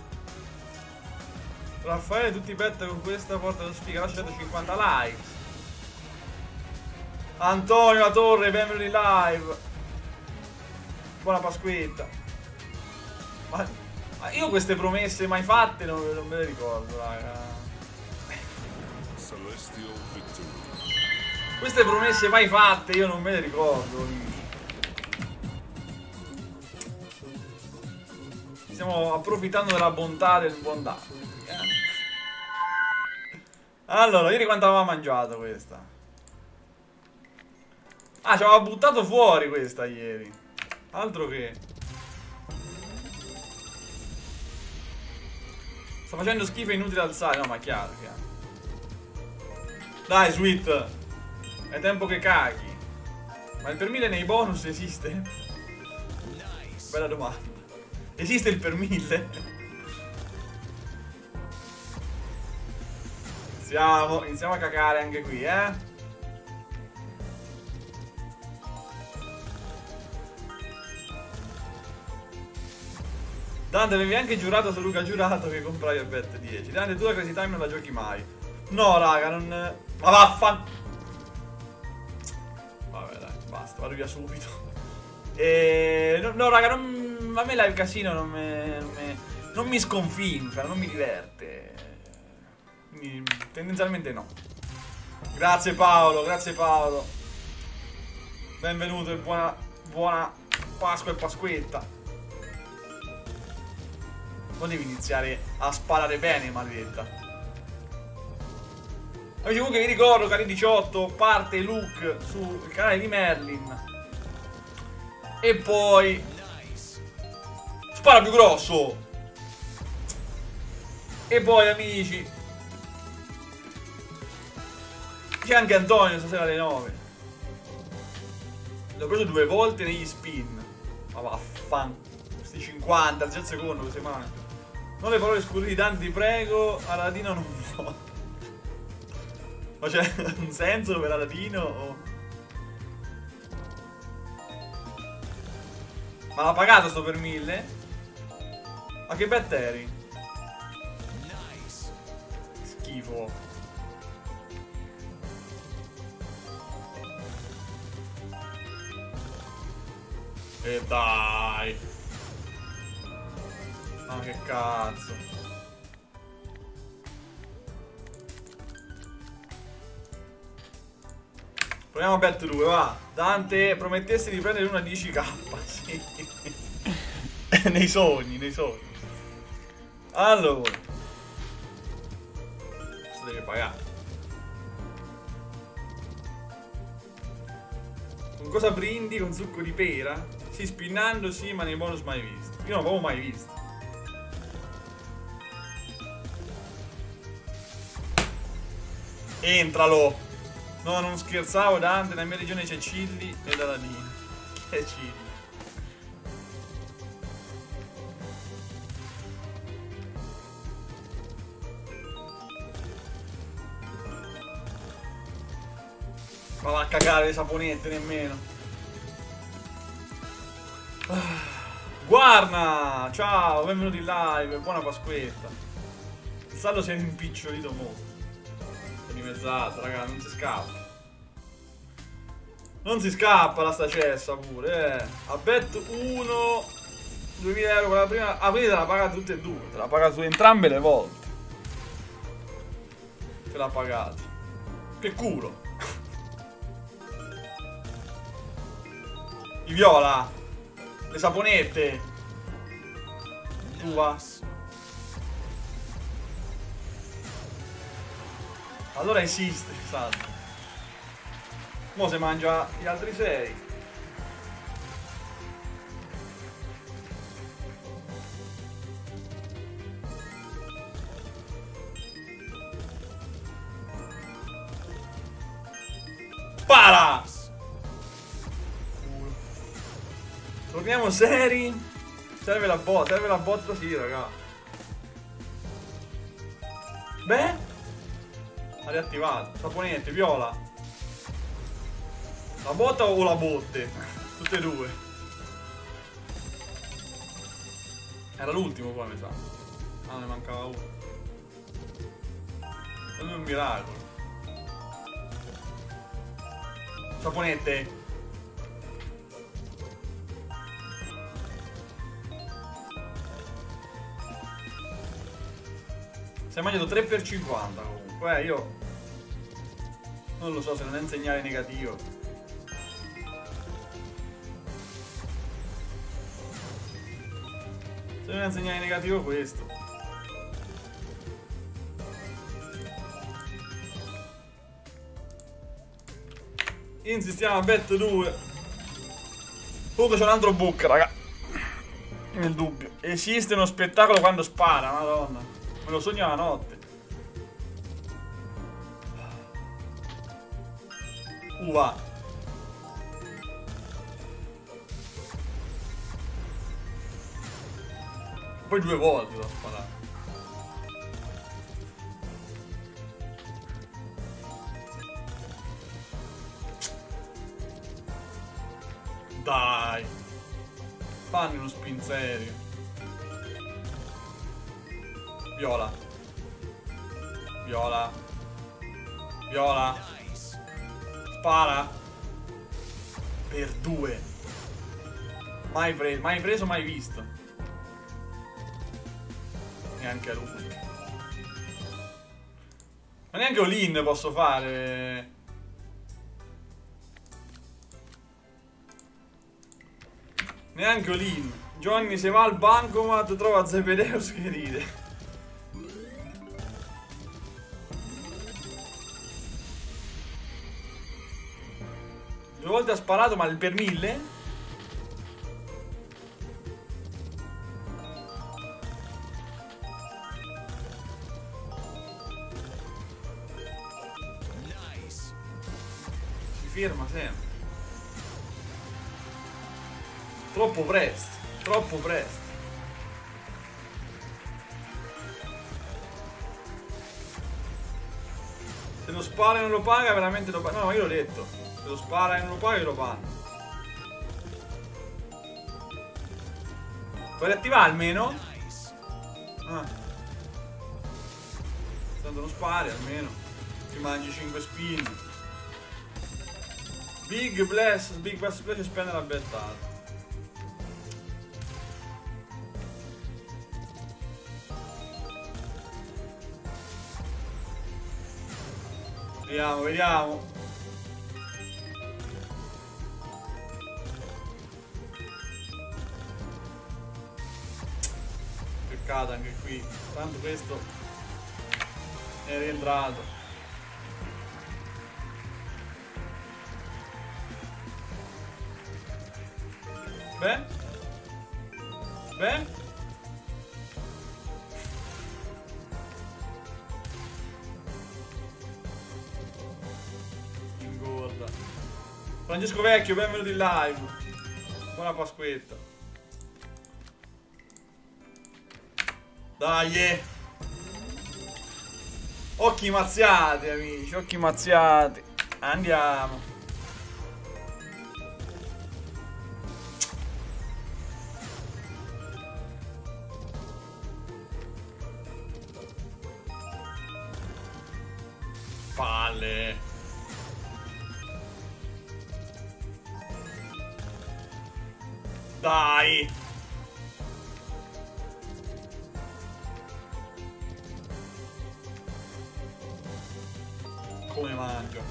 S1: Raffaele, tutti i bet con questa portano sfiga, lascia 150 likes. Antonio La Torre, benvenuti in live. Buona Pasquetta. Ma io queste promesse mai fatte non me le ricordo, raga. Queste promesse mai fatte io non me le ricordo. Stiamo approfittando della bontà del buon Dante. Allora, ieri quanto aveva mangiato questa? Ah, ci aveva buttato fuori questa ieri. Altro che. Sta facendo schifo, è inutile alzare. No, ma chiaro, chiaro. Dai, Sweet. È tempo che caghi. Ma il per 1000 nei bonus esiste? Bella domanda. Esiste il per 1000? Iniziamo a cacare anche qui, eh? Dante, avevi anche giurato su Luca Giurato che compravi a bet 10. Dante, tu la Crazy Time non la giochi mai. No, raga, non... Ma vaffan... Vabbè, dai, basta, vado via subito. No, raga, non... a me live casino non mi sconfinca, non mi diverte. Quindi, tendenzialmente no. Grazie Paolo, grazie Paolo. Benvenuto e buona Pasqua e Pasquetta. Non devi iniziare a sparare bene, maledetta. Amici, comunque vi ricordo, cari 18, parte Luke sul canale di Merlin. E poi... Spara più grosso! E poi, amici... C'è anche Antonio stasera alle 9. L'ho preso 2 volte negli spin. Ma vaffan. Questi 50, al 10 secondo, queste mani. Non le parole scurili, Dante, ti prego. Aladino non può. Ma c'è un senso per Aladino? O... Ma l'ha pagato sto per 1000? Ma che bet eri? Schifo. E dai. Ma che cazzo. Proviamo a bet 2, va. Dante, promettessi di prendere una 10k. Sì. Nei sogni, nei sogni. Allora. Questo deve pagare. Con cosa brindi? Con succo di pera? Sì, spinnando sì, ma nei bonus mai visto. Io non l'avevo mai visto. Entralo. No, non scherzavo, Dante, nella mia regione c'è Cilli e Aladino. Che è Cilli? Ma va a cagare le saponette nemmeno. Guarda, ciao, benvenuti in live, buona Pasquetta. Il saldo si è rimpicciolito molto. Dimezzato, raga, non si scappa. Non si scappa la sta cessa pure, A bet 1 2000 euro per la prima. Ah, quindi te l'ha pagata tutte e due. Te l'ha pagata su entrambe le volte. Te l'ha pagata. Che culo. I viola. Le saponette. Tu va. Allora esiste, salve. Mo se mangia gli altri 6. Spara! Torniamo seri. Serve la botta, sì, raga. Beh. Ha riattivato. Saponette, viola. La botta o la botte? Tutte e due. Era l'ultimo poi, mi sa. Ah, ne mancava uno. È un miracolo. Saponette. Si è mangiato 3 per 50 comunque, io non lo so se non è un segnale negativo. Se non insegnare negativo questo. Insistiamo a bet 2. Comunque c'è un altro book, raga. Nel dubbio. Esiste uno spettacolo quando spara, madonna. Me lo sogno la notte. Va. Poi 2 volte da sparare. Dai. Fanno uno spin serio. Viola. Viola. Viola. Spara. Per 2. Mai preso, mai visto. Neanche a lui. Ma neanche all-in posso fare. Neanche all-in. Johnny se va al bancomat trova Zebedeus che ride. Due volte ha sparato, ma per 1000? Si ferma sempre. Troppo presto. Troppo presto. Se lo spara e non lo paga, veramente lo paga. No, ma io l'ho detto. Se lo spara e non lo paga, io lo pago. Puoi riattivare almeno? Ah. Tanto non spari almeno. Ti mangi 5 spin. Big Bless e spende la bettata. Vediamo, vediamo. Peccato anche qui. Tanto questo è rientrato. Beh. Beh. Francesco Vecchio, benvenuto in live. Buona Pasquetta. Dai. Occhi mazziati, amici, occhi mazziati. Andiamo. Palle. Dai. Come mangio.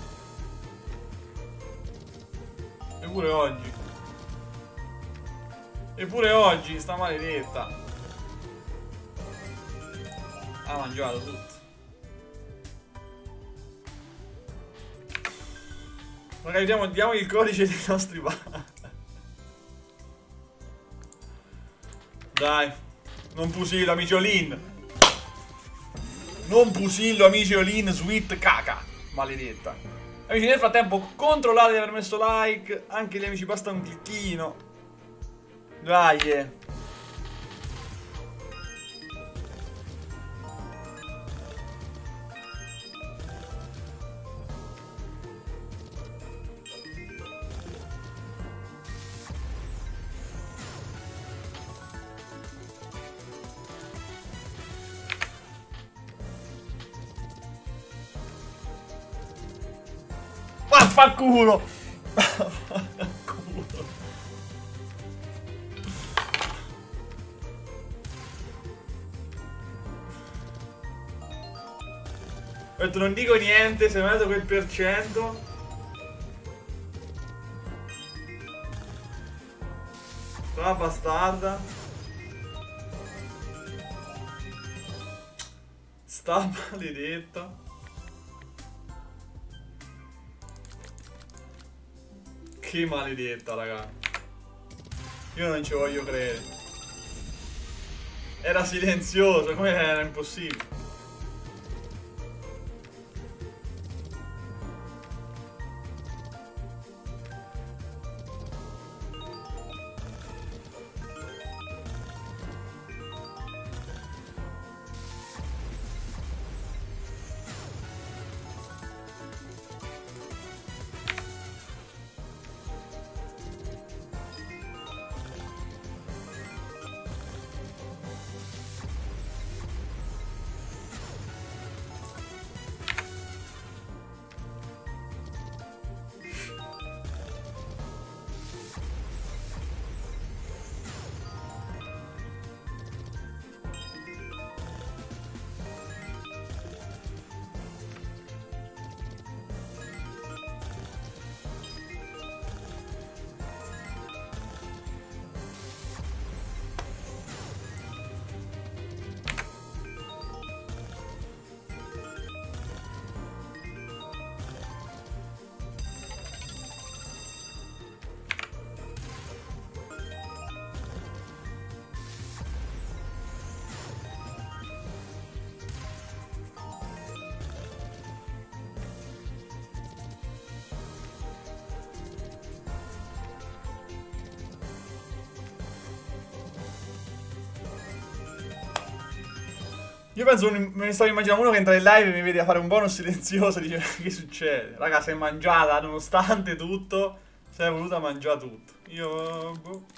S1: Eppure oggi. Eppure oggi sta maledetta. Ha mangiato tutto. Magari diamo il codice dei nostri bar. Dai, non pusillo, amici all-in. Non pusillo, amici all-in, sweet caca. Maledetta. Amici, nel frattempo controllate di aver messo like. Anche gli amici, basta un clicchino. Dai. Vaffanculo! Vaffanculo! Ho detto non dico niente, se mi ha dato quel per cento. La bastarda. Sta maledetta. Che maledetta, raga. Io non ci voglio credere. Era silenzioso, come era impossibile. Io penso, me ne stavo immaginando uno che entra in live e mi vede a fare un bonus silenzioso e dice che succede? Raga, si è mangiata, nonostante tutto, si è voluta mangiare tutto. Io...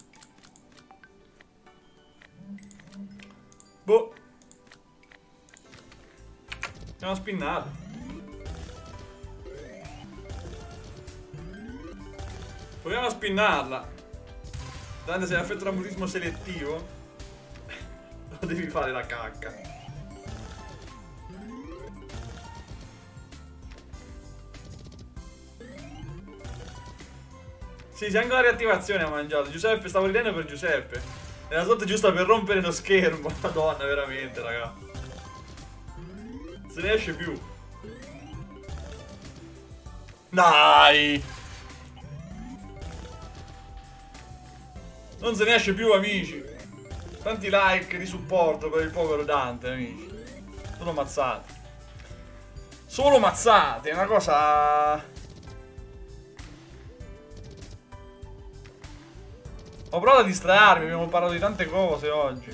S1: boh. Andiamo a spinnare. Proviamo a spinnarla. Tanto se hai effetto d'ammutismo selettivo, lo devi fare la cacca. Sì, anche la riattivazione ha mangiato. Giuseppe, stavo ridendo per Giuseppe. Era sotto giusto per rompere lo schermo. Madonna, veramente, raga. Se ne esce più. Dai! Non se ne esce più, amici. Tanti like di supporto per il povero Dante, amici. Solo mazzate. Solo mazzate, è una cosa... Ho provato a distrarmi, abbiamo parlato di tante cose oggi.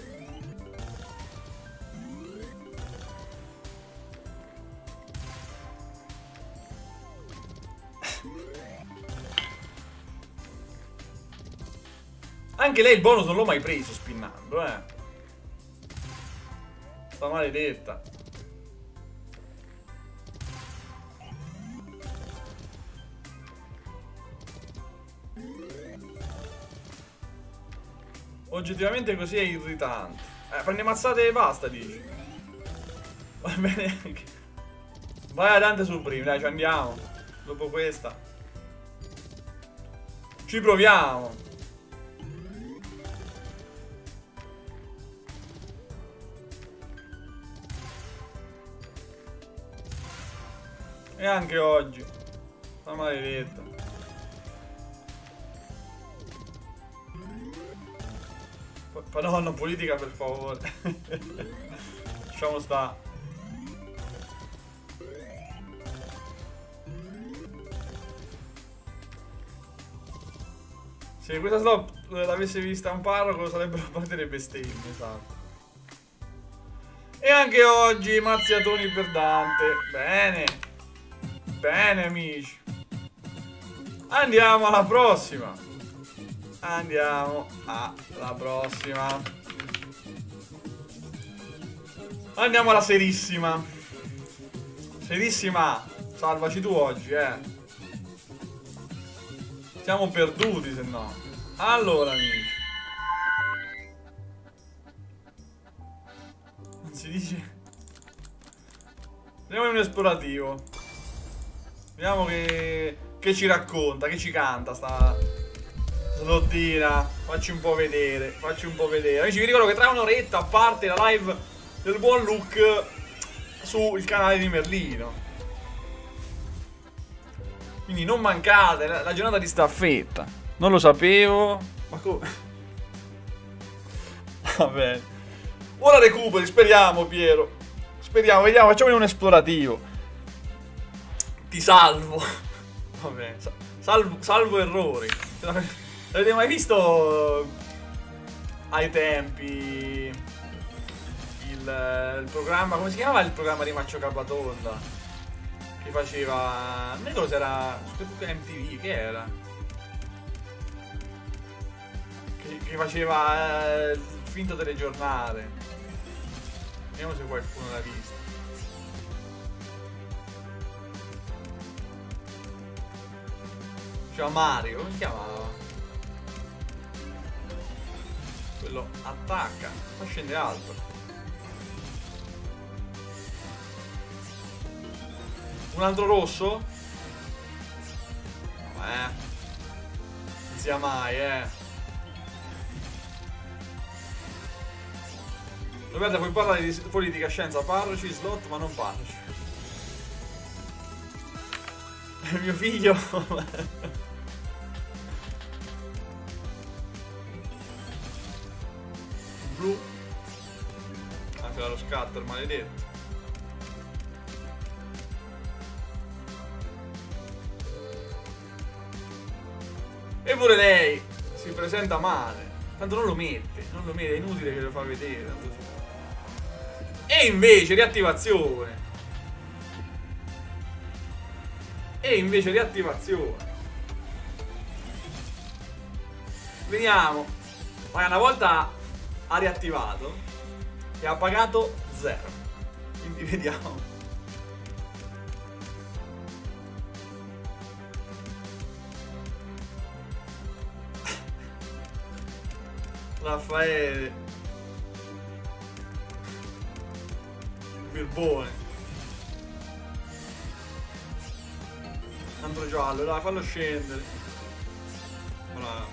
S1: Anche lei il bonus non l'ho mai preso spinnando, Sta maledetta. Oggettivamente così è irritante. Prende mazzate e basta, dici. Va bene. Vai adelante sul primo, dai, ci andiamo. Dopo questa ci proviamo. E anche oggi. Sta maledetta. Madonna, politica, per favore. Lasciamo sta. Se questa slot l'avesse vista un parroco sarebbero parte le bestemmie, esatto. E anche oggi mazziatoni per Dante. Bene. Bene, amici. Andiamo alla prossima. Andiamo alla prossima. Andiamo alla serissima. Serissima, salvaci tu oggi, Siamo perduti, se no. Allora, amici. Non si dice. Andiamo in un esplorativo. Vediamo che ci racconta, che ci canta sta slottina. Facci un po' vedere. Amici, vi ricordo che tra un'oretta, a parte la live del buon Luke, sul canale di Merlino. Quindi non mancate la giornata di staffetta. Non lo sapevo. Ma come? Vabbè. Ora recuperi, speriamo, Piero. Speriamo, vediamo, facciamo un esplorativo. Ti salvo. Vabbè, salvo errori. Avete mai visto ai tempi il programma, come si chiamava il programma di Maccio Capatonda? Che faceva, non ricordo se era su MTV, che era? Che faceva il finto telegiornale. Vediamo se qualcuno l'ha visto. C'era Mario, come si chiamava? Quello attacca, fa scende alto. Un altro rosso? No, non sia mai, Roberta, puoi parlare di politica, scienza, parroci, slot, ma non parroci. Mio figlio. Blu. Ah, c'era lo scatter, maledetto. E pure lei si presenta male. Tanto non lo mette, è inutile che lo fa vedere. Tanto si... E invece riattivazione. Vediamo. Ma una volta ha riattivato e ha pagato 0. Quindi vediamo. Raffaele Birbone. Altro giallo, dai, fallo scendere. Bravo.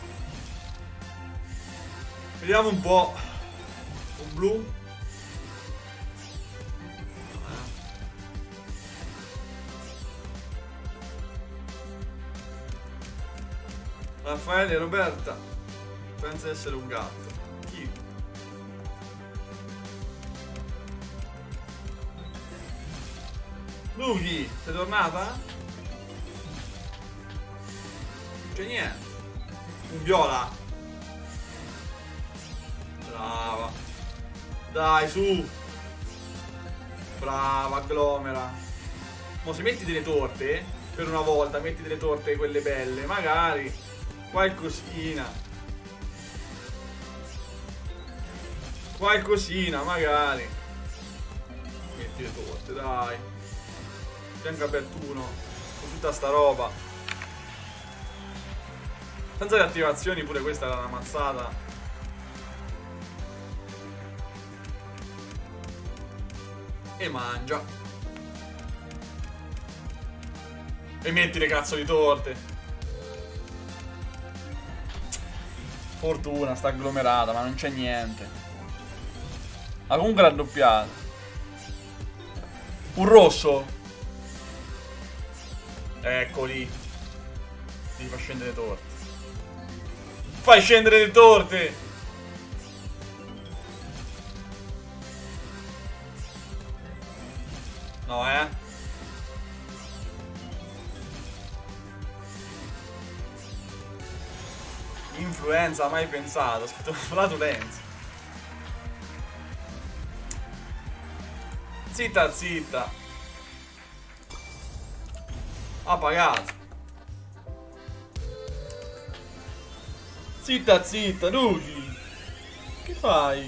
S1: Vediamo un po'. Un blu. Raffaele e Roberta. Pensa essere un gatto. Chi? Luchi, sei tornata? Non c'è niente. Un viola. Brava. Dai, su. Brava, agglomera. Mo se metti delle torte, per una volta, metti delle torte quelle belle, magari qualcosina. Qualcosina, magari. Metti le torte, dai. Bianca apertuno. Con tutta sta roba. Senza le attivazioni pure questa era una mazzata. E mangia. E metti le cazzo di torte. Fortuna, sta agglomerata, ma non c'è niente. Ma comunque raddoppiato. Un rosso. Eccoli. Devi far scendere le torte. Fai scendere le torte. No, Influenza, mai pensato. Ho scritto flatulenza. Zitta, zitta. Ha pagato. Zitta, zitta, Luci. Che fai?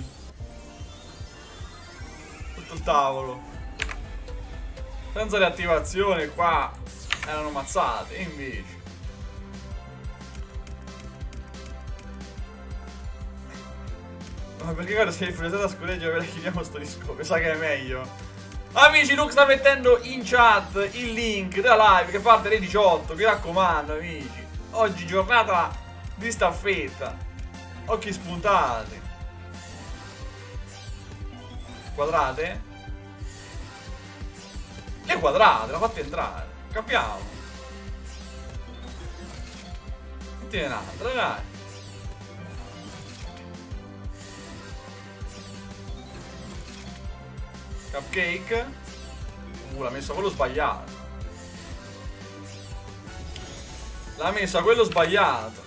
S1: Tutto il tavolo. Senza riattivazione qua erano mazzate, invece. Ma perché guarda, se è influenzata scureggia per chiudiamo sto disco. Mi sa che è meglio. Amici, Luke sta mettendo in chat il link della live che parte alle 18. Mi raccomando, amici. Oggi giornata di staffetta. Occhi spuntati. Quadrate? Le quadrate, l'ha fatta entrare. Capiamo. Mettine un'altra, dai. Cupcake. L'ha messa quello sbagliato. L'ha messa quello sbagliato.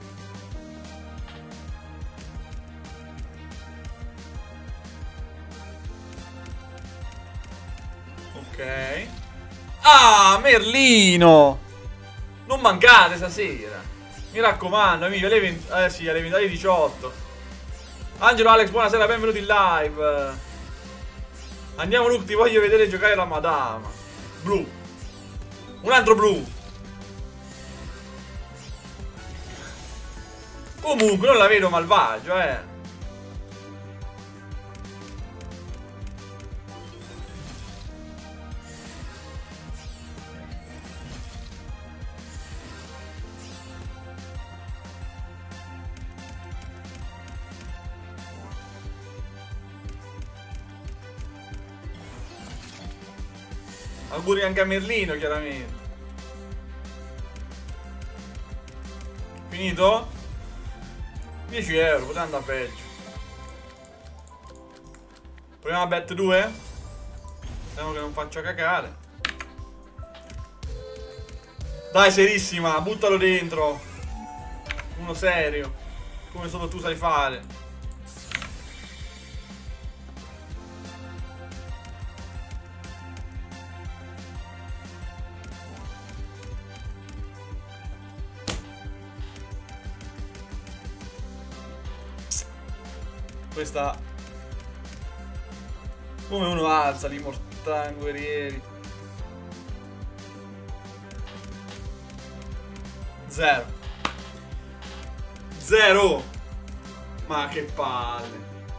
S1: Ok. Ah, Merlino! Non mancate stasera. Mi raccomando, amici, sì, alle 20:18. Angelo, Alex, buonasera, benvenuti in live. Andiamo, Luke, ti voglio vedere giocare la Madama. Blu. Un altro blu. Comunque, non la vedo malvagio, Auguri anche a Merlino, chiaramente. Finito? 10 euro, poteva andare peggio. Proviamo a bet 2. Speriamo che non faccia cacare. Dai, serissima, buttalo dentro. Uno serio, come solo tu sai fare. Questa, come uno alza li mortali guerrieri. 0. 0. Ma che palle.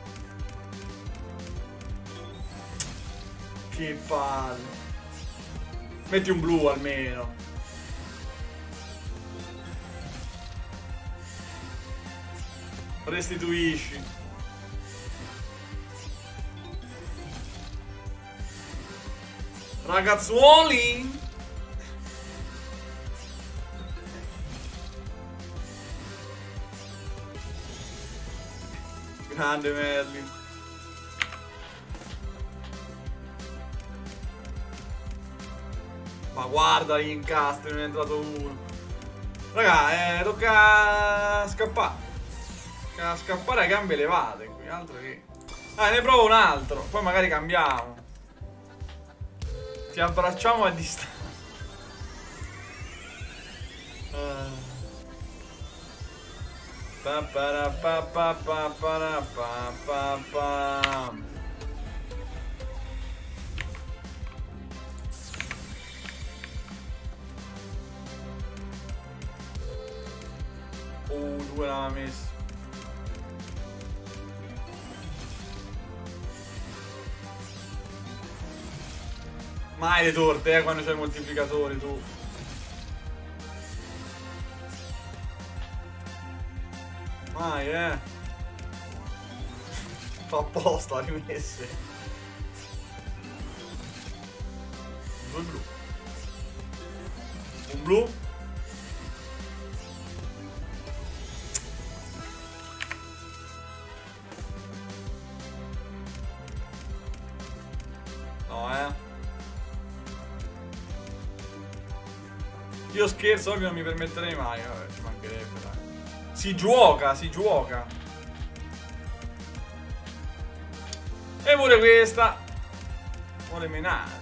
S1: Che palle. Metti un blu almeno. Restituisci. Ragazzuoli! Grande Merlin. Ma guarda gli incastri, ne è entrato uno. Raga, tocca scappare. Tocca scappare a gambe levate qui, altro che. Ne provo un altro, poi magari cambiamo. Ti abbracciamo a distanza. Due l'aveva messo. Mai le torte, quando c'è il moltiplicatore, tu. Mai, Fa apposta, rimesse. Due blu. Un blu. No, Io scherzo, ovvio non mi permetterei mai. Vabbè, ci mancherebbe, dai. Si gioca, si gioca. E pure questa vuole menare.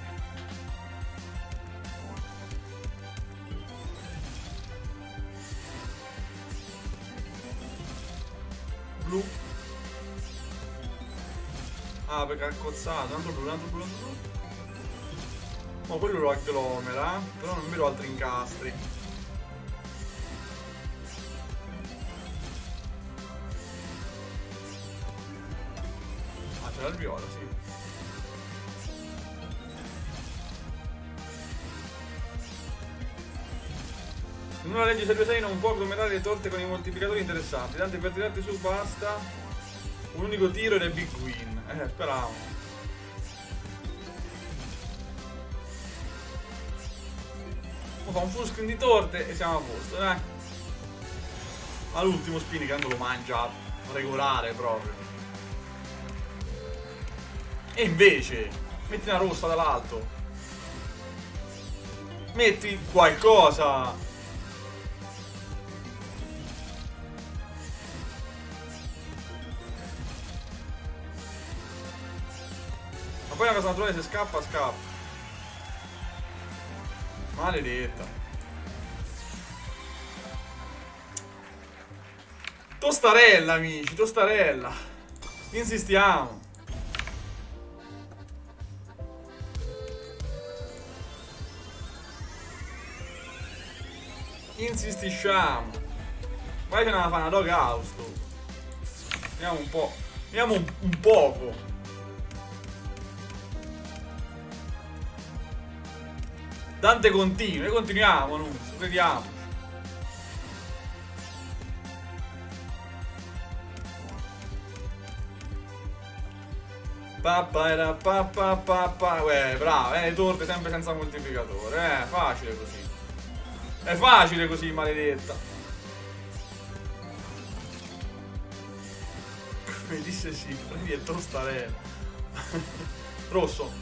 S1: Blu. Ah, perché ha cozzato. Un altro blu, un altro blu, un altro blu. Ma quello lo agglomera, però non vedo altri incastri. Ah, c'era il viola, sì. In una legge Serie 6 non può agglomerare le torte con i moltiplicatori interessanti. Tanto per tirarti su basta un unico tiro ed è big win. Speravo. Poi fa un full screen di torte e siamo a posto, Ma l'ultimo spin che tanto lo mangia regolare proprio. E invece, metti una rossa dall'alto. Metti qualcosa. Ma poi una cosa naturale, se scappa, scappa. Maledetta. Tostarella, amici, tostarella. Insistiamo. Insistisciamo. Vai che non la fa una dog house tu. Vediamo un po'. Vediamo un poco. Dante continua, noi continuiamo, non crediamo. Bravo, le torte sempre senza moltiplicatore, facile così. È facile così, maledetta. Come disse sì, prendi e tostarella. Rosso.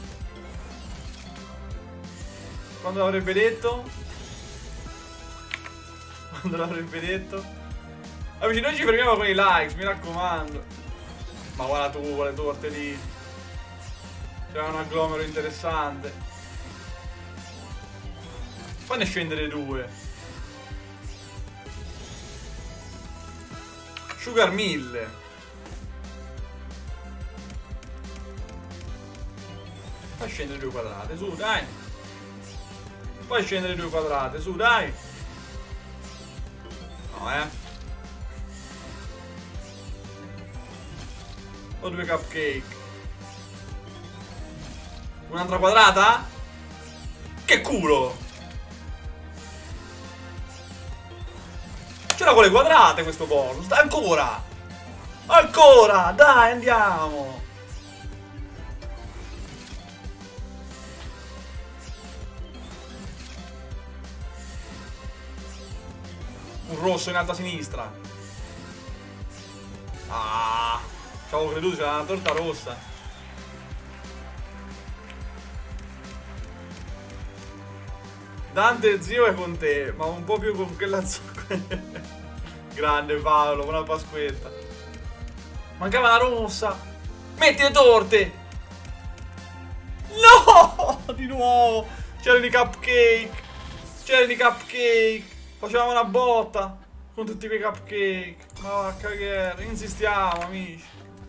S1: Quando l'avrebbe detto? Quando l'avrebbe detto? Amici, noi ci fermiamo con i likes, mi raccomando. Ma guarda tu, le torte lì. C'è un agglomero interessante. Fanne scendere due. Sugar 1000. Fai scendere due quadrate, su, dai. Fai scendere due quadrate, su, dai. No, O due cupcake. Un'altra quadrata? Che culo! C'era con le quadrate questo bonus. Dai, ancora! Ancora! Dai, andiamo! Un rosso in alto a sinistra. Ah! Ci avevo creduto, c'era una torta rossa. Dante zio è con te, ma un po' più con quella zucca. Grande Paolo, buona Pasquetta. Mancava la rossa. Metti le torte. No! Di nuovo. C'erano i cupcake. C'erano i cupcake. Facevamo una botta con tutti quei cupcake. Ma va a cagare. Insistiamo, amici.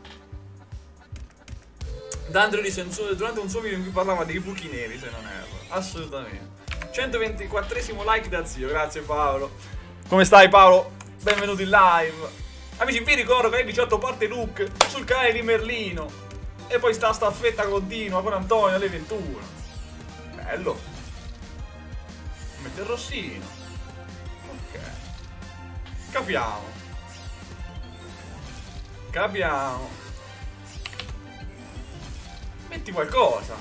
S1: Dante disse durante un suo video in cui parlava dei buchi neri, se non erro. Assolutamente. 124esimo like da zio, grazie Paolo. Come stai Paolo? Benvenuto in live. Amici, vi ricordo che alle 18 parte Luke sul canale di Merlino. E poi sta staffetta continua con Antonio alle 21. Bello. Mette il rossino. Ok. Capiamo. Capiamo. Metti qualcosa.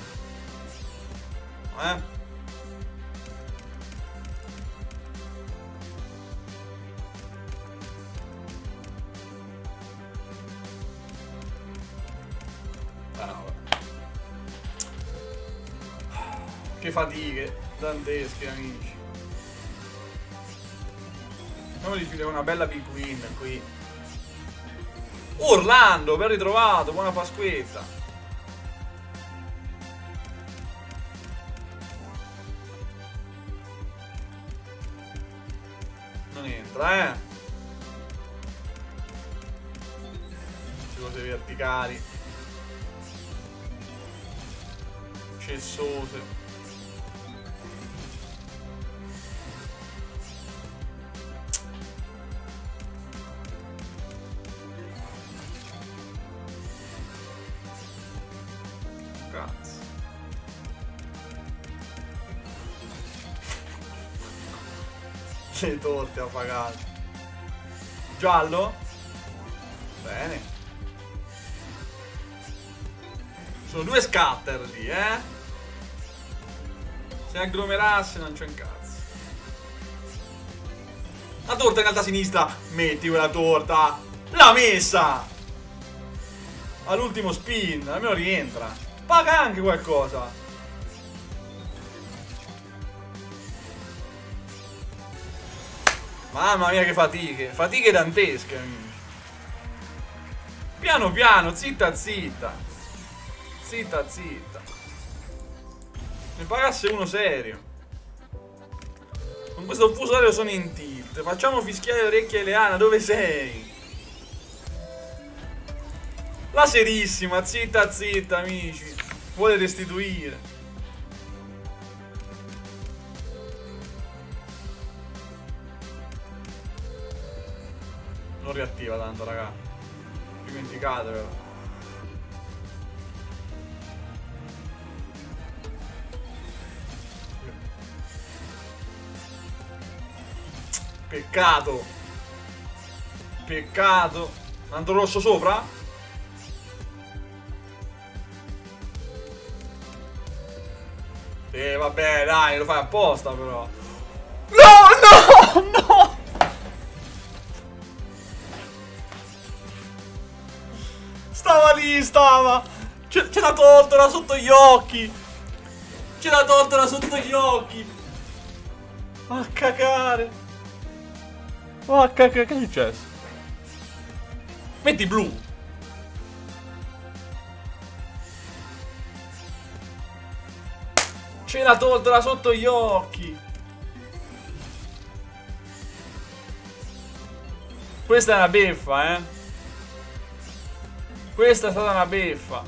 S1: Che fatiche dantesche, amici. Andiamo di chiudere una bella big win qui. Orlando, ben ritrovato, buona Pasquetta. Non entra, cose verticali. Cessose. Cazzo. Le torte ho pagato. Giallo? Bene. Sono due scatter lì, Se agglomerasse non c'è un cazzo. La torta in alta a sinistra. Metti quella torta. L'ha messa. All'ultimo spin. Almeno rientra. Paga anche qualcosa. Mamma mia che fatiche. Fatiche dantesche. Piano piano. Zitta zitta. Zitta zitta. Ne pagasse uno serio. Con questo fuso orario sono in tilt. Facciamo fischiare le orecchie a Eleana. Dove sei? La serissima. Zitta zitta amici. Vuole restituire. Non riattiva tanto raga. Dimenticatevelo. Peccato. Peccato. Manto rosso sopra? Vabbè dai, lo fai apposta però. No, no, no. Stava lì, stava. Ce l'ha tolto, era sotto gli occhi. Ce l'ha tolto, era sotto gli occhi. A cagare. Oh, che è successo? Metti blu. Ce l'ha tolta da sotto gli occhi. Questa è una beffa, eh. Questa è stata una beffa.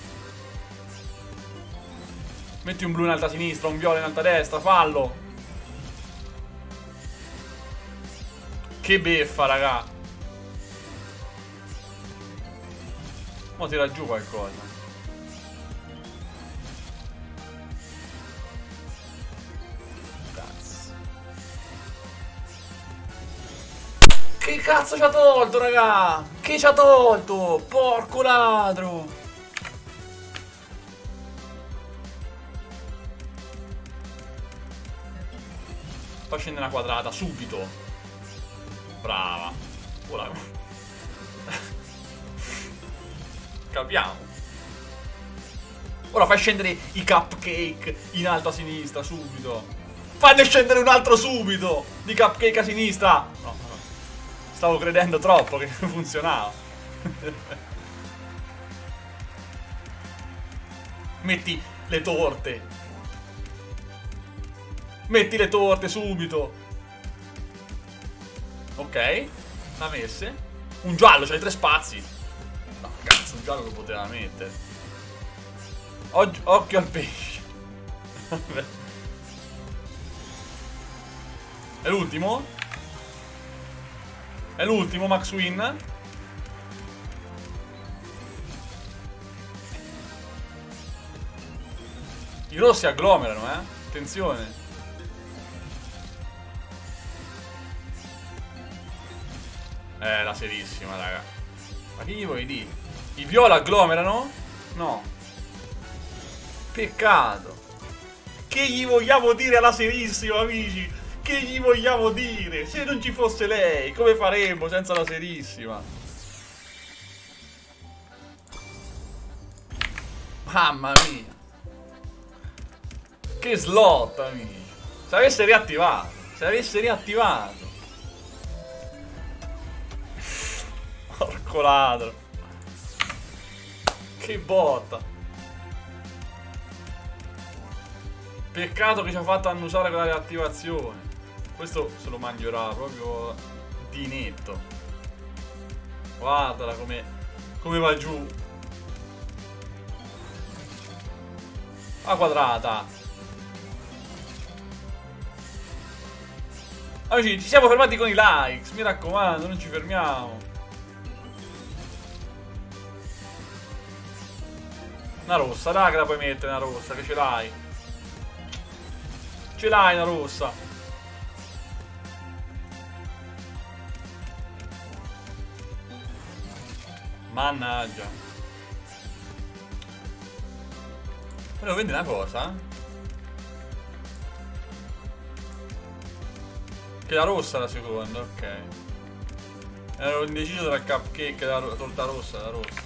S1: Metti un blu in alta sinistra, un viola in alta destra, fallo. Che beffa, raga. Mo' tira giù qualcosa. Cazzo. Che cazzo ci ha tolto, raga? Che ci ha tolto? Porco ladro. Fa scendere una quadrata, subito. Brava. Ora capiamo. Ora fai scendere i cupcake in alto a sinistra subito. Fanne scendere un altro subito di cupcake a sinistra. No, no. Stavo credendo troppo che funzionava. Metti le torte. Metti le torte subito. Ok, l'ha messe. Un giallo, c'hai 3 spazi. No, cazzo, un giallo lo poteva mettere. Occhio al pesce. È l'ultimo? È l'ultimo, Max Win. I rossi agglomerano, attenzione. La serissima, raga. Ma che gli vuoi dire? I viola agglomerano? No. Peccato. Che gli vogliamo dire alla serissima, amici? Che gli vogliamo dire? Se non ci fosse lei, come faremmo senza la serissima? Mamma mia. Che slot, amici. Se avesse riattivato. Se avesse riattivato. Porco ladro. Che botta. Peccato che ci ha fatto annusare quella riattivazione. Questo se lo mangerà proprio di netto. Guardala come va giù. A quadrata. Amici, ci siamo fermati con i likes. Mi raccomando, non ci fermiamo. Una rossa, dai che la puoi mettere una rossa, che ce l'hai. Ce l'hai una rossa. Mannaggia. Volevo vedere una cosa. Che la rossa la seconda, ok. Ero indeciso tra il cupcake e la torta rossa, la rossa.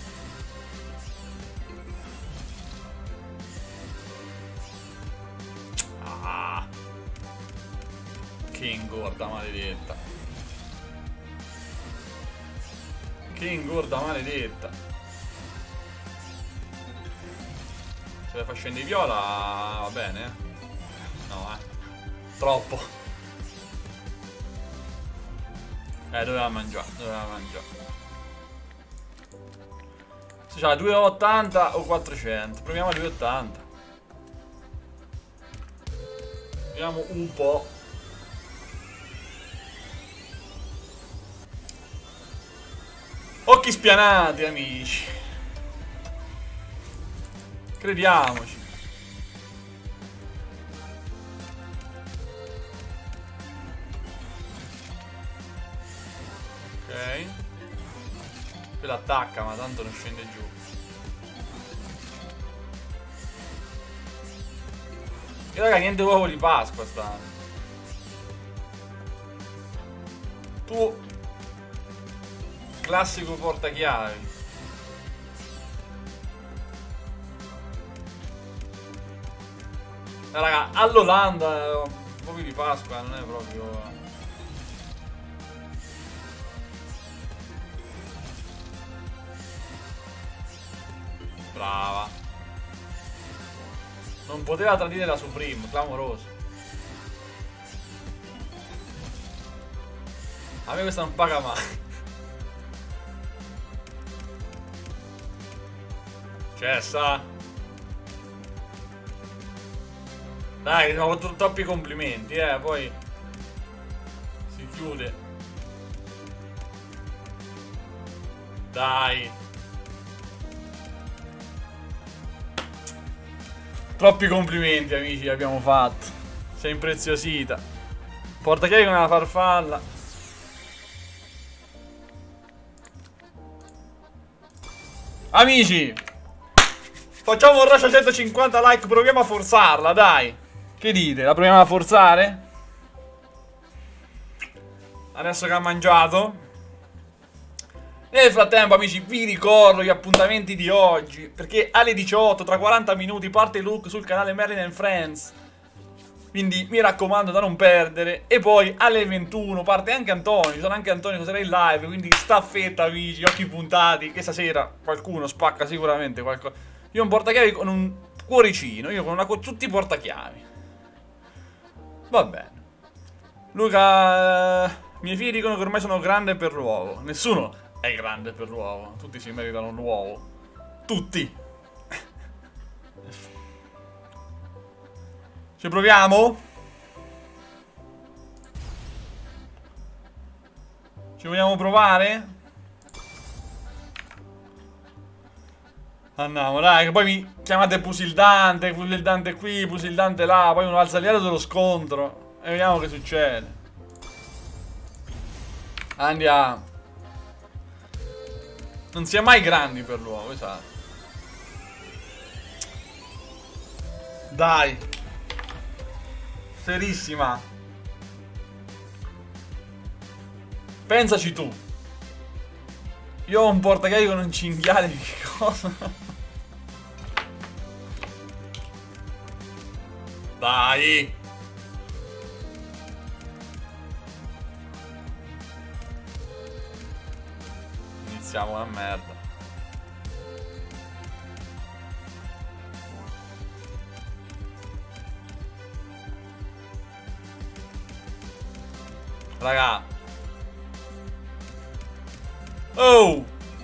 S1: Ah. Che ingorda maledetta. Che ingorda maledetta. Se la fa scendere viola va bene, eh? No, troppo. Doveva mangiare, doveva mangiare. Se c'ha 2,80 o 400. Proviamo a 2,80. Vediamo un po'. Occhi spianati, amici. Crediamoci. Ok. Quella attacca, ma tanto non scende giù. E raga, niente uovo di Pasqua stanno. Tu classico portachiavi. Raga, all'Olanda uovi di Pasqua non è proprio... Brava. Non poteva tradire la Supreme, clamoroso. A me questa non paga mai. Cessa. Dai, ho fatto troppi complimenti, poi si chiude. Dai. Troppi complimenti, amici, abbiamo fatto. Sei impreziosita. Portachiavi con una farfalla. Amici, facciamo un rush a 150 like. Proviamo a forzarla, dai. Che dite? La proviamo a forzare? Adesso che ha mangiato. Nel frattempo, amici, vi ricordo gli appuntamenti di oggi, perché alle 18, tra 40 minuti, parte Luke sul canale Merlin and Friends. Quindi mi raccomando da non perdere. E poi alle 21 parte anche Antonio. Ci sono anche Antonio che sarà in live. Quindi staffetta, amici, occhi puntati, che stasera qualcuno spacca sicuramente qualcosa. Io ho un portachiavi con un cuoricino. Io con una tutti i portachiavi. Va bene. Luca, miei figli dicono che ormai sono grande per l'uovo. Nessuno è grande per l'uovo. Tutti si meritano l'uovo. Tutti. Ci proviamo? Ci vogliamo provare? Andiamo, dai, che poi mi chiamate Pusildante, Pusildante qui, Pusildante là. Poi uno alza l'area dello scontro. E vediamo che succede. Andiamo. Non si è mai grandi per l'uovo, esatto. Dai. Serissima. Pensaci tu. Io ho un portachiavi con un cinghiale di cosa? Dai. Iniziamo una merda. Raga. Oh.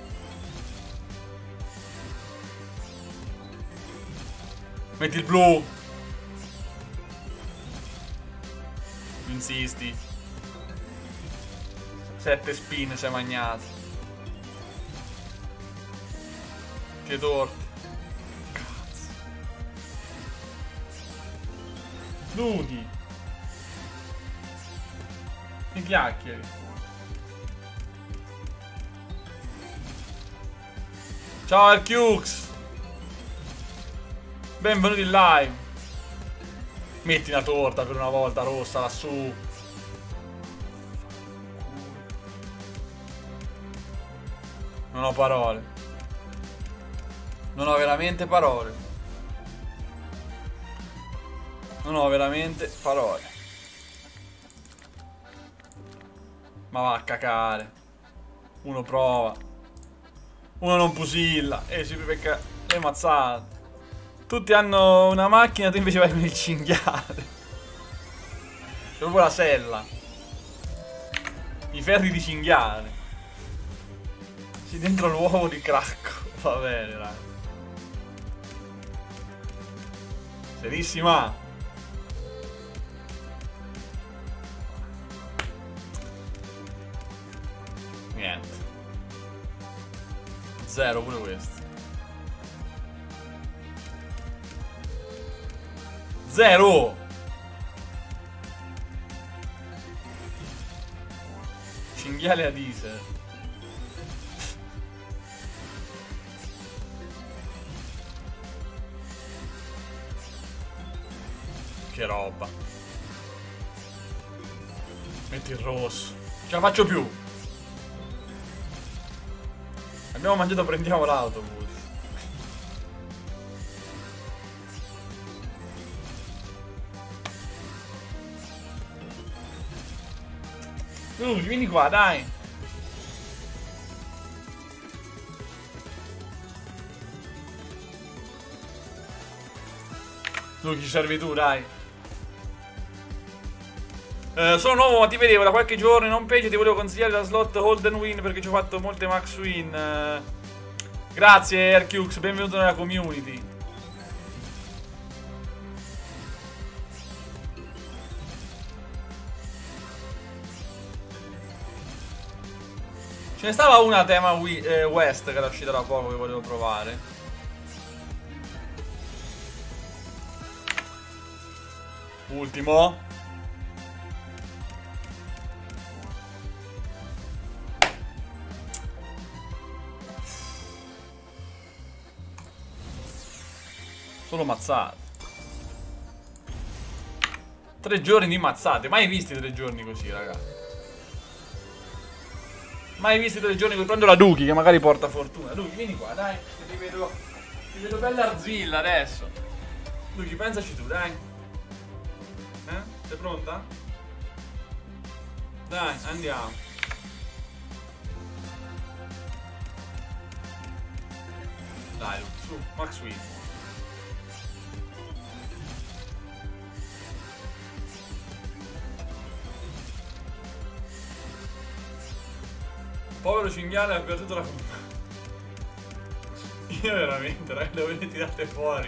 S1: Metti il blu. Insisti. 7 spin si è magnato. Che torto. Cazzo. Nudi. Che chiacchieri. Ciao Arcux. Benvenuti in live. Metti una torta per una volta rossa lassù. Non ho parole. Non ho veramente parole. Non ho veramente parole. Ma va a cacare. Uno prova. Uno non pusilla. E si becca le mazzate. Tutti hanno una macchina, tu invece vai con il cinghiale. C'è proprio la sella. I ferri di cinghiale. C'è dentro l'uovo di cracco. Va bene, raga. Serissima. Niente. Zero pure questo. Zero. Cinghiale a diesel. Che roba. Metti il rosso. Ce la faccio più. Abbiamo mangiato, prendiamo l'autobus. Vieni qua, dai. Ci servi tu, dai. Sono nuovo ma ti vedevo da qualche giorno in home page. Ti volevo consigliare la slot hold and win perché ci ho fatto molte max win. Grazie Aircux, benvenuto nella community. Ce ne stava una a tema West che era uscita da poco che volevo provare. Ultimo. Solo mazzate. 3 giorni di mazzate. Mai visti 3 giorni così, raga. Mai visti 3 giorni così. Prendo la Duki che magari porta fortuna. Duki, vieni qua, dai. Ti vedo bella arzilla adesso. Duki, pensaci tu, dai. Sei pronta? Dai, andiamo. Dai, Duki, su, max win. Povero cinghiale ha perduto la colpa. Io veramente, raga, dove le tirate fuori?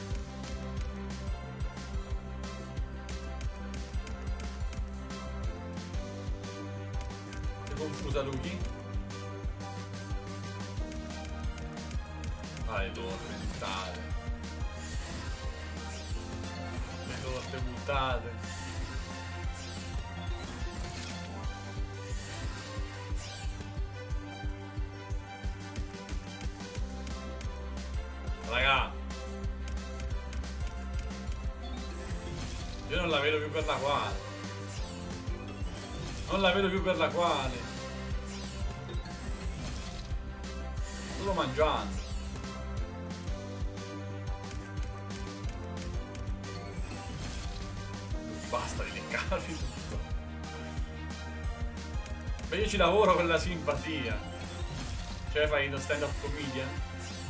S1: Sei confusa, Lucky? Ah, le torte buttate. Le torte buttate. Raga, io non la vedo più per la quale. Non la vedo più per la quale. Solo mangiando. Basta di leccarvi tutto. Ma io ci lavoro con la simpatia. Cioè fai uno stand up comedian.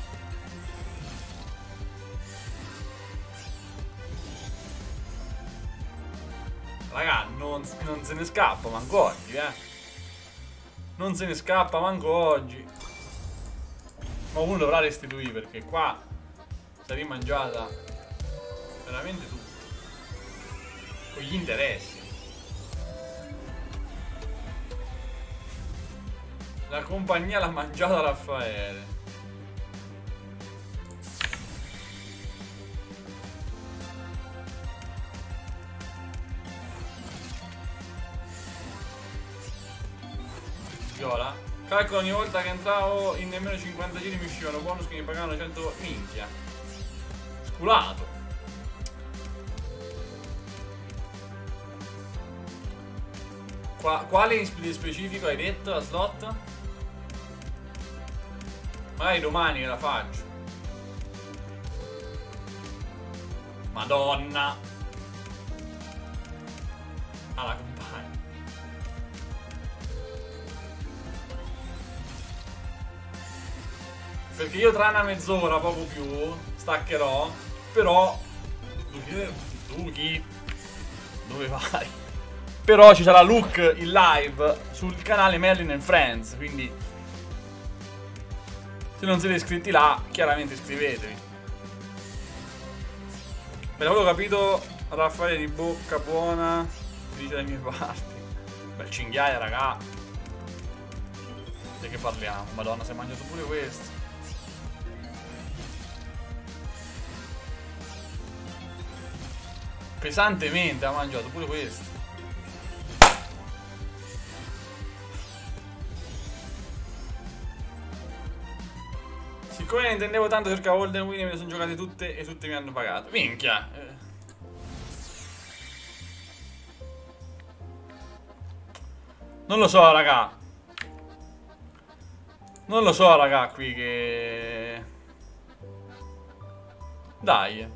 S1: Raga, non se ne scappa manco oggi, Non se ne scappa manco oggi. Ma uno dovrà restituire perché qua si è rimangiata veramente tutto. Con gli interessi. La compagnia l'ha mangiata Raffaele. Viola. Calcolo ogni volta che entravo in nemmeno 50 giri mi uscivano bonus che mi pagavano 100 minchia. Sculato. Quale di specifico hai detto la slot? Magari domani la faccio. Madonna. Alla compagna. Perché io tra una mezz'ora, poco più, staccherò. Però Duki, dove vai? Però ci sarà Luke in live sul canale Merlin and Friends, quindi se non siete iscritti là, chiaramente iscrivetevi. Per quello che ho capito, Raffaele di bocca buona dice dai miei parti. Beh, cinghiaia, raga. Di che parliamo? Madonna, si è mangiato pure questo. Pesantemente ha mangiato pure questo. Siccome ne intendevo tanto, cercavo Golden Win e me ne sono giocate tutte e tutte mi hanno pagato. Minchia. Non lo so, raga. Non lo so, raga, qui che... Dai.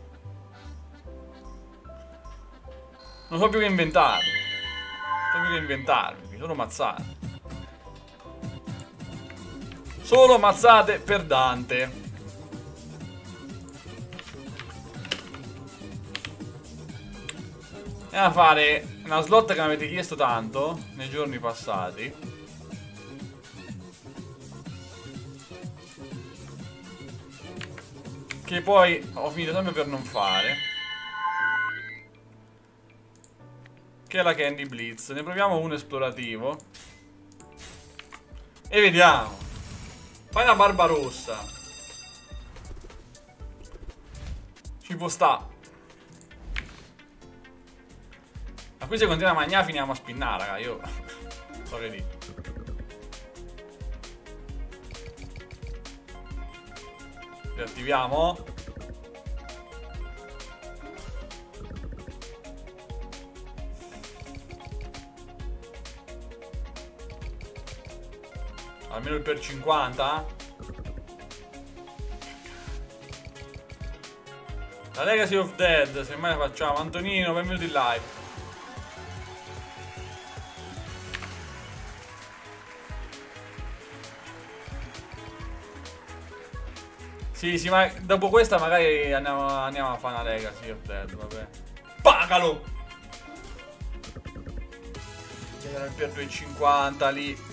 S1: Non so più che inventarmi. Non so più che inventarmi. Sono mazzate. Solo mazzate per Dante. Andiamo a fare una slot che mi avete chiesto tanto nei giorni passati. Che poi ho finito sempre per non fare. Che è la Candy Blitz. Ne proviamo uno esplorativo. E vediamo. Fai una barba rossa. Ci può sta. Ma qui se continua a mangiare finiamo a spinnare, raga. Io so che dico. Riattiviamo. Almeno il per 50. La Legacy of Dead, se mai la facciamo. Antonino, benvenuto in live. Sì, ma dopo questa magari andiamo a fare una Legacy of Dead, vabbè. Pagalo! C'era il per 2,50 lì.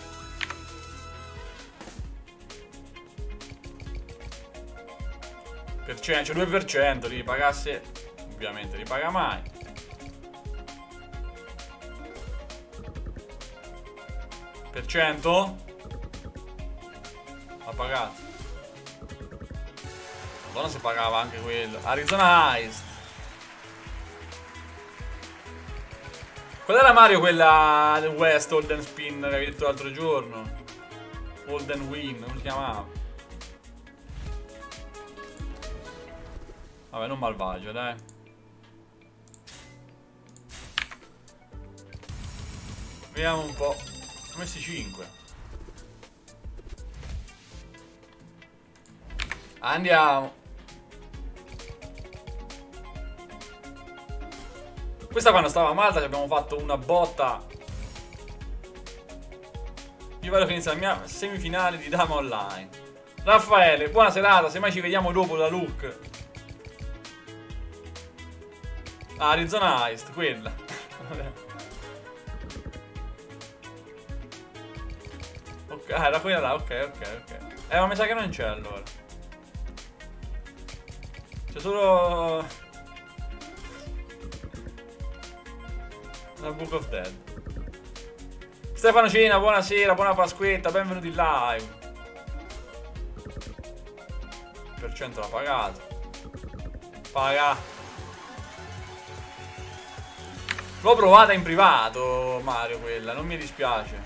S1: C'è 2%, li pagasse. Ovviamente li paga mai. Per cento? Ha pagato. Madonna se pagava anche quello. Arizona Heist. Qual era Mario quella del West Holden Spin che avevi detto l'altro giorno? Holden Win, come si chiamava? Vabbè, non malvagio, dai. Vediamo un po'. Ho messi 5. Andiamo. Questa quando stava a Malta ci abbiamo fatto una botta. Io vado a finire la mia semifinale di Dama Online. Raffaele, buona serata. Se mai ci vediamo dopo da Luke. Ah, Arizona Heist, quella. Ok, era quella là, ok. Ma mi sa che non c'è allora. C'è solo la Book of Dead. Stefano Cina, buonasera, buona Pasquetta, benvenuti in live. Il percento l'ha pagato. Paga. L'ho provata in privato, Mario, quella, non mi dispiace.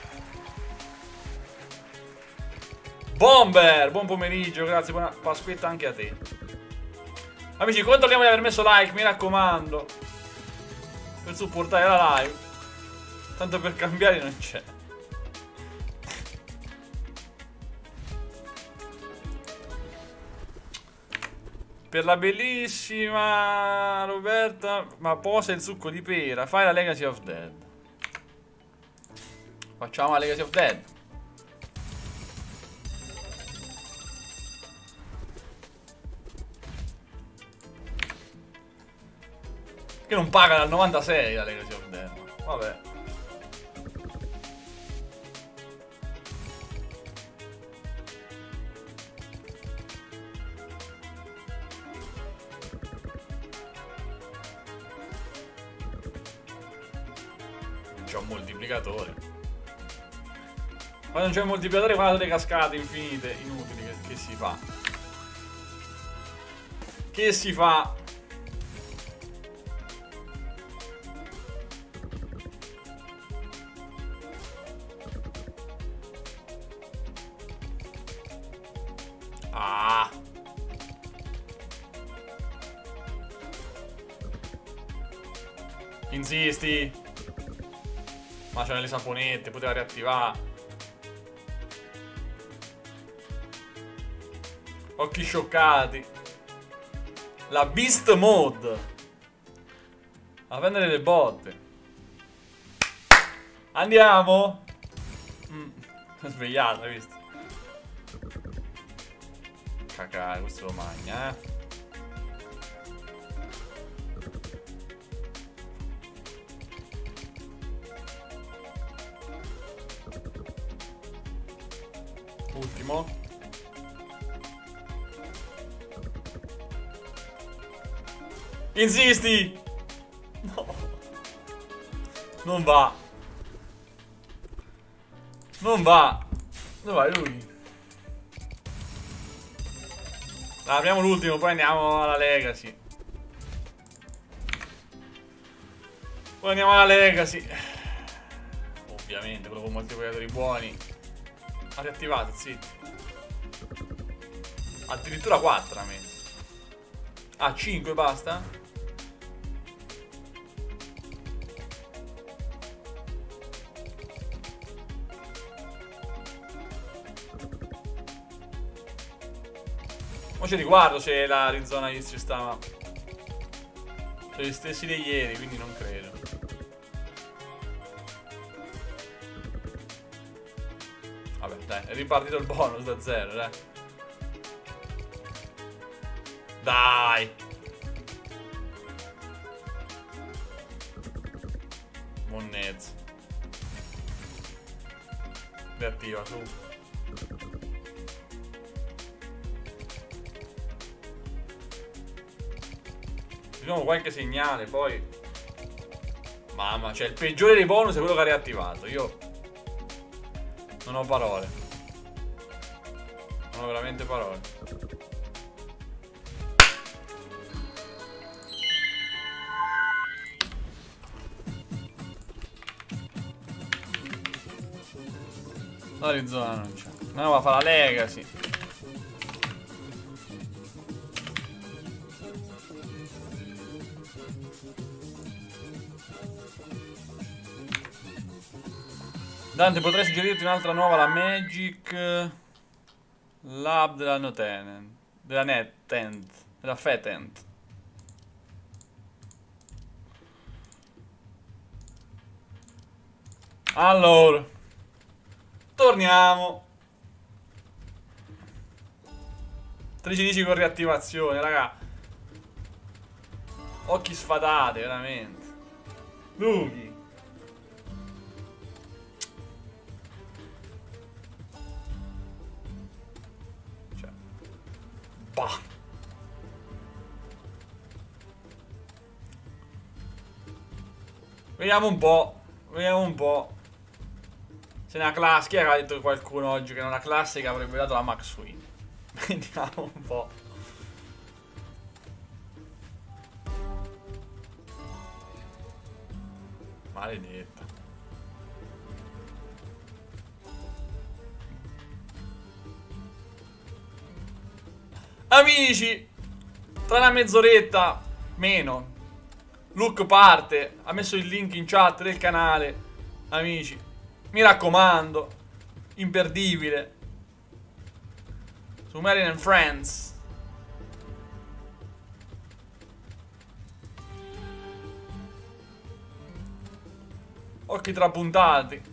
S1: Bomber, buon pomeriggio, grazie, buona Pasquetta anche a te. Amici, controlliamo di aver messo like, mi raccomando. Per supportare la live. Tanto per cambiare non c'è. Per la bellissima Roberta, ma posa il succo di pera. Fai la Legacy of Dead. Facciamo la Legacy of Dead. Che non paga dal 96 la Legacy of Dead. Vabbè. C'è un moltiplicatore. Quando non c'è un moltiplicatore, quando le cascate infinite, inutili, che si fa? Che si fa? Ah! Insisti? Ma c'erano le saponette, poteva riattivare. Occhi scioccati. La Beast Mode. A prendere le botte. Andiamo. Svegliata, hai visto? Cacare, questo lo magna, Ultimo. Insisti! No. Non va. Non va. Dove vai lui? Apriamo l'ultimo, poi andiamo alla Legacy. Poi andiamo alla Legacy. Ovviamente, quello con moltiplicatori buoni. Ha riattivato, zitti. Addirittura 4 ha messo. Ah, 5 basta? Mo ci riguardo se la Arizona East stava. Sono gli stessi di ieri, quindi non credo. Vabbè, dai, è ripartito il bonus da 0, dai. Dai! Monnezza. Riattiva, su. Vediamo qualche segnale, poi. Mamma, cioè il peggiore dei bonus è quello che ha riattivato. Io non ho parole. Non ho veramente parole. Arizona non c'è. No, va a fare la Legacy. Dante, potrei suggerirti un'altra nuova, la Magic Lab della Notenent. Della Netent. Della Fetent. Allora, torniamo. 13 con riattivazione, raga. Occhi sfadate, veramente. Lughi. Cioè. Bah. Vediamo un po'. Vediamo un po'. Se una classe. Chi ha detto qualcuno oggi che è una classe che avrebbe dato la Max Win? Vediamo un po'. Maledetta. Amici, tra una mezz'oretta meno Luke parte. Ha messo il link in chat del canale. Amici, mi raccomando, imperdibile. Sumerian and Friends. Occhi trapuntati.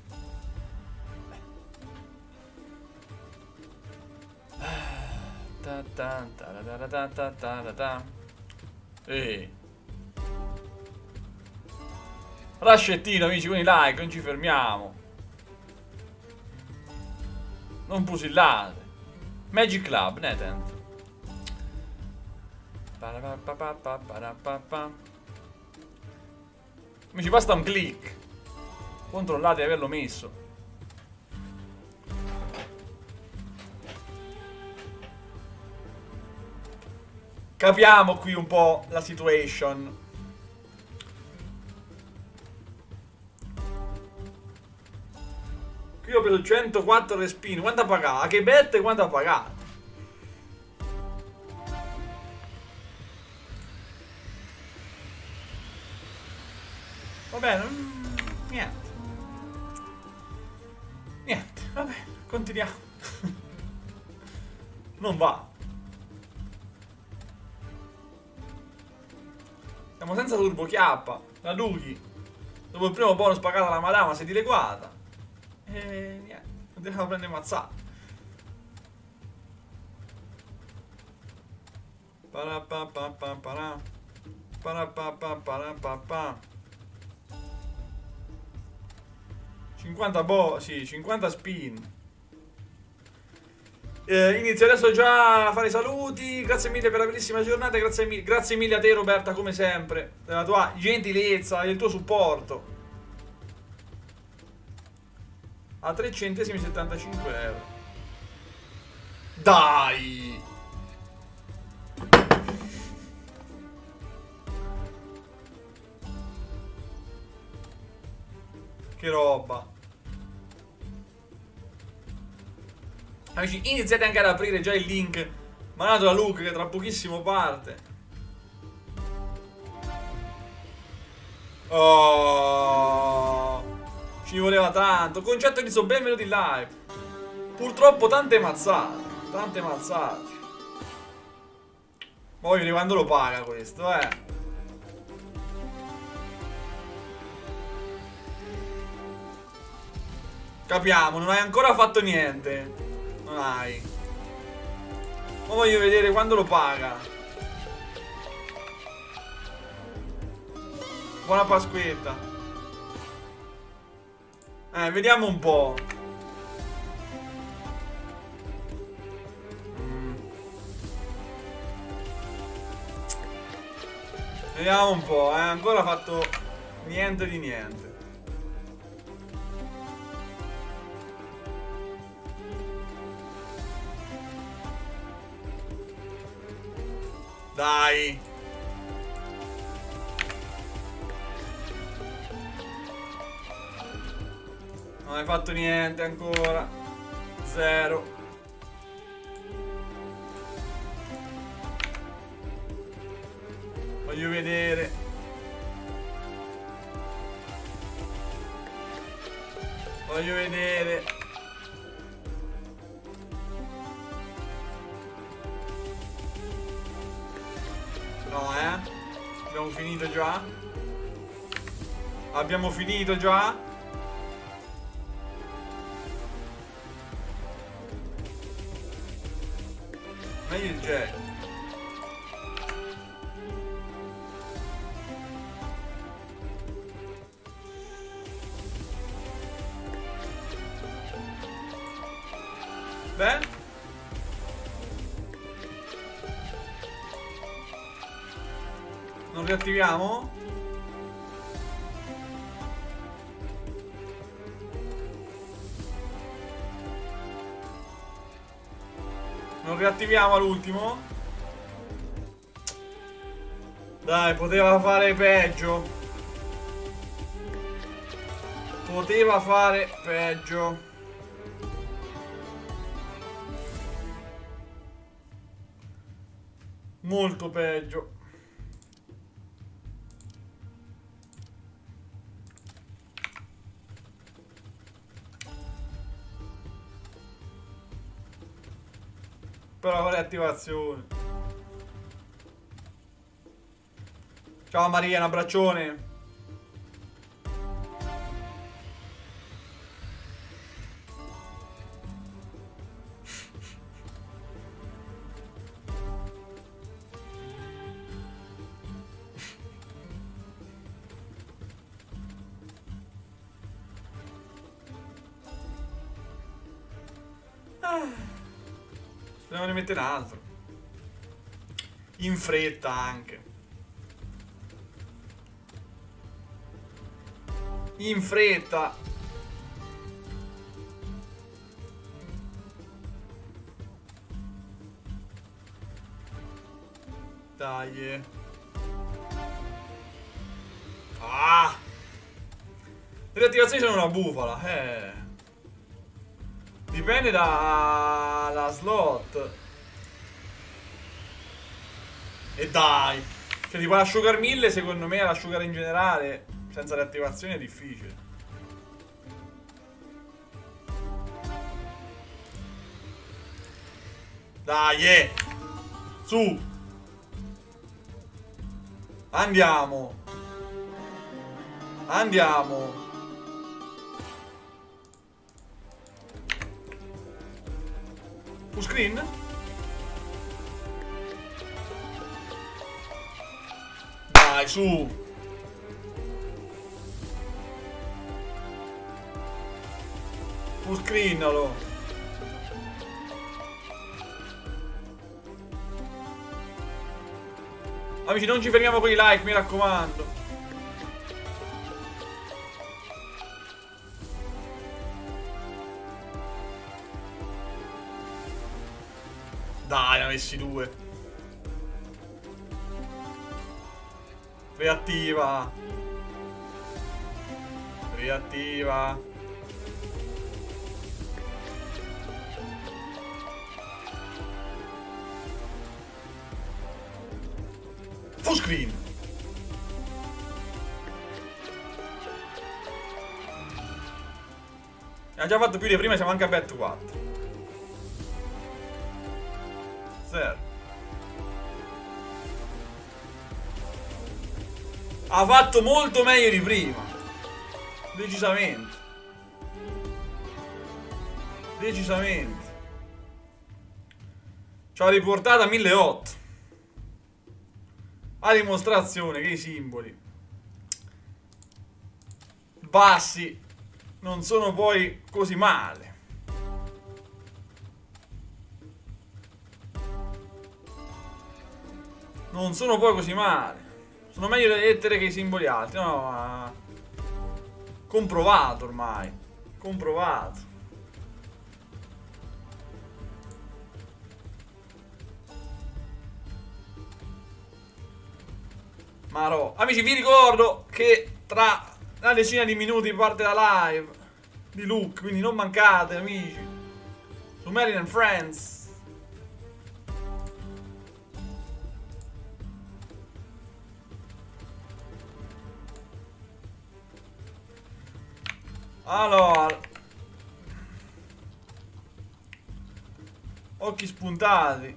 S1: Rascettino, amici, con i like, non ci fermiamo. Non pusillate. Magic Club, Netent. Amici, basta un click. Controllate di averlo messo. Capiamo qui un po' la situation. Qui ho preso 104 respini. Quanto ha pagato? Che bette quanto ha pagato? Va bene. Niente. Niente. Va bene. Continuiamo. Non va. Siamo senza turbo chiappa. La Luchi. Dopo il primo bonus pagata la madama si è dileguata. E niente. Andiamo a prendere mazzata. Parapapapapara. Parapapapapara. 50 sì, 50 spin. Inizio adesso già a fare i saluti. Grazie mille per la bellissima giornata. Grazie mille a te, Roberta, come sempre, della tua gentilezza e del tuo supporto. A 3 centesimi 75 euro. Dai! Che roba. Amici, iniziate anche ad aprire già il link mandato da Luke, che tra pochissimo parte. Oh, ci voleva tanto. Concetto di benvenuti in live. Purtroppo tante mazzate. Tante mazzate. Ma voglio vedere quando lo paga questo, Capiamo, non hai ancora fatto niente. Non hai. Ma voglio vedere quando lo paga. Buona Pasquetta. Vediamo un po'. Vediamo un po', ancora fatto niente di niente. Dai. Non hai fatto niente ancora. Zero. Voglio vedere. Voglio vedere. No, abbiamo finito già? Abbiamo finito già? Meglio il jack. Beh, non riattiviamo? Non riattiviamo all'ultimo? Dai, poteva fare peggio. Poteva fare peggio. Molto peggio. Però la riattivazione. Ciao Maria, un abbraccione. Speriamo ne mette un altro. In fretta anche. In fretta. Dai. Ah! Le attivazioni sono una bufala, Dipende dalla slot. E dai. Cioè tipo l'asciugar 1000 secondo me, l'asciugar in generale senza le attivazioni è difficile. Dai, su. Andiamo. Andiamo. Full screen? Dai, su. Full screen, allora. Amici, non ci fermiamo con i like, mi raccomando. Dai, ne avessi due. Reattiva. Reattiva. Full screen. Ha già fatto più di prima, siamo anche a bet 4. Ha fatto molto meglio di prima. Decisamente. Decisamente. Ci ha riportato a 1800. A dimostrazione che i simboli bassi non sono poi così male. Non sono poi così male. Sono meglio le lettere che i simboli alti. No, ma... comprovato ormai. Comprovato. Ma no. Amici, vi ricordo che tra una decina di minuti parte la live di Luke, quindi non mancate, amici. Su Merlin and Friends. Allora, occhi spuntati.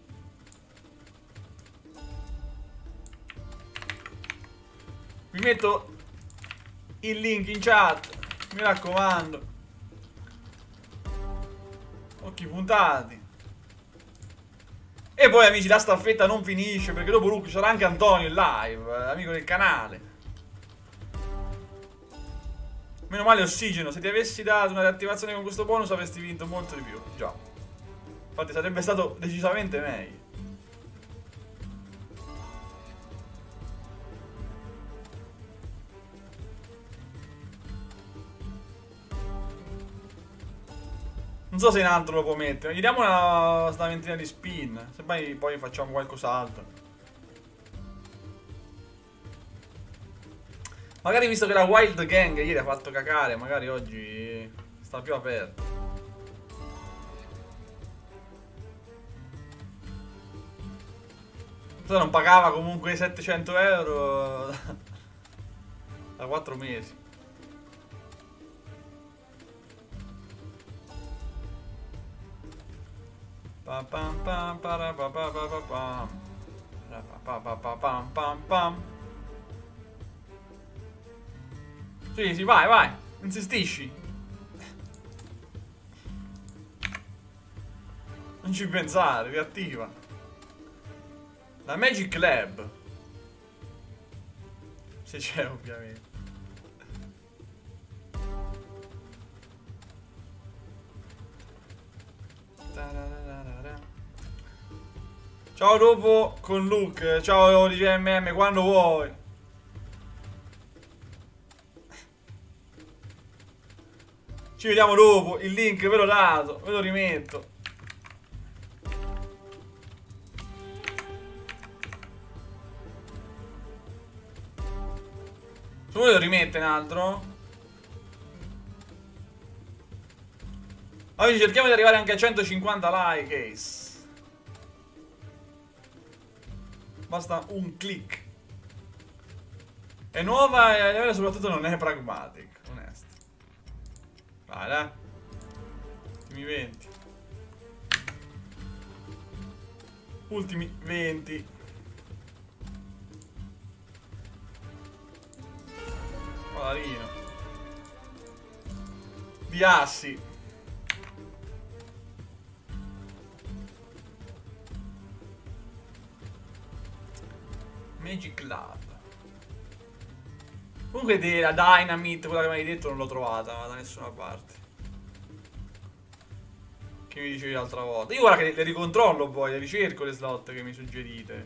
S1: Vi metto il link in chat, mi raccomando. Occhi puntati. E poi amici, la staffetta non finisce, perché dopo Luke sarà anche Antonio in live, amico del canale. Meno male ossigeno, se ti avessi dato una riattivazione con questo bonus avresti vinto molto di più. Già. Infatti sarebbe stato decisamente meglio. Non so se in altro lo può mettere. Gli diamo una ventina di spin. Se poi facciamo qualcos'altro. Magari visto che la Wild Gang ieri ha fatto cacare, magari oggi sta più aperto. Se non pagava comunque 700 euro da 4 mesi. Pam pam pam pam pam pam pam pam. Sì, vai, vai. Insistisci. Non ci pensare, riattiva. La Magic Lab. Se c'è, ovviamente. Ciao dopo con Luke. Ciao DJMM, quando vuoi. Ci vediamo dopo. Il link ve l'ho dato. Ve lo rimetto. Se vuoi lo rimette un altro. Oggi cerchiamo di arrivare anche a 150 like, Ace. Basta un click. È nuova e soprattutto non è pragmatic. Onesto. Vai, dai. Ultimi 20. Ultimi 20. Paladino. Di assi. Magic Lab. Comunque la Dynamite, quella che mi hai detto, non l'ho trovata da nessuna parte. Che mi dicevi l'altra volta. Io guarda che le ricontrollo poi, le ricerco le slot che mi suggerite.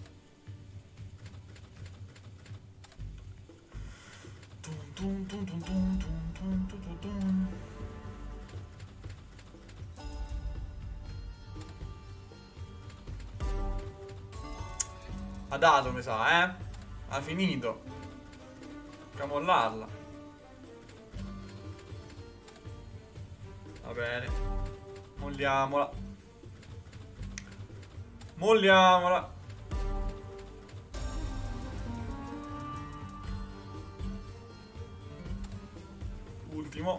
S1: Ha dato, mi sa, eh? Ha finito. Tocca mollarla. Va bene. Molliamola. Molliamola. Ultimo.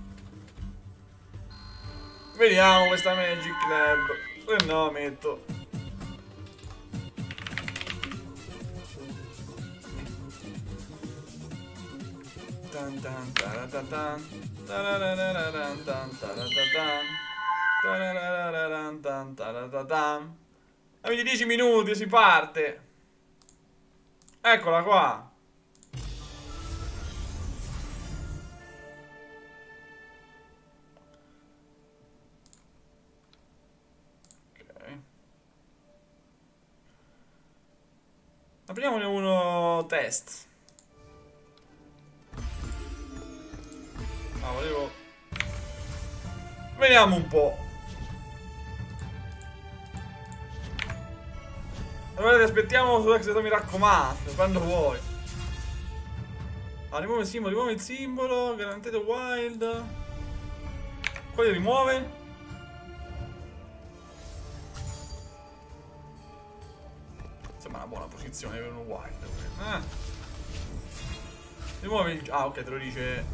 S1: Vediamo questa Magic Lab. Se no metto. Avete 10 minuti, si parte. Eccola qua. Ok. Apriamone uno test. Ah, volevo... Vediamo un po'. Allora ti aspettiamo su Exeto, mi raccomando, quando vuoi. Ah, rimuove il simbolo, garantite wild. Poi rimuove. Sembra una buona posizione per uno wild. Rimuove il... Ah, ok, te lo dice...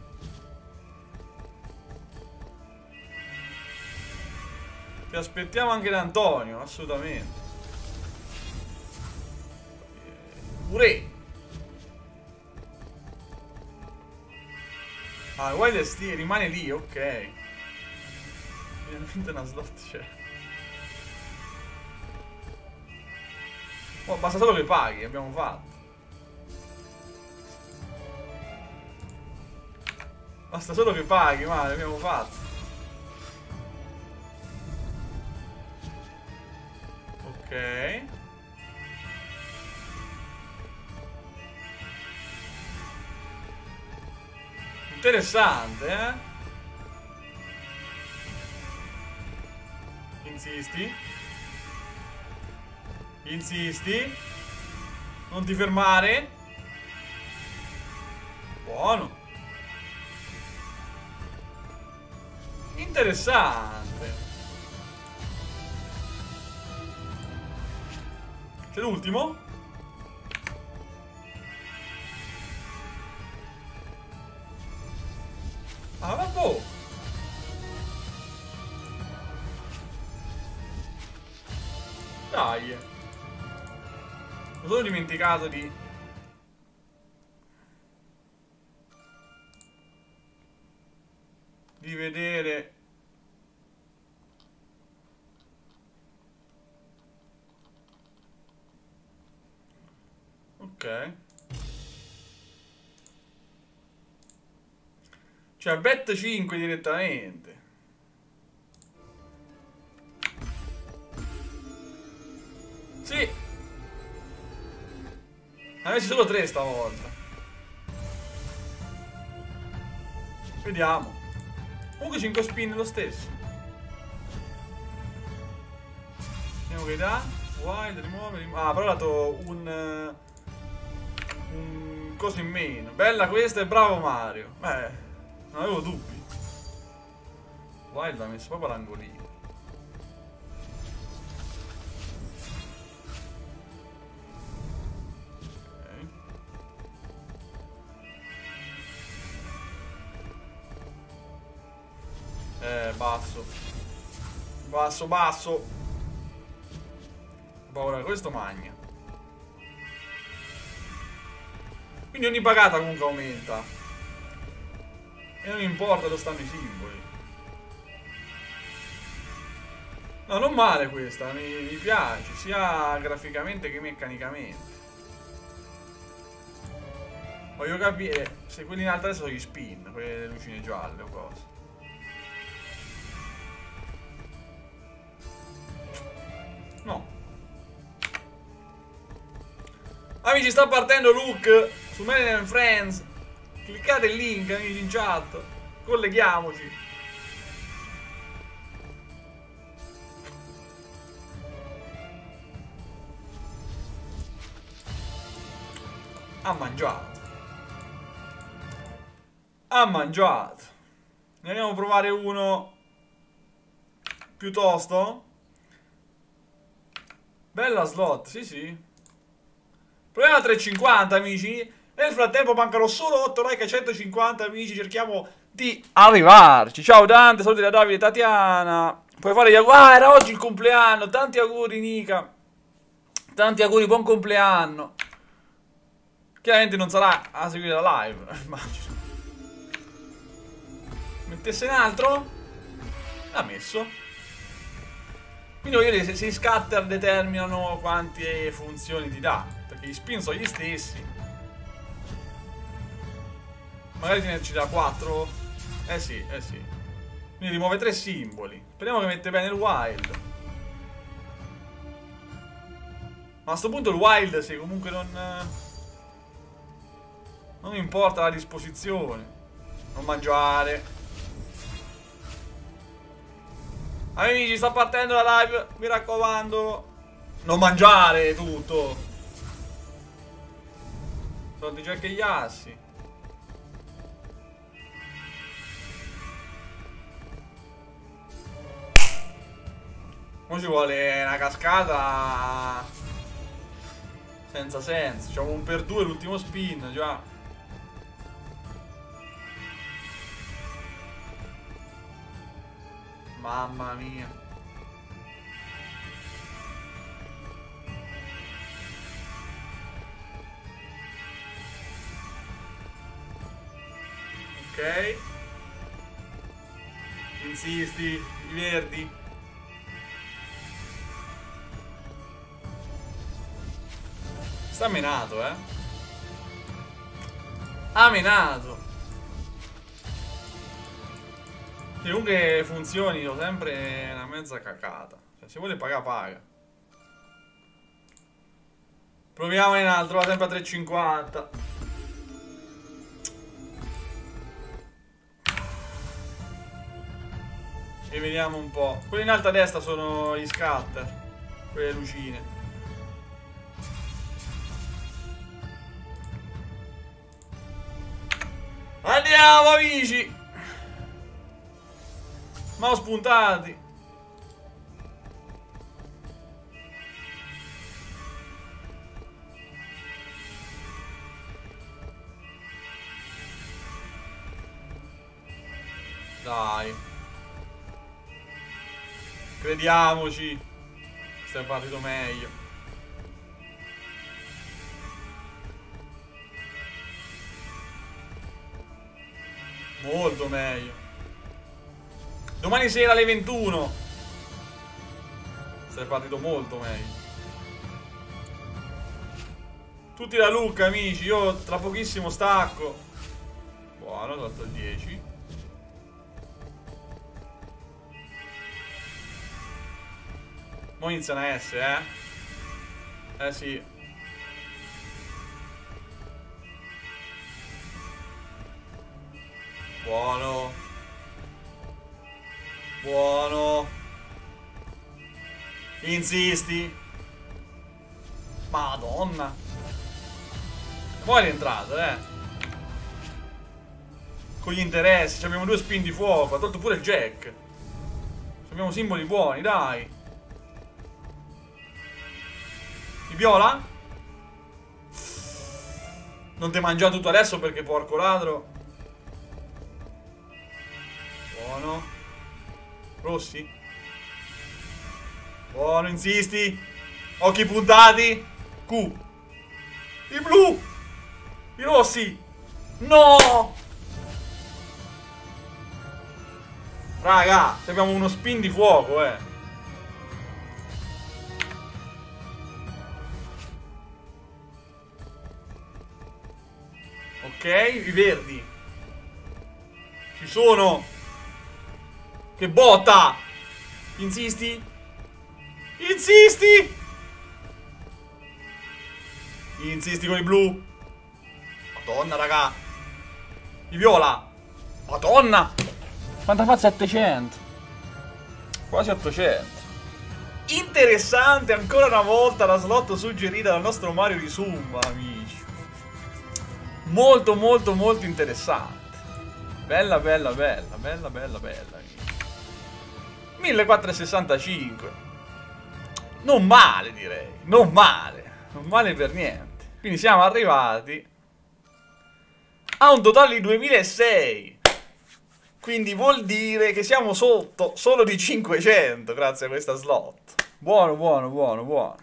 S1: Ti aspettiamo anche da Antonio, assolutamente. Pure. Ah, il wild rimane lì, ok. Finalmente una slot c'è. Oh, basta solo che paghi, abbiamo fatto. Basta solo che paghi, ma abbiamo fatto. Ok. Interessante, eh? Insisti. Insisti. Non ti fermare. Buono. Interessante. C'è l'ultimo? Ah, vabbè. Dai. Mi sono dimenticato di vedere. Ok. Cioè bet 5 direttamente. Sì. Ne ha messi solo 3 stavolta. Vediamo. Comunque 5 spin lo stesso. Vediamo che dà. Wild, rimuove. Ah, però ha dato un coso in meno. Bella questa e bravo Mario. Non avevo dubbi. Wild l'ha messo proprio all'angolino. Basso. Basso, basso. Paura, questo magna. Quindi ogni pagata comunque aumenta. E non importa dove stanno i simboli. No, non male questa, mi piace, sia graficamente che meccanicamente. Voglio capire se quelli in alto adesso sono gli spin, quelle lucine gialle o cosa. No. Amici, sta partendo Luke su Melon Friends. Cliccate il link, amici, in chat. Colleghiamoci. Ha mangiato. Ha mangiato. Ne andiamo a provare uno piuttosto. Bella slot, sì sì. Proviamo a 350, amici. Nel frattempo mancano solo 8 like a 150, amici. Cerchiamo di arrivarci. Ciao Dante, saluti da Davide e Tatiana. Puoi fare gli auguri. Ah, era oggi il compleanno. Tanti auguri, Nica. Tanti auguri, buon compleanno. Chiaramente non sarà a seguire la live, immagino. Mettesse in altro? L'ha messo. Quindi voglio dire, se i scatter determinano quante funzioni ti dà. Perché gli spin sono gli stessi. Magari ci dà 4. Eh sì, eh sì. Quindi rimuove 3 simboli. Speriamo che mette bene il wild. Ma a sto punto il wild, se comunque non importa la disposizione. Non mangiare. Amici, sta partendo la live, mi raccomando. Non mangiare tutto. Soldi già che gli assi. Ora ci vuole una cascata senza senso. C'è un per 2 l'ultimo spin, già. Mamma mia. Ok. Insisti, i verdi. Sta menato, ha menato. Comunque funzioni, sono sempre una mezza cacata. Cioè, se vuole paga, paga. Proviamo in altro, va sempre a 3,50. E vediamo un po'. Quelli in alto a destra sono gli scatter. Quelle lucine. Andiamo, amici! Ma ho spuntati. Dai. Crediamoci. Stai partito meglio. Molto meglio. Domani sera alle 21. Sei partito molto meglio. Tutti da Luca, amici. Io tra pochissimo stacco. Buono, ho dato il 10. Mo iniziano a essere, Eh sì. Buono. Buono. Insisti. Madonna. Poi è entrato, con gli interessi. Abbiamo 2 spin di fuoco. Ha tolto pure il jack. Abbiamo simboli buoni, dai. Ti viola? Non ti mangia tutto adesso perché porco ladro. Buono. Rossi. Buono, insisti. Occhi puntati. Q. I blu. I rossi. No. Raga, abbiamo uno spin di fuoco, Ok, i verdi. Ci sono. Che botta. Insisti. Insisti. Insisti con i blu. Madonna, raga. I viola. Madonna. Quanta fa? 700. Quasi 800. Interessante ancora una volta la slot suggerita dal nostro Mario Risumba, amici. Molto molto molto interessante. Bella bella bella bella bella bella. 1465. Non male, direi. Non male. Non male per niente. Quindi siamo arrivati a un totale di 2006. Quindi vuol dire che siamo sotto solo di 500 grazie a questa slot. Buono, buono, buono, buono.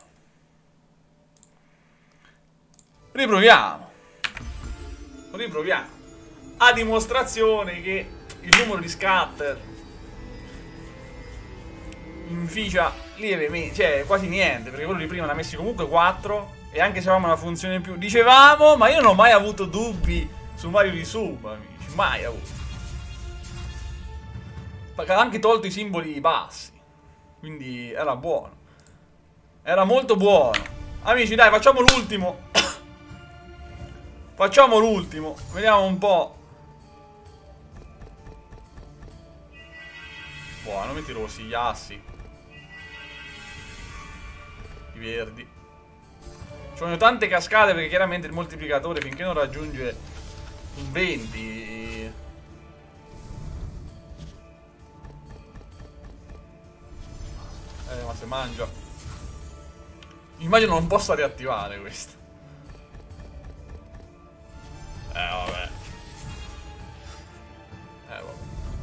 S1: Riproviamo. Riproviamo. A dimostrazione che il numero di scatter inficia lievemente, cioè quasi niente, perché quello di prima ne ha messi comunque 4. E anche se avevamo una funzione in più, dicevamo, ma io non ho mai avuto dubbi su Mario Risumba, amici. Mai avuto. Perché ha anche tolto i simboli bassi. Quindi era buono. Era molto buono. Amici, dai, facciamo l'ultimo. Facciamo l'ultimo. Vediamo un po'. Buono, metti rossi, gli assi. I verdi. Ci vogliono tante cascate perché chiaramente il moltiplicatore finché non raggiunge un 20... ma se mangia. Immagino non possa riattivare questo. Vabbè. Vabbè.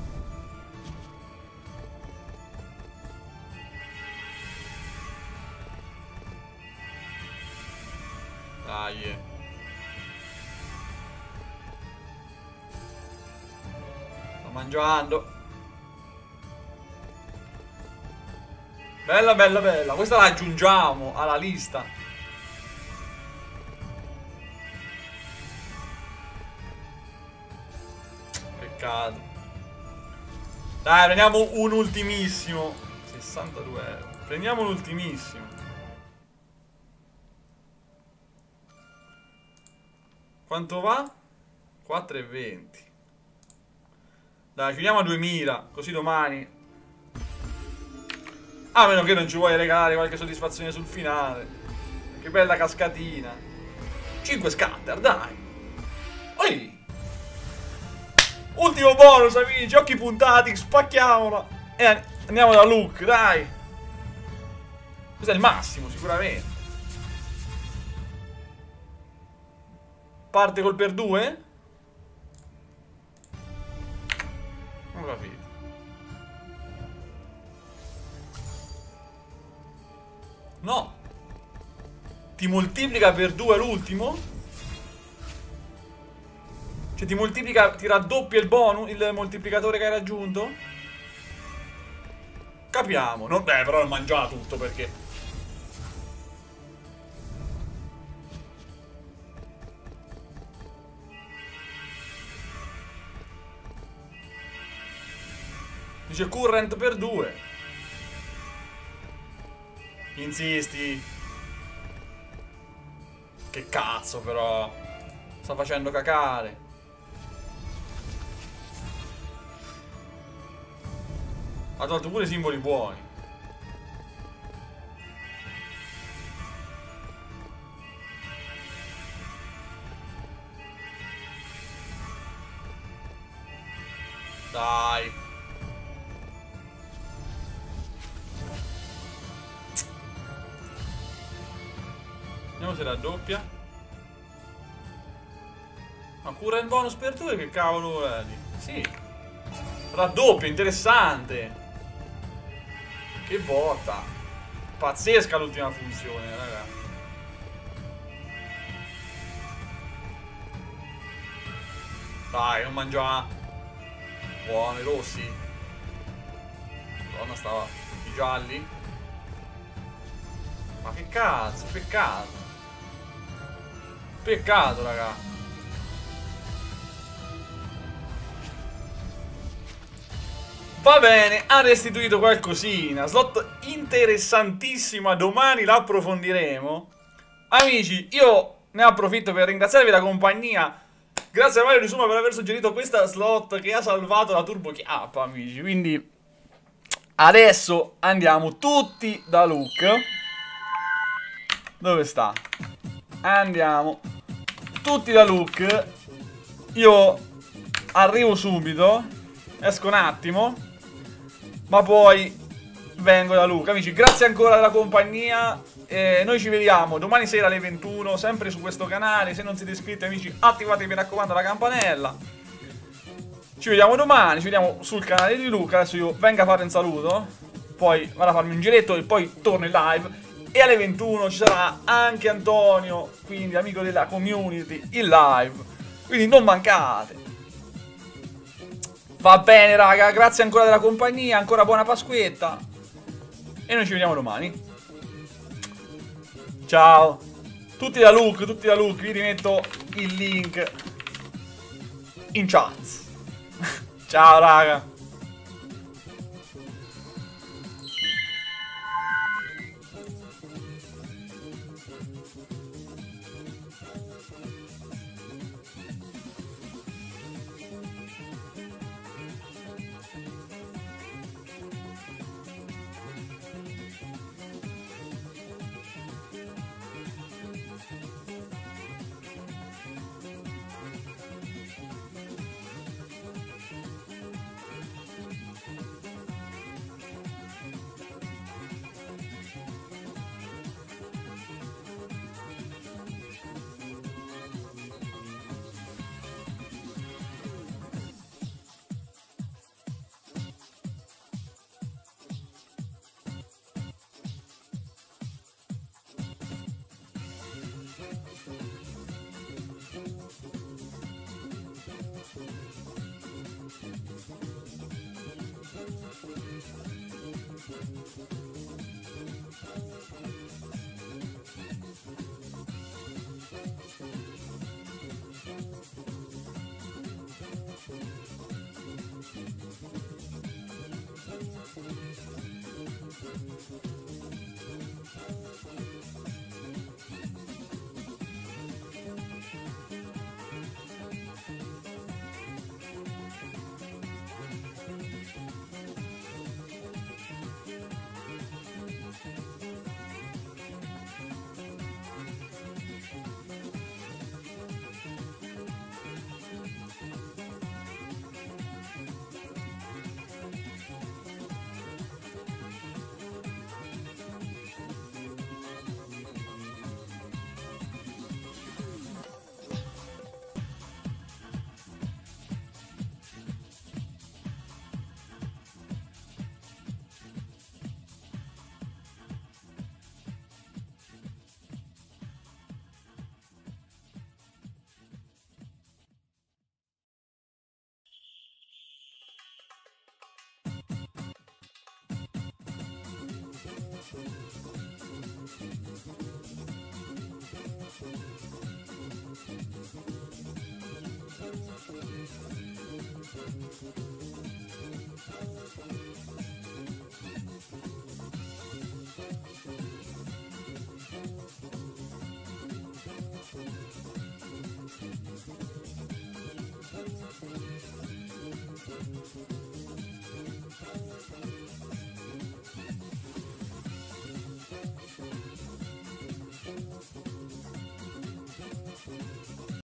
S1: Dai. Sto mangiando. Bella, bella, bella. Questa la aggiungiamo alla lista. Peccato. Dai, prendiamo un ultimissimo. 62 euro. Prendiamo l'ultimissimo. Quanto va? 4,20. Dai, chiudiamo a 2000. Così domani... A meno che non ci vuoi regalare qualche soddisfazione sul finale. Che bella cascatina. 5 scatter, dai. Oi. Ultimo bonus, amici. Occhi puntati, spacchiamola. E andiamo da Luke, dai. Questo è il massimo, sicuramente. Parte col per 2? Non ho capito. No. Ti moltiplica per 2 l'ultimo? Cioè ti moltiplica, ti raddoppia il bonus, il moltiplicatore che hai raggiunto? Capiamo. No, beh, però non mangiava tutto perché... Dice current per 2. Insisti. Che cazzo però. Sta facendo cacare. Ha tolto pure i simboli buoni. Dai. Vediamo se raddoppia. Ma cura il bonus per 2, che cavolo è? Sì. Raddoppia, interessante. Che botta. Pazzesca l'ultima funzione, raga. Dai, non mangia. Buono, i rossi. Madonna, stava. I gialli. Ma che cazzo, peccato. Peccato, raga. Va bene, ha restituito qualcosina. Slot interessantissima. Domani la approfondiremo. Amici, io ne approfitto per ringraziarvi la compagnia. Grazie a Mario Risuma per aver suggerito questa slot che ha salvato la Turbo Chiappa, amici. Quindi adesso andiamo tutti da Luke. Dove sta? Andiamo tutti da Luke. Io arrivo subito. Esco un attimo. Ma poi vengo da Luke. Amici, grazie ancora della compagnia. Noi ci vediamo domani sera alle 21, sempre su questo canale. Se non siete iscritti, amici, attivate, mi raccomando, la campanella. Ci vediamo domani, ci vediamo sul canale di Luca. Adesso io vengo a fare un saluto, poi vado a farmi un giretto e poi torno in live. E alle 21 ci sarà anche Antonio, quindi amico della community, in live. Quindi non mancate. Va bene, raga, grazie ancora della compagnia, ancora buona Pasquetta. E noi ci vediamo domani. Ciao. Tutti da Luke, vi rimetto il link in chat. Ciao, raga.